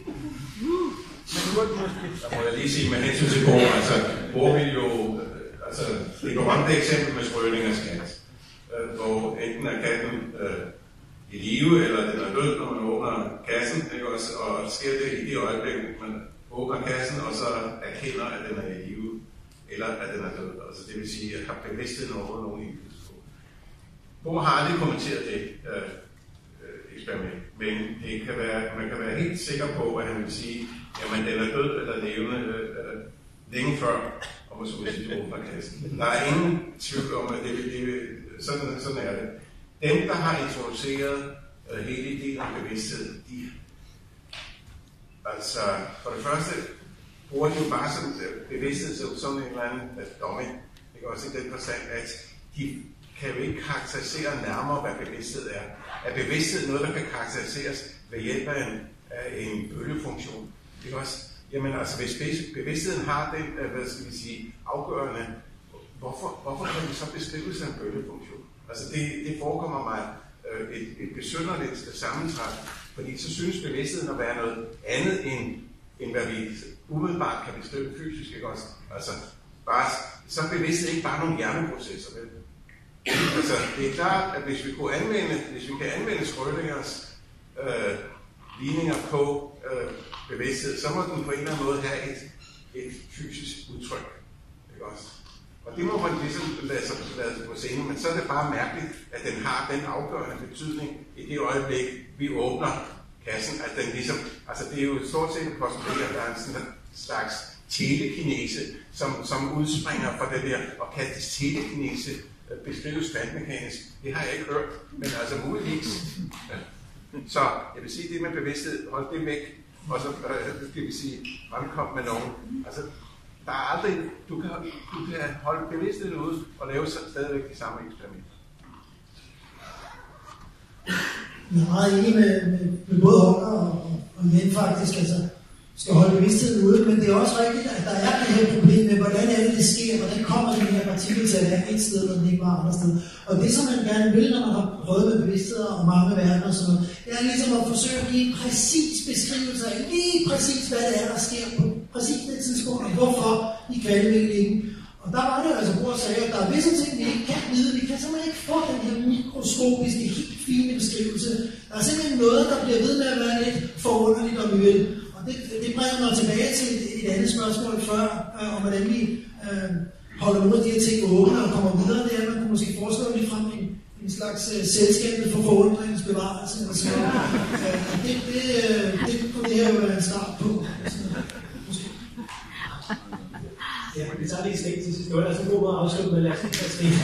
Men nu er det måske... Der må jeg lige sige med hensyn til Bohr, altså Bohr vil jo, altså det berømte eksempel med Schrödingers kat, hvor enten er katten øh, i live, eller den er død, når man åbner kassen, ikke også? Og sker det i det øjeblik, man åbner kassen, og så erkender, at den er i live, eller at den er død. Altså det vil sige, at jeg har bevidstheden over nogen indflydelse på. Bohr har aldrig kommenteret det øh, øh, eksperiment, men det kan være, man kan være helt sikker på, at han vil sige, jamen den er død eller levende øh, længe før, om man så vil sige, åbner kassen. Der er ingen tvivl om, at det vil, det vil, sådan, sådan er det. Dem, der har introduceret øh, hele ideen om bevidsthed, de, altså for det første, bruger de jo bare sådan bevidsthed som sådan en eller anden dummy. Det er også i den forstand, at de kan jo ikke karakterisere nærmere, hvad bevidsthed er. Er bevidsthed noget, der kan karakteriseres ved hjælp af en, af en bølgefunktion? Det er også, jamen altså, hvis bevidstheden har den, hvad skal vi sige, afgørende, hvorfor, hvorfor kan vi så beskrive sig en bølgefunktion? Altså det, det forekommer mig øh, et, et besynderligt sammentræk, fordi så synes bevidstheden at være noget andet end, end hvad vi umiddelbart kan beskrive fysisk, ikke også? Altså, bare, så er bevidsthed ikke bare nogle hjerneprocesser, vel? Altså, det er klart, at hvis vi kunne anvende, hvis vi kan anvende Schrödingers øh, ligninger på øh, bevidsthed, så må den på en eller anden måde have et, et fysisk udtryk, ikke også? Og det må man ligesom lade sig, lade sig på scenen, men så er det bare mærkeligt, at den har den afgørende betydning i det øjeblik, vi åbner kassen, at den ligesom, altså det er jo stort set et postulat, at der er en sådan slags telekinese, som, som udspringer fra det der, og kan telekinese beskrives kvantmekanisk. Det har jeg ikke hørt, men altså muligvis. Ja. Så jeg vil sige, det med bevidsthed, hold det væk, og så øh, skal vi sige, fremkom med nogen. Altså, der er aldrig, du kan, du kan holde bevidstheden ude og lave stadigvæk de samme eksperimenter. Jeg er meget enig med, med, med både Holger og, og Jen faktisk, altså skal holde bevidstheden ude, men det er også rigtigt, at der er det her problem med, hvordan er det, det sker, hvordan kommer den her partikel til at være et sted, når den ikke var andre steder. Og det, som man gerne vil, når man har prøvet med bevidstheder og mange verdener og sådan noget, det er ligesom at forsøge at give en præcis beskrivelse af lige præcis, hvad det er, der sker på præcis det tidspunkt, og hvorfor i kvalmekanikken. Og der var det jo altså, hvor sagde, at der er visse ting, vi ikke kan vide. Vi kan simpelthen ikke få den her mikroskopiske, helt fine beskrivelse. Der er simpelthen noget, der bliver ved med at være lidt forunderligt, om vi vil. Og det, det bringer mig tilbage til et, et andet spørgsmål før, øh, om hvordan vi øh, holder nogle af de her ting åbne og kommer videre. Det er, at man kunne måske foreslå lige frem en, en slags øh, selskabet for forundringens bevarelse. Eller sådan noget. Øh, det, det, øh, det kunne det her jo være en start på. Ja, vi tager lige stik til sidst. Det var da så god måde at afslutte med lad os ikke tage stik.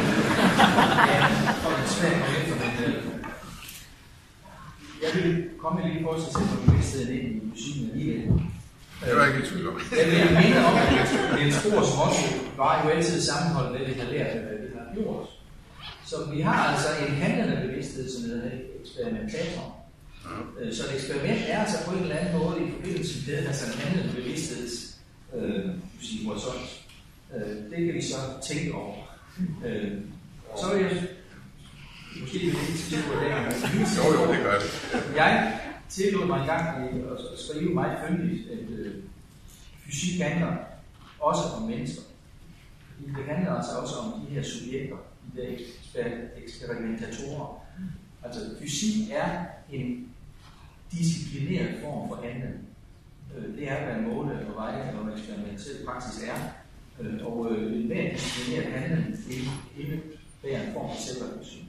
Jeg vil komme med lige fortsat til, at vi bevidstheden ind i musikken alligevel. Det var ikke i tvivl om. Jeg vil minde om, at Niels Bohrs motto var jo altid sammenholdt med, at vi har lært, hvad vi har gjort. Så vi har altså en handlende bevidsthed, som hedder eksperimentator. Så et eksperiment er altså på en eller anden måde i forbindelse med altså en handlende bevidstheds Øh, sige, horisont. Øh, det kan vi så tænke over. Øh, så vil jeg måske ikke sige på det her. Jo, jo, det gør det. Jeg tillod mig en gang at skrive meget fyndigt, at øh, fysik handler også om mennesker. Det handler altså også om de her subjekter, de der eksperimentatorer. Altså fysik er en disciplineret form for handling. Det er, hvad måle og veje og eksperimentel praksis er. Og en hver disciplineret handling indebærer en form for selvreflektion.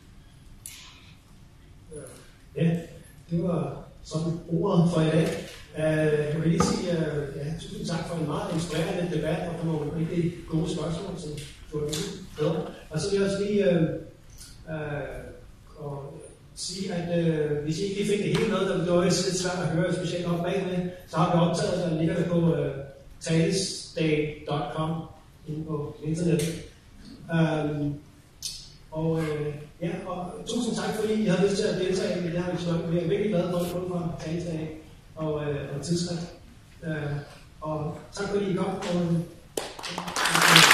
Ja, det var sådan ordet for i dag. Jeg vil lige sige, ja, tusind tak for en meget inspirerende debat og for nogle rigtig gode spørgsmål, som du har gjort. Og så vil jeg også lige øh, øh, og sige, at øh, hvis I ikke fik det hele med, der det var lidt svært at høre, specielt op bagved, så har vi optaget, der ligger det på øh, talesday punktum com inde på internettet. Um, og øh, ja, og tusind tak, fordi I har lyst til at deltage i det her arrangement. Vi er virkelig glade for at komme fra Talesday og, øh, og tidsskrift. Uh, og tak fordi I kom. Og, øh,